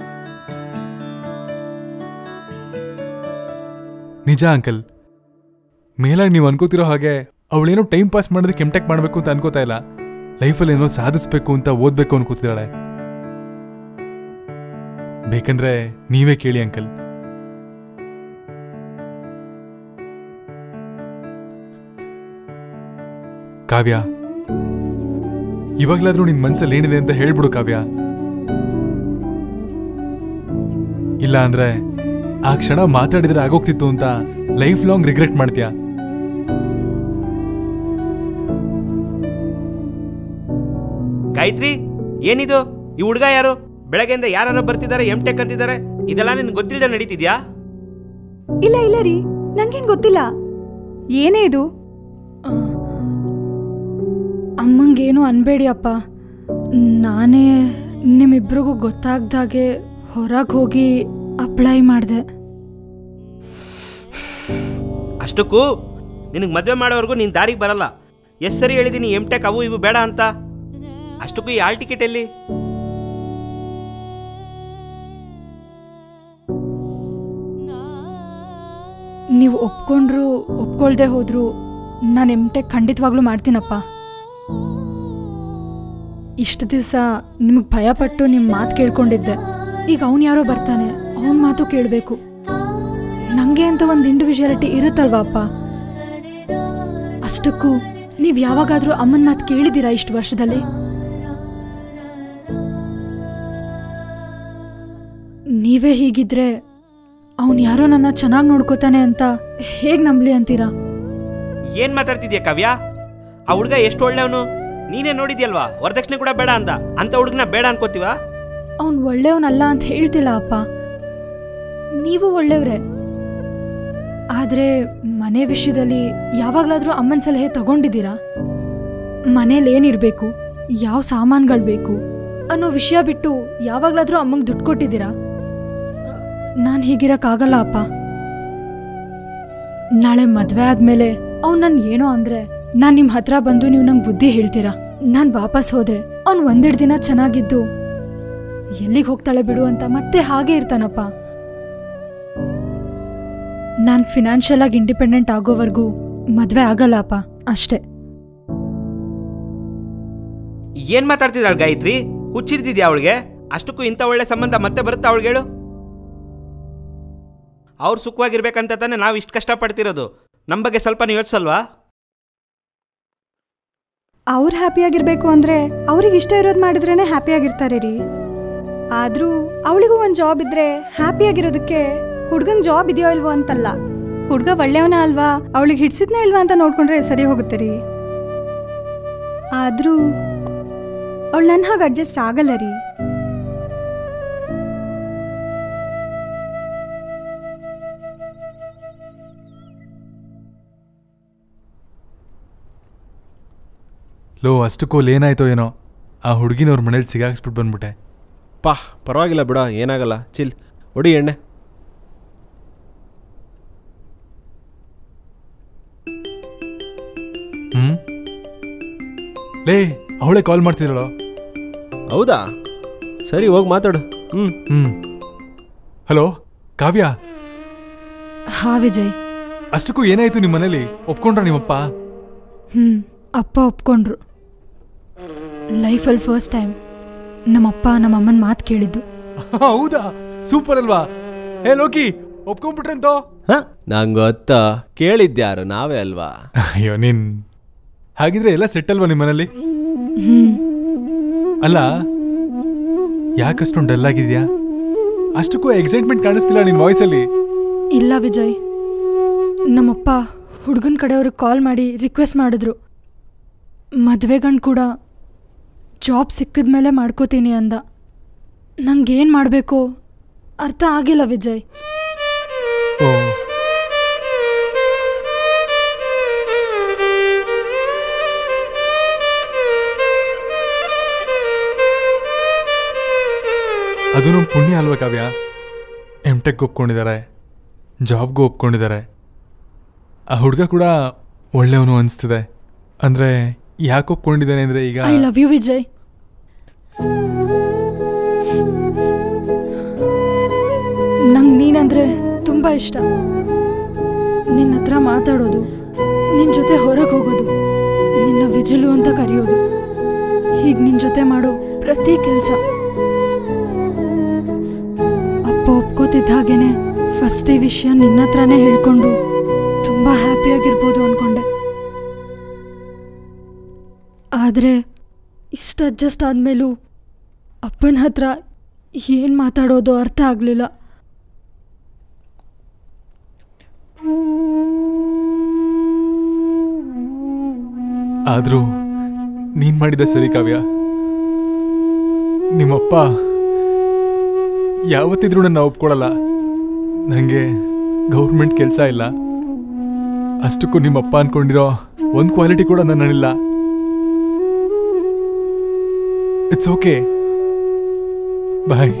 ನಿಜ ಅಂಕಲ್, ಮೇಲಾಗಿ ನೀವು ಅನ್ಕೋತಿರೋ ಹಾಗೆ ಅವಳೇನೋ ಟೈಮ್ ಪಾಸ್ ಮಾಡೋದಕ್ಕೆ ಎಂಟೆಕ್ ಮಾಡಬೇಕು ಅಂತ ಅನ್ಕೋತಾ ಇಲ್ಲ. ಲೈಫಲ್ಲಿ ಏನೋ ಸಾಧಿಸ್ಬೇಕು ಅಂತ ಓದ್ಬೇಕು ಅನ್ಕೋತಿದ್ದಾಳೆ. ಬೇಕಂದ್ರೆ ನೀವೇ ಕೇಳಿ ಅಂಕಲ್. ಕಾವ್ಯ, ಇವಾಗ್ಲಾದ್ರೂ ನಿನ್ ಮನ್ಸಲ್ಲಿ ಏನಿದೆ ಅಂತ ಹೇಳ್ಬಿಡು ಕಾವ್ಯ. ಇಲ್ಲ ಅಂದ್ರೆ ಆ ಕ್ಷಣ ಮಾತಾಡಿದ್ರೆ ಆಗೋಗ್ತಿತ್ತು ಅಂತ ಲೈಫ್ ಲಾಂಗ್ ರಿಗ್ರೆಟ್ ಮಾಡ್ತೀಯ. ಗಾಯತ್ರಿ, ಏನಿದು? ಈ ಹುಡುಗ ಯಾರು? ಬೆಳಗ್ಗೆಯಿಂದ ಯಾರು ಬರ್ತಿದ್ದಾರೆ, ಎಂ ಟೆಕ್ ಅಂತಿದ್ದಾರೆ. ಇದೆಲ್ಲ ನಿನ್ಗೆ ಗೊತ್ತಿಲ್ಲದೆ ನಡೀತಿದ್ಯಾ? ಇಲ್ಲ ಇಲ್ಲ ರೀ, ನಂಗೇನ್ ಗೊತ್ತಿಲ್ಲ. ಏನೇ ಇದು? ಅಮ್ಮಂಗೇನು ಅನ್ಬೇಡಿ ಅಪ್ಪ. ನಾನೇ ನಿಮ್ಮಿಬ್ರಿಗೂ ಗೊತ್ತಾಗ್ದಾಗೆ ಹೊರಗೆ ಹೋಗಿ ಅಪ್ಲೈ ಮಾಡಿದೆ. ಅಷ್ಟಕ್ಕೂ ನಿನಗೆ ಮದುವೆ ಮಾಡೋವರೆಗೂ ನೀನು ದಾರಿಗೆ ಬರಲ್ಲ. ಎಷ್ಟು ಸರಿ ಹೇಳಿದ್ದೀನಿ ಎಂ ಟೆಕ್ ಅವು ಇವು ಬೇಡ ಅಂತ. ಅಷ್ಟಕ್ಕೂ ಈ ಹಾಲ್ ಟಿಕೆಟ್ ಎಲ್ಲಿ? ನೀವು ಒಪ್ಕೊಂಡ್ರು ಒಪ್ಕೊಳ್ದೆ ಹೋದ್ರು ನಾನು ಎಂ ಟೆಕ್ ಖಂಡಿತವಾಗ್ಲೂ ಮಾಡ್ತೀನಪ್ಪ. ಇಷ್ಟು ದಿವಸ ನಿಮಗೆ ಭಯಪಟ್ಟು ನಿಮ್ಮ ಮಾತು ಕೇಳ್ಕೊಂಡಿದ್ದೆ. ಈಗ ಅವನು ಯಾರೋ ಬರ್ತಾನೆ, ಅವನ ಮಾತು ಕೇಳಬೇಕು. ನನಗೆ ಅಂತ ಒಂದು ಇಂಡಿವಿಜುವಾಲಿಟಿ ಇರುತ್ತಲ್ವಾ ಅಪ್ಪ. ಅಷ್ಟಕ್ಕೂ ನೀವು ಯಾವಾಗಾದರೂ ಅಮ್ಮನ ಮಾತು ಕೇಳಿದ್ದೀರಾ ಇಷ್ಟು ವರ್ಷದಲ್ಲಿ? ನೀವೇ ಹೀಗಿದ್ರೆ ಅವನು ಯಾರೋ ನನ್ನ ಚೆನ್ನಾಗಿ ನೋಡ್ಕೋತಾನೆ ಅಂತ ಹೇಗೆ ನಂಬಲಿ ಅಂತೀರಾ? ಏನ್ ಮಾತಾಡ್ತಿದ್ಯಾ ಕಾವ್ಯ? ಆ ಹುಡುಗ ಎಷ್ಟು ಒಳ್ಳೆಯವನು, ನೀನೇ ನೋಡಿದ್ಯಲ್ವಾ? ವರದಕ್ಷಿಣೆ ಕೂಡ ಬೇಡ ಅಂತ. ಅಂತ ಹುಡುಗನ ಬೇಡ ಅನ್ಕೋತೀವ? ಅವನು ಒಳ್ಳೆಯವನಲ್ಲ ಅಂತ ಹೇಳ್ತಿಲ್ಲ ಅಪ್ಪ, ನೀವು ಒಳ್ಳೆಯವ್ರೆ. ಆದರೆ ಮನೆ ವಿಷಯದಲ್ಲಿ ಯಾವಾಗಲಾದರೂ ಅಮ್ಮನ ಸಲಹೆ ತಗೊಂಡಿದ್ದೀರಾ? ಮನೇಲಿ ಏನಿರಬೇಕು, ಯಾವ ಸಾಮಾನುಗಳು ಬೇಕು ಅನ್ನೋ ವಿಷಯ ಬಿಟ್ಟು ಯಾವಾಗಲಾದರೂ ಅಮ್ಮಂಗೆ ದುಡ್ಡು ಕೊಟ್ಟಿದ್ದೀರಾ? ನಾನು ಹೀಗಿರೋಕ್ಕಾಗಲ್ಲ ಅಪ್ಪ. ನಾಳೆ ಮದುವೆ ಆದಮೇಲೆ ಅವ್ನು ನನ್ನ ಏನೋ ಅಂದರೆ ನಾನು ನಿಮ್ಮ ಹತ್ರ ಬಂದು ನೀವು ನಂಗೆ ಬುದ್ಧಿ ಹೇಳ್ತೀರಾ. ನಾನು ವಾಪಸ್ ಹೋದರೆ ಅವ್ನು ಒಂದೆರಡು ದಿನ ಚೆನ್ನಾಗಿದ್ದು ಎಲ್ಲಿಗೆ ಹೋಗ್ತಾಳೆ ಬಿಡು ಅಂತ ಮತ್ತೆ ಹಾಗೆ ಇರ್ತಾನಪ್ಪ. ನಾನು ಫಿನಾನ್ಷಿಯಲ್ ಆಗಿ ಇಂಡಿಪೆಂಡೆಂಟ್ ಆಗೋವರೆಗೂ ಮದುವೆ ಆಗಲ್ಲ ಅಪ್ಪ, ಅಷ್ಟೇ. ಏನ್ ಮಾತಾಡ್ತಿದ್ದಾಳ ಗಾಯತ್ರಿ? ಹುಚ್ಚಿರ್ತಿದ್ಯಾ ಅವಳಿಗೆ? ಅಷ್ಟಕ್ಕೂ ಇಂಥ ಒಳ್ಳೆ ಸಂಬಂಧ ಮತ್ತೆ ಬರುತ್ತಾ ಅವಳಿಗೆ? ಹೇಳು. ಅವ್ರು ಸುಖವಾಗಿರ್ಬೇಕಂತ ತಾನೆ ನಾವು ಇಷ್ಟು ಕಷ್ಟಪಡ್ತಿರೋದು. ನಮ್ಮ ಬಗ್ಗೆ ಸ್ವಲ್ಪ ಯೋಚಿಸಲ್ವಾ? ಅವ್ರು ಹ್ಯಾಪಿಯಾಗಿರ್ಬೇಕು ಅಂದರೆ ಅವ್ರಿಗೆ ಇಷ್ಟ ಇರೋದು ಮಾಡಿದ್ರೇ ಹ್ಯಾಪಿಯಾಗಿರ್ತಾರೆ ರೀ. ಆದರೂ ಅವಳಿಗೂ ಒಂದು ಜಾಬ್ ಇದ್ದರೆ ಹ್ಯಾಪಿಯಾಗಿರೋದಕ್ಕೆ ಹುಡ್ಗಂಗೆ ಜಾಬ್ ಇದೆಯೋ ಇಲ್ವೋ ಅಂತಲ್ಲ, ಹುಡ್ಗ ಒಳ್ಳೆಯವನ ಅಲ್ವಾ, ಅವಳಿಗೆ ಹಿಡ್ಸಿದ್ನೇ ಇಲ್ವಾ ಅಂತ ನೋಡ್ಕೊಂಡ್ರೆ ಸರಿ ಹೋಗುತ್ತೆ ರೀ. ಆದರೂ ಅವಳು ನನ್ನ ಹಾಗೆ ಅಡ್ಜಸ್ಟ್ ಆಗಲ್ಲ ರೀ. ಲೋ, ಅಷ್ಟಕ್ಕೂ ಏನಾಯ್ತೋ ಏನೋ, ಆ ಹುಡುಗಿನವ್ರ ಮನೇಲಿ ಸಿಗಾಕ್ಸ್ಬಿಟ್ಟು ಬಂದ್ಬಿಟ್ಟೆ. ಪಾ ಪರವಾಗಿಲ್ಲ ಬಿಡ, ಏನಾಗಲ್ಲ, ಚಿಲ್. ಹೊಡಿ ಎಣ್ಣೆ. ಹ್ಮ್ ಲೇ, ಅವಳೇ ಕಾಲ್ ಮಾಡ್ತಿದ್ದಳೋ? ಹೌದಾ? ಸರಿ, ಹೋಗಿ ಮಾತಾಡು. ಹ್ಞೂ ಹ್ಮ್ ಹಲೋ ಕಾವ್ಯ. ಹಾ ವಿಜಯ್. ಅಷ್ಟಕ್ಕೂ ಏನಾಯ್ತು ನಿಮ್ಮ ಮನೇಲಿ? ಒಪ್ಕೊಂಡ್ರ ನಿಮ್ಮಪ್ಪ? ಹ್ಞೂ ಅಪ್ಪ ಒಪ್ಕೊಂಡ್ರು. ಲೈಫಲ್ಲಿ ಫಸ್ಟ್ ಟೈಮ್ ನಮ್ಮಪ್ಪ ನಮ್ಮಮ್ಮನ ಮಾತು ಕೇಳಿದ್ದು. ಹೌದಾ? ಸೂಪರ್ ಅಲ್ವಾ? ಹೇ ಲೋಕಿ, ಒಪ್ಕೊಂಡ್ಬಿಟ್ರಂತೋ? ಹಾಂ, ನಂಗೆ ಗೊತ್ತಾ, ಕೇಳಿದ್ಯಾರು ನಾವೇ ಅಲ್ವಾ? ಅಯ್ಯೋ ನೀನ್, ಹಾಗಿದ್ರೆ ಎಲ್ಲ ಸೆಟ್ ಅಲ್ವಾ ನಿಮ್ಮ ಮನೇಲಿ? ಹ್ಞೂ. ಅಲ್ಲ, ಯಾಕಷ್ಟೊಂದು ಡಲ್ ಆಗಿದ್ಯಾ? ಅಷ್ಟಕ್ಕೂ ಎಕ್ಸೈಟ್ಮೆಂಟ್ ಕಾಣಿಸ್ತಿಲ್ಲ ನಿನ್ನ ವಾಯ್ಸಲ್ಲಿ. ಇಲ್ಲ ವಿಜಯ್, ನಮ್ಮಪ್ಪ ಹುಡುಗನ ಕಡೆಯವ್ರಿಗೆ ಕಾಲ್ ಮಾಡಿ ರಿಕ್ವೆಸ್ಟ್ ಮಾಡಿದ್ರು. ಮದುವೆಗಂಡು ಕೂಡ ಜಾಬ್ ಸಿಕ್ಕಿದ ಮೇಲೆ ಮಾಡ್ಕೋತೀನಿ ಅಂದ. ನಂಗೇನು ಮಾಡಬೇಕು ಅರ್ಥ ಆಗಿಲ್ಲ ವಿಜಯ್. ಓ ಅದು ನಮ್ಮ ಪುಣ್ಯ ಅಲ್ವಾ ಕಾವ್ಯ? M tech ಒಪ್ಕೊಂಡಿದ್ದಾರೆ, ಜಾಬ್ಗೂ ಒಪ್ಕೊಂಡಿದ್ದಾರೆ. ಆ ಹುಡುಗ ಕೂಡ ಒಳ್ಳೆಯವನು ಅನಿಸ್ತಿದೆ. ಅಂದರೆ ಯಾಕೆ ಒಪ್ಕೊಂಡಿದ್ದಾನೆ ಅಂದರೆ ಈಗ ಐ ಲವ್ ಯು ವಿಜಯ್. ನಂಗೆ ನೀನಂದರೆ ತುಂಬ ಇಷ್ಟ. ನಿನ್ನ ಹತ್ರ ಮಾತಾಡೋದು, ನಿನ್ನ ಜೊತೆ ಹೊರಗೆ ಹೋಗೋದು, ನಿನ್ನ ವಿಜಿಲು ಅಂತ ಕರೆಯೋದು, ಹೀಗೆ ನಿನ್ನ ಜೊತೆ ಮಾಡೋ ಪ್ರತಿ ಕೆಲಸ. ಅಪ್ಪ ಒಪ್ಕೋತಿದ್ದ ಹಾಗೇನೆ ಫಸ್ಟ್ ಈ ವಿಷಯ ನಿನ್ನ ಹತ್ರನೇ ಹೇಳ್ಕೊಂಡು ತುಂಬ ಹ್ಯಾಪಿಯಾಗಿರ್ಬೋದು ಅಂದ್ಕೊಂಡೆ. ಆದರೆ ಇಷ್ಟು ಅಡ್ಜಸ್ಟ್ ಆದಮೇಲೂ ಅಪ್ಪನ ಹತ್ರ ಏನು ಮಾತಾಡೋದು ಅರ್ಥ ಆಗಲಿಲ್ಲ. ಆದರೂ ನೀನು ಮಾಡಿದ ಸರಿ ಕಾವ್ಯ. ನಿಮ್ಮಪ್ಪ ಯಾವತ್ತಿದ್ರೂ ನನ್ನ ಒಪ್ಕೊಳ್ಳಲ್ಲ. ನನಗೆ ಗೌರ್ಮೆಂಟ್ ಕೆಲಸ ಇಲ್ಲ. ಅಷ್ಟಕ್ಕೂ ನಿಮ್ಮಪ್ಪ ಅಂದ್ಕೊಂಡಿರೋ ಒಂದು ಕ್ವಾಲಿಟಿ ಕೂಡ ನನ್ನಲ್ಲಿಲ್ಲ. ಇಟ್ಸ್ ಓಕೆ, ಬಾಯ್.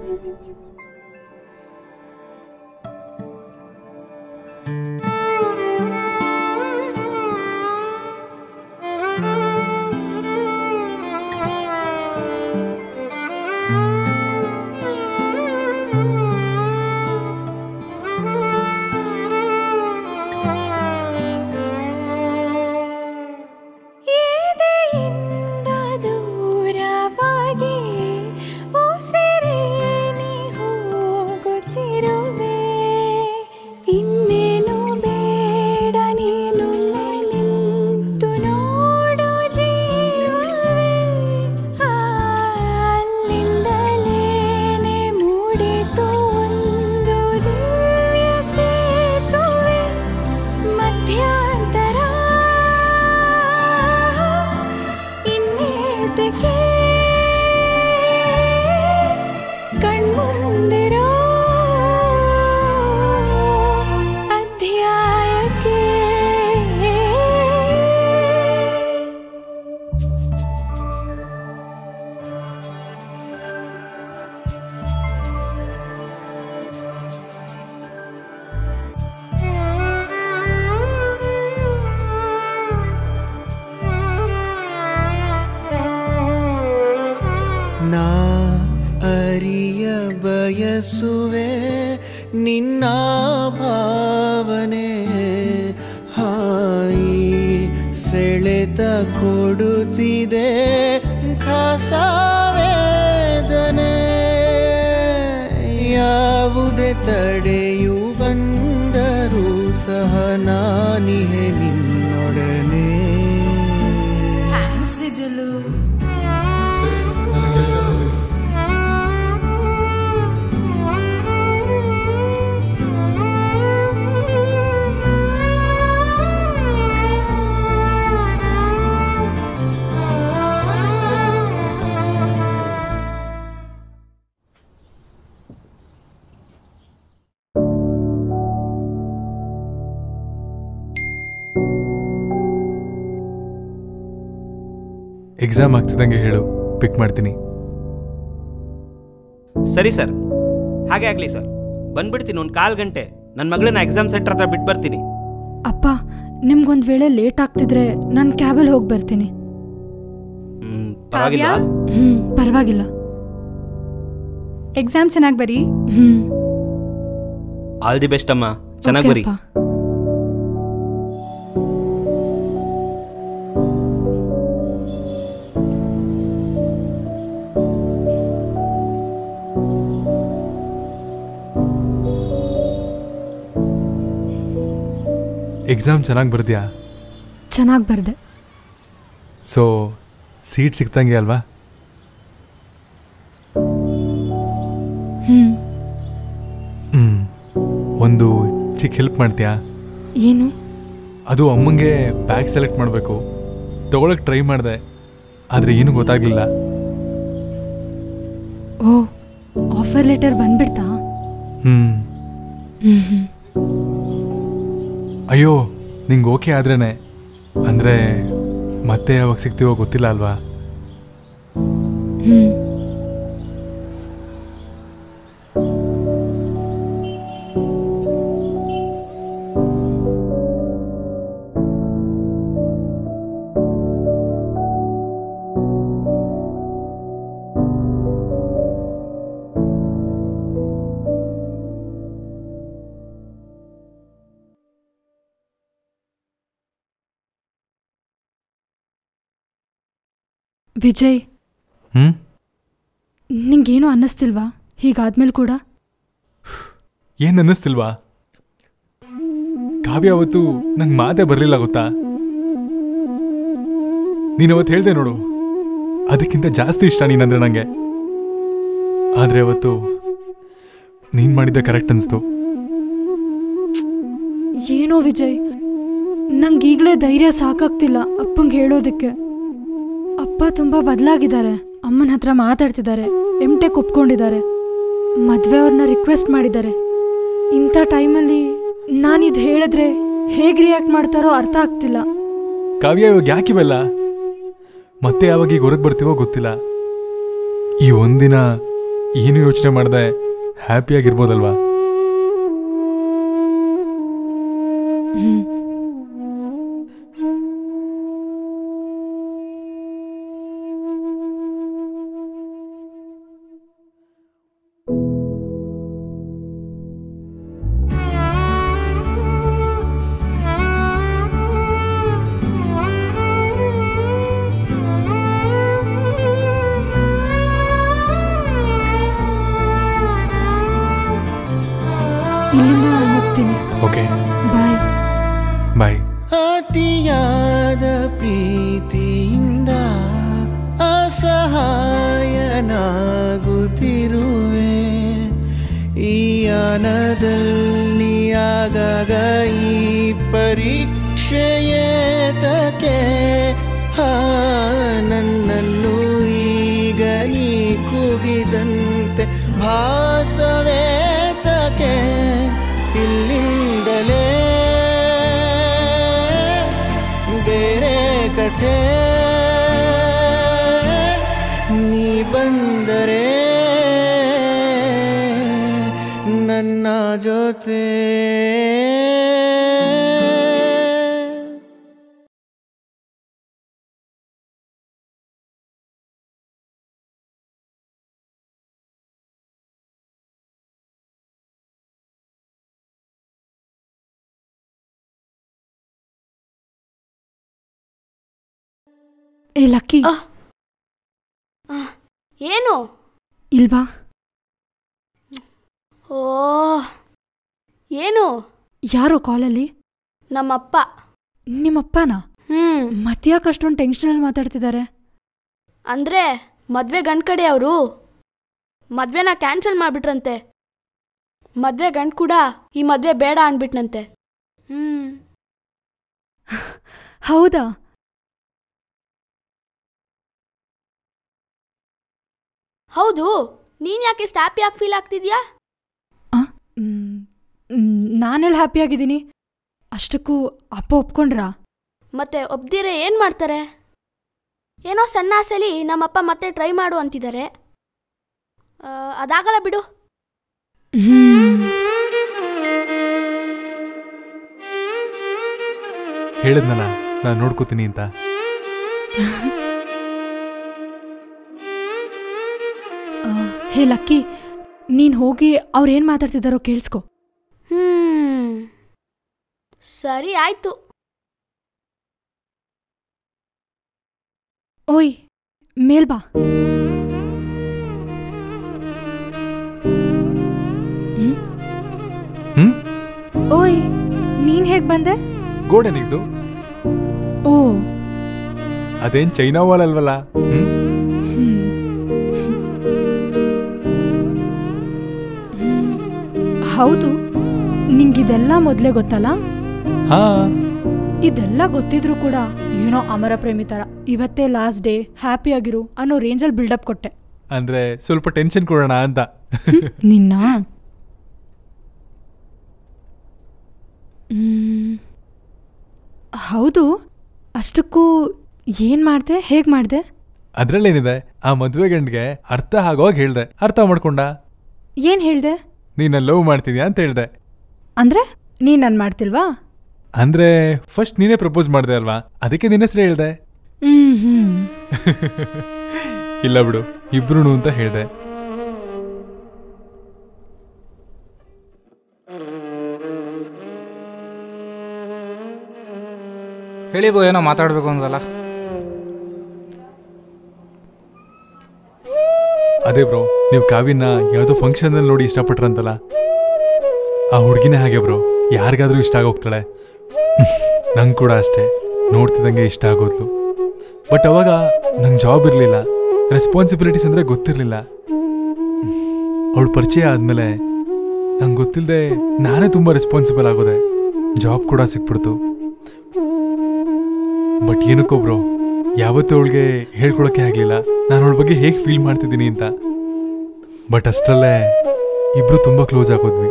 ನಾ ಅರಿಯ ಬಯಸುವೆ ನಿನ್ನ ಭಾವನೆ, ಹಾಯಿ ಸೆಳೆತ ಕೊಡುತ್ತಿದೆ ಖಾಸವೇದನೆ. ಯಾವುದೇ ತಡೆಯು ಬಂದರೂ ಸಹ ನಾನಿಹೆ ನಿನ್ನೊಡನೆ. ಥ್ಯಾಂಕ್ಸ್ ವಿಜಲು. ಎಕ್ಸಾಮ್ ಆಗ್ತಿದ್ದಂಗೆ ಹೇಳು, ಪಿಕ್ ಮಾಡ್ತೀನಿ. ಸರಿ ಸರ್, ಹಾಗೆ ಆಗಲಿ ಸರ್. ಬಂದ್ಬಿಡ್ತೀನಿ ಒಂದು ಕಾಲು ಗಂಟೆ. ನನ್ನ ಮಗಳನ್ನ ಎಕ್ಸಾಮ್ ಸೆಂಟರ್ ಹತ್ರ ಬಿಟ್ಟು ಬರ್ತೀನಿ. ಅಪ್ಪ, ನಿಮ್ಗೊಂದು ವೇಳೆ ಲೇಟ್ ಆಗ್ತಿದ್ರೆ ನಾನು ಕ್ಯಾಬಲ್ಲಿ ಹೋಗಿ ಬರ್ತೀನಿ. ಪರವಾಗಿಲ್ಲ? ಹ್ಞೂ ಪರವಾಗಿಲ್ಲ. ಎಕ್ಸಾಮ್ ಚೆನ್ನಾಗಿ ಬರೀ. ಹ್ಞೂ ಆಲ್ ದಿ ಬೆಸ್ಟ್ ಅಮ್ಮ, ಚೆನ್ನಾಗಿ ಬರೀ. ಎಕ್ಸಾಮ್ ಚೆನ್ನಾಗಿ ಬರ್ದ್ಯಾ? ಚೆನ್ನಾಗಿ ಬರ್ದೆ. ಸೊ ಸೀಟ್ ಸಿಕ್ತಂಗೆ ಅಲ್ವಾ? ಹ್ಞೂ ಹ್ಞೂ ಒಂದು ಚಿಕ್ಕ ಹೆಲ್ಪ್ ಮಾಡ್ತೀಯಾ? ಏನು? ಅದು ಅಮ್ಮಂಗೆ ಬ್ಯಾಗ್ ಸೆಲೆಕ್ಟ್ ಮಾಡಬೇಕು. ತೊಗೊಳಕ್ಕೆ ಟ್ರೈ ಮಾಡಿದೆ, ಆದರೆ ಏನೂ ಗೊತ್ತಾಗಲಿಲ್ಲ. ಓ, ಆಫರ್ ಲೆಟರ್ ಬಂದ್ಬಿಡ್ತಾ? ಹ್ಮ್ ಅಯ್ಯೋ ನಿಂಗೆ ಓಕೆ ಆದ್ರೇನೆ. ಅಂದ್ರೆ ಮತ್ತೆ ಯಾವಾಗ ಸಿಗ್ತೀವೋ ಗೊತ್ತಿಲ್ಲ ಅಲ್ವಾ. ಹ್ಮ್ ವಿಜಯ್, ಹ್ಮ್ ನಿಂಗೇನು ಅನ್ನಿಸ್ತಿಲ್ವಾ ಹೀಗಾದ್ಮೇಲೆ ಕೂಡ? ಏನ್ ಅನ್ನಿಸ್ತಿಲ್ವಾ? ಕಾವ್ಯ ಅವತ್ತು ನಂಗೆ ಮಾತೇ ಬರಲಿಲ್ಲ ಗೊತ್ತಾ. ನೀನು ಅವತ್ತು ಹೇಳ್ದೆ ನೋಡು, ಅದಕ್ಕಿಂತ ಜಾಸ್ತಿ ಇಷ್ಟ ನೀನಂದ್ರೆ ನಂಗೆ. ಆದ್ರೆ ಅವತ್ತು ನೀನ್ ಮಾಡಿದ್ದ ಕರೆಕ್ಟ್ ಅನ್ಸ್ತು. ಏನೋ ವಿಜಯ್, ನಂಗೀಗಲೇ ಧೈರ್ಯ ಸಾಕಾಗ್ತಿಲ್ಲ ಅಪ್ಪಂಗೆ ಹೇಳೋದಕ್ಕೆ. ಅಪ್ಪ ತುಂಬ ಬದಲಾಗಿದ್ದಾರೆ. ಅಮ್ಮನ ಹತ್ರ ಮಾತಾಡ್ತಿದ್ದಾರೆ, ಎಮ್ ಟೆಕ್ ಒಪ್ಕೊಂಡಿದ್ದಾರೆ, ಮದುವೆ ಅವ್ರನ್ನ ರಿಕ್ವೆಸ್ಟ್ ಮಾಡಿದ್ದಾರೆ. ಇಂಥ ಟೈಮಲ್ಲಿ ನಾನಿದು ಹೇಳಿದ್ರೆ ಹೇಗೆ ರಿಯಾಕ್ಟ್ ಮಾಡ್ತಾರೋ ಅರ್ಥ ಆಗ್ತಿಲ್ಲ. ಕಾವ್ಯ ಇವಾಗ ಯಾಕಿವೆಲ್ಲ? ಮತ್ತೆ ಯಾವಾಗ ಈಗ ಹೊರಗೆ ಬರ್ತೀವೋ ಗೊತ್ತಿಲ್ಲ. ಈ ಒಂದಿನ ಏನು ಯೋಚನೆ ಮಾಡದೆ ಹ್ಯಾಪಿಯಾಗಿರ್ಬೋದಲ್ವಾ? ಹ್ಮ್ ಇಲ್ಲಿಂದ ನಾನು ಹೋಗ್ತೀನಿ. Okay bye bye. ಅತಿಯಾದ ಪ್ರೀತಿಯಿಂದ ಅಸಹಾಯನಾಗುತ್ತಿರುವೆ. ಈ ಯಾನದಲ್ಲಿ ಆಗಾಗ ಈ ಪರೀಕ್ಷೆಯೇತಕ್ಕೆ ಹಾ ನನ್ನನ್ನು ಈಗ ನೀ ಕೂಗಿದಂತೆ ಭಾಸವೇತಕ್ಕೆ. ಇಲ್ಲಿಂದಲೇ ಬೇರೆ ಕಥೆ ನೀ ಬಂದರೆ ನನ್ನ ಜೊತೆ. ಏ ಲಕ್ಕಿ, ಏನು? ಇಲ್ವಾ? ಓ ಏನು? ಯಾರೋ ಕಾಲಲ್ಲಿ? ನಮ್ಮಪ್ಪ. ನಿಮ್ಮಪ್ಪನಾ? ಹ್ಮ್ ಮತ್ತ್ಯಾಕೆ ಅಷ್ಟೊಂದು ಟೆನ್ಷನಲ್ಲಿ ಮಾತಾಡ್ತಿದ್ದಾರೆ? ಅಂದ್ರೆ ಮದ್ವೆ ಗಂಡ್ ಕಡೆ ಅವರು ಮದ್ವೆನ ಕ್ಯಾನ್ಸಲ್ ಮಾಡ್ಬಿಟ್ರಂತೆ. ಮದ್ವೆ ಗಂಡ್ ಕೂಡ ಈ ಮದ್ವೆ ಬೇಡ ಅನ್ಬಿಟ್ನಂತೆ. ಹ್ಮ್ ಹೌದಾ? ಹೌದು. ನೀನ್ ಯಾಕೆ ಇಷ್ಟು ಹ್ಯಾಪಿ ಆಗಿ ಫೀಲ್ ಆಗ್ತಿದ್ಯಾ? ನಾನೆಲ್ಲಿ ಹ್ಯಾಪಿಯಾಗಿದ್ದೀನಿ? ಅಷ್ಟಕ್ಕೂ ಅಪ್ಪ ಒಪ್ಕೊಂಡ್ರಾ? ಮತ್ತೆ ಒಪ್ದಿರೆ ಏನು ಮಾಡ್ತಾರೆ? ಏನೋ ಸಣ್ಣ ಆಸೆಲಿ ನಮ್ಮಪ್ಪ ಮತ್ತೆ ಟ್ರೈ ಮಾಡು ಅಂತಿದ್ದಾರೆ. ಅದಾಗಲ್ಲ ಬಿಡು. ಹೇಳಿದ್ನಲ್ಲ ನಾನು ನೋಡ್ಕೋತೀನಿ ಅಂತ. ಹೇ ಲಕ್ಕಿ, ನೀನು ಹೋಗಿ ಅವ್ರೇನು ಮಾತಾಡ್ತಿದ್ದಾರೋ ಕೇಳಿಸ್ಕೊ. ಹ್ಮ್ ಸರಿ ಆಯ್ತು. ಓಯ್ ಮೇಲ್ ಬಾ. ಹ್ಮ್ ಓಯ್ ನೀನ್ ಹೇಗ್ ಬಂದೆ? ಗೋಡೆನಿಗ್ದು. ಓ ಅದೇನ್ ಚೈನಾ ವಾಲ್ ಅಲ್ವಲ್ಲ? ಹ್ಮ್ ಹೌದು, ನಿಂಗಿದೆಲ್ಲ ಮೊದಲೇ ಗೊತ್ತಲ್ಲ? ಹಾ. ಇದೆಲ್ಲ ಗೊತ್ತಿದ್ರು ಕೂಡ ಏನೋ ಅಮರ ಪ್ರೇಮಿ ಥರ ಇವತ್ತೇ ಲಾಸ್ಟ್ ಡೇ, ಹ್ಯಾಪಿ ಆಗಿರು ಅನ್ನೋ ರೇಂಜಲ್ಲಿ ಬಿಲ್ಡಪ್ ಕೊಟ್ಟೆ. ಅಂದ್ರೆ ಸ್ವಲ್ಪ ಟೆನ್ಷನ್ ಕೊಡೋಣ ಅಂತ. ನಿನ್ನ ಹೌದು, ಅಷ್ಟಕ್ಕೂ ಏನು ಮಾಡಿದೆ, ಹೇಗೆ ಮಾಡಿದೆ? ಅದ್ರಲ್ಲೇನಿದೆ, ಆ ಮದುವೆ ಗಂಡಿಗೆ ಅರ್ಥ ಆಗೋಗಿ ಹೇಳ್ದೆ, ಅರ್ಥ ಮಾಡ್ಕೊಂಡ. ಏನು ಹೇಳ್ದೆ? ನೀನ ಲವ್ ಮಾಡ್ತಿದ್ಯಾ ಅಂತ ಹೇಳ್ದೆ. ಅಂದರೆ ನೀನು ನಾನು ಮಾಡ್ತಿಲ್ವಾ? ಅಂದ್ರೆ ಫಸ್ಟ್ ನೀನೇ ಪ್ರಪೋಸ್ ಮಾಡಿದೆ ಅಲ್ವಾ, ಅದಕ್ಕೆ ನಿನ್ನ ಹೆಸರು ಹೇಳ್ದೆ. ಹ್ಮ್ ಹ್ಮ್ ಇಲ್ಲ ಬಿಡು, ಇಬ್ರು ಅಂತ ಹೇಳ್ದೆ. ಹೇಳಿ ಬೋ, ಏನೋ ಮಾತಾಡಬೇಕು ಅಂದಲ್ಲ. ಅದೇ ಬ್ರೋ, ನೀವು ಕಾವ್ಯನ ಯಾವುದೋ ಫಂಕ್ಷನಲ್ಲಿ ನೋಡಿ ಇಷ್ಟಪಟ್ರಂತಲ್ಲ, ಆ ಹುಡುಗಿನೇ ಹಾಗೆ ಬ್ರೋ, ಯಾರಿಗಾದ್ರೂ ಇಷ್ಟ ಆಗೋಗ್ತಾಳೆ. ನಂಗೆ ಕೂಡ ಅಷ್ಟೇ, ನೋಡ್ತಿದ್ದಂಗೆ ಇಷ್ಟ ಆಗೋದ್ಲು. ಬಟ್ ಅವಾಗ ನಂಗೆ ಜಾಬ್ ಇರಲಿಲ್ಲ, ರೆಸ್ಪಾನ್ಸಿಬಿಲಿಟೀಸ್ ಅಂದರೆ ಗೊತ್ತಿರಲಿಲ್ಲ. ಅವಳು ಪರಿಚಯ ಆದಮೇಲೆ ನಂಗೆ ಗೊತ್ತಿಲ್ಲದೆ ನಾನೇ ತುಂಬ ರೆಸ್ಪಾನ್ಸಿಬಲ್ ಆಗೋದೆ, ಜಾಬ್ ಕೂಡ ಸಿಕ್ಬಿಡ್ತು. ಬಟ್ ಏನಕ್ಕೋ ಬ್ರೋ, ಯಾವತ್ತೂ ಅವಳಿಗೆ ಹೇಳ್ಕೊಳಕ್ಕೆ ಆಗಲಿಲ್ಲ ನಾನು ಅವಳ ಬಗ್ಗೆ ಹೇಗೆ ಫೀಲ್ ಮಾಡ್ತಿದ್ದೀನಿ ಅಂತ. ಬಟ್ ಅಷ್ಟರಲ್ಲೇ ಇಬ್ರು ತುಂಬ ಕ್ಲೋಸ್ ಆಗೋದ್ವಿ.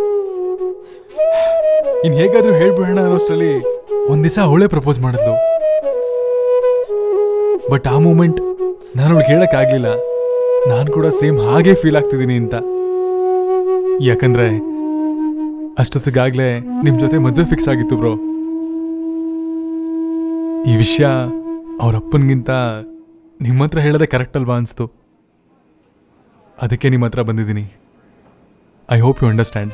ಇನ್ನು ಹೇಗಾದರೂ ಹೇಳ್ಬಿಡೋಣ ಅನ್ನೋಷ್ಟರಲ್ಲಿ ಒಂದು ದಿವಸ ಅವಳೇ ಪ್ರಪೋಸ್ ಮಾಡಿದ್ಲು. ಬಟ್ ಆ ಮೂಮೆಂಟ್ ನಾನು ಅವಳಿಗೆ ಹೇಳೋಕ್ಕಾಗಲಿಲ್ಲ, ನಾನು ಕೂಡ ಸೇಮ್ ಹಾಗೆ ಫೀಲ್ ಆಗ್ತಿದ್ದೀನಿ ಅಂತ. ಯಾಕಂದರೆ ಅಷ್ಟೊತ್ತಿಗಾಗಲೇ ನಿಮ್ಮ ಜೊತೆ ಮದುವೆ ಫಿಕ್ಸ್ ಆಗಿತ್ತು ಬ್ರೋ. ಈ ವಿಷಯ ಅವ್ರ ಅಪ್ಪನಿಗಿಂತ ನಿಮ್ಮ ಹತ್ರ ಹೇಳೋದೇ ಕರೆಕ್ಟ್ ಅಲ್ವಾ ಅನಿಸ್ತು. ಅದಕ್ಕೆ ನಿಮ್ಮ ಹತ್ರ ಬಂದಿದ್ದೀನಿ. I hope you understand.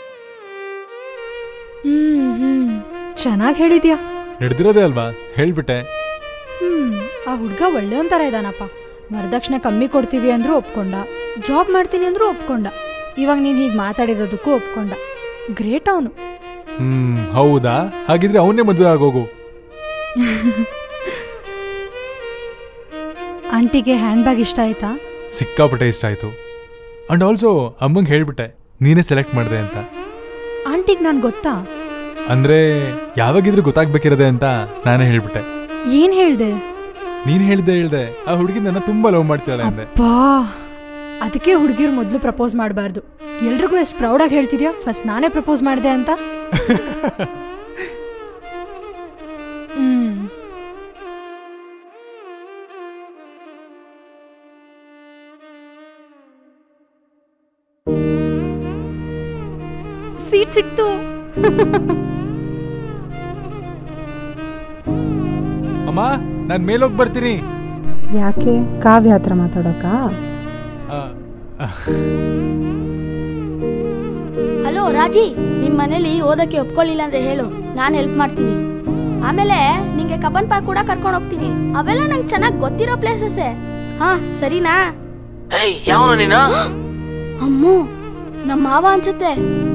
ಹ್ಮ್ ಹ್ಮ್ ಚೆನ್ನಾಗಿ ಹೇಳಿದ್ಯಾ. ನಡೆದಿರೋದೇ ಅಲ್ವಾ, ಹೇಳ್ಬಿಟ್ಟೆ. ಹ್ಮ್ ಆ ಹುಡುಗ ಒಳ್ಳೆಯವನ್ ಥರ ಇದ್ದಾನಪ್ಪ. ವರದಕ್ಷಿಣೆ ಕಮ್ಮಿ ಕೊಡ್ತೀವಿ ಅಂದ್ರೂ ಒಪ್ಕೊಂಡ, ಜಾಬ್ ಮಾಡ್ತೀನಿ ಅಂದ್ರೂ ಒಪ್ಕೊಂಡ, ಇವಾಗ ನೀನು ಹೀಗೆ ಮಾತಾಡಿರೋದಕ್ಕೂ ಒಪ್ಕೊಂಡ. ಗ್ರೇಟ್ ಅವನು. ಹ್ಮ್ ಹೌದಾ? ಹಾಗಿದ್ರೆ ಅವನ್ನೇ ಮದುವೆ ಆಗೋಗು. ಆಂಟಿಗೆ ಹ್ಯಾಂಡ್ ಬ್ಯಾಗ್ ಇಷ್ಟ ಆಯ್ತಾ? ಸಿಕ್ಕಾಪಟ್ಟೆ ಇಷ್ಟ ಆಯ್ತು. ಅಂಡ್ ಆಲ್ಸೋ ಅಮ್ಮಂಗೆ ಹೇಳ್ಬಿಟ್ಟೆ ನೀನೇ ಸೆಲೆಕ್ಟ್ ಮಾಡಿದೆ ಅಂತ. ಆಂಟಿಗೆ ನಾನು ಗೊತ್ತಾ? ಅಂದ್ರೆ ಯಾವಾಗಿದ್ರು ಗೊತ್ತಾಗ್ಬೇಕಿರದೆ ಅಂತ ನಾನೇ ಹೇಳ್ಬಿಟ್ಟೆ. ಏನ್ ಹೇಳ್ದೆ? ನೀನ್ ಹೇಳ್ದೆ ಹೇಳ್ದೆ ಆ ಹುಡುಗಿ ನನ್ನ ತುಂಬಾ ಲವ್ ಮಾಡ್ತಾಳೆ ಅಂದೆ. ಬಾ ಅದಕ್ಕೆ ಹುಡುಗಿರು ಮೊದಲು ಪ್ರಪೋಸ್ ಮಾಡಬಾರ್ದು. ಎಲ್ರಿಗೂ ಎಷ್ಟು ಪ್ರೌಡಾಗಿ ಹೇಳ್ತಿದ್ಯಾ ಫಸ್ಟ್ ನಾನೇ ಪ್ರಪೋಸ್ ಮಾಡಿದೆ ಅಂತ. ಹ್ಮ್ ಸೀಟ್ ಸಿಕ್ತು. ಅಮ್ಮ ನಾನು ಮೇಲೋಗಿ ಬರ್ತೀನಿ. ಯಾಕೆ? ಕಾವ್ಯ ಹತ್ರ ಮಾತಾಡೋಕ? ಹಲೋ ರಾಜಿ, ನಿಮ್ಮ ಮನೇಲಿ ಓದಕ್ಕೆ ಒಪ್ಕೊಳ್ಳಿಲ್ಲ ಅಂದ್ರೆ ಹೇಳು, ನಾನು ಹೆಲ್ಪ್ ಮಾಡ್ತೀನಿ. ಆಮೇಲೆ ನಿಂಗೆ ಕಬ್ಬನ್ ಪಾರ್ಕ್ ಕೂಡ ಕರ್ಕೊಂಡು ಹೋಗ್ತೀನಿ. ಅವೆಲ್ಲ ನಂಗೆ ಚೆನ್ನಾಗಿ ಗೊತ್ತಿರೋ ಪ್ಲೇಸಸ್. ಹಾ ಸರಿನಾ? ಯಾವನು ನೀನು? ಅಮ್ಮೋ ನಮ್ಮ ಮಾವ ಅನ್ಸುತ್ತೆ.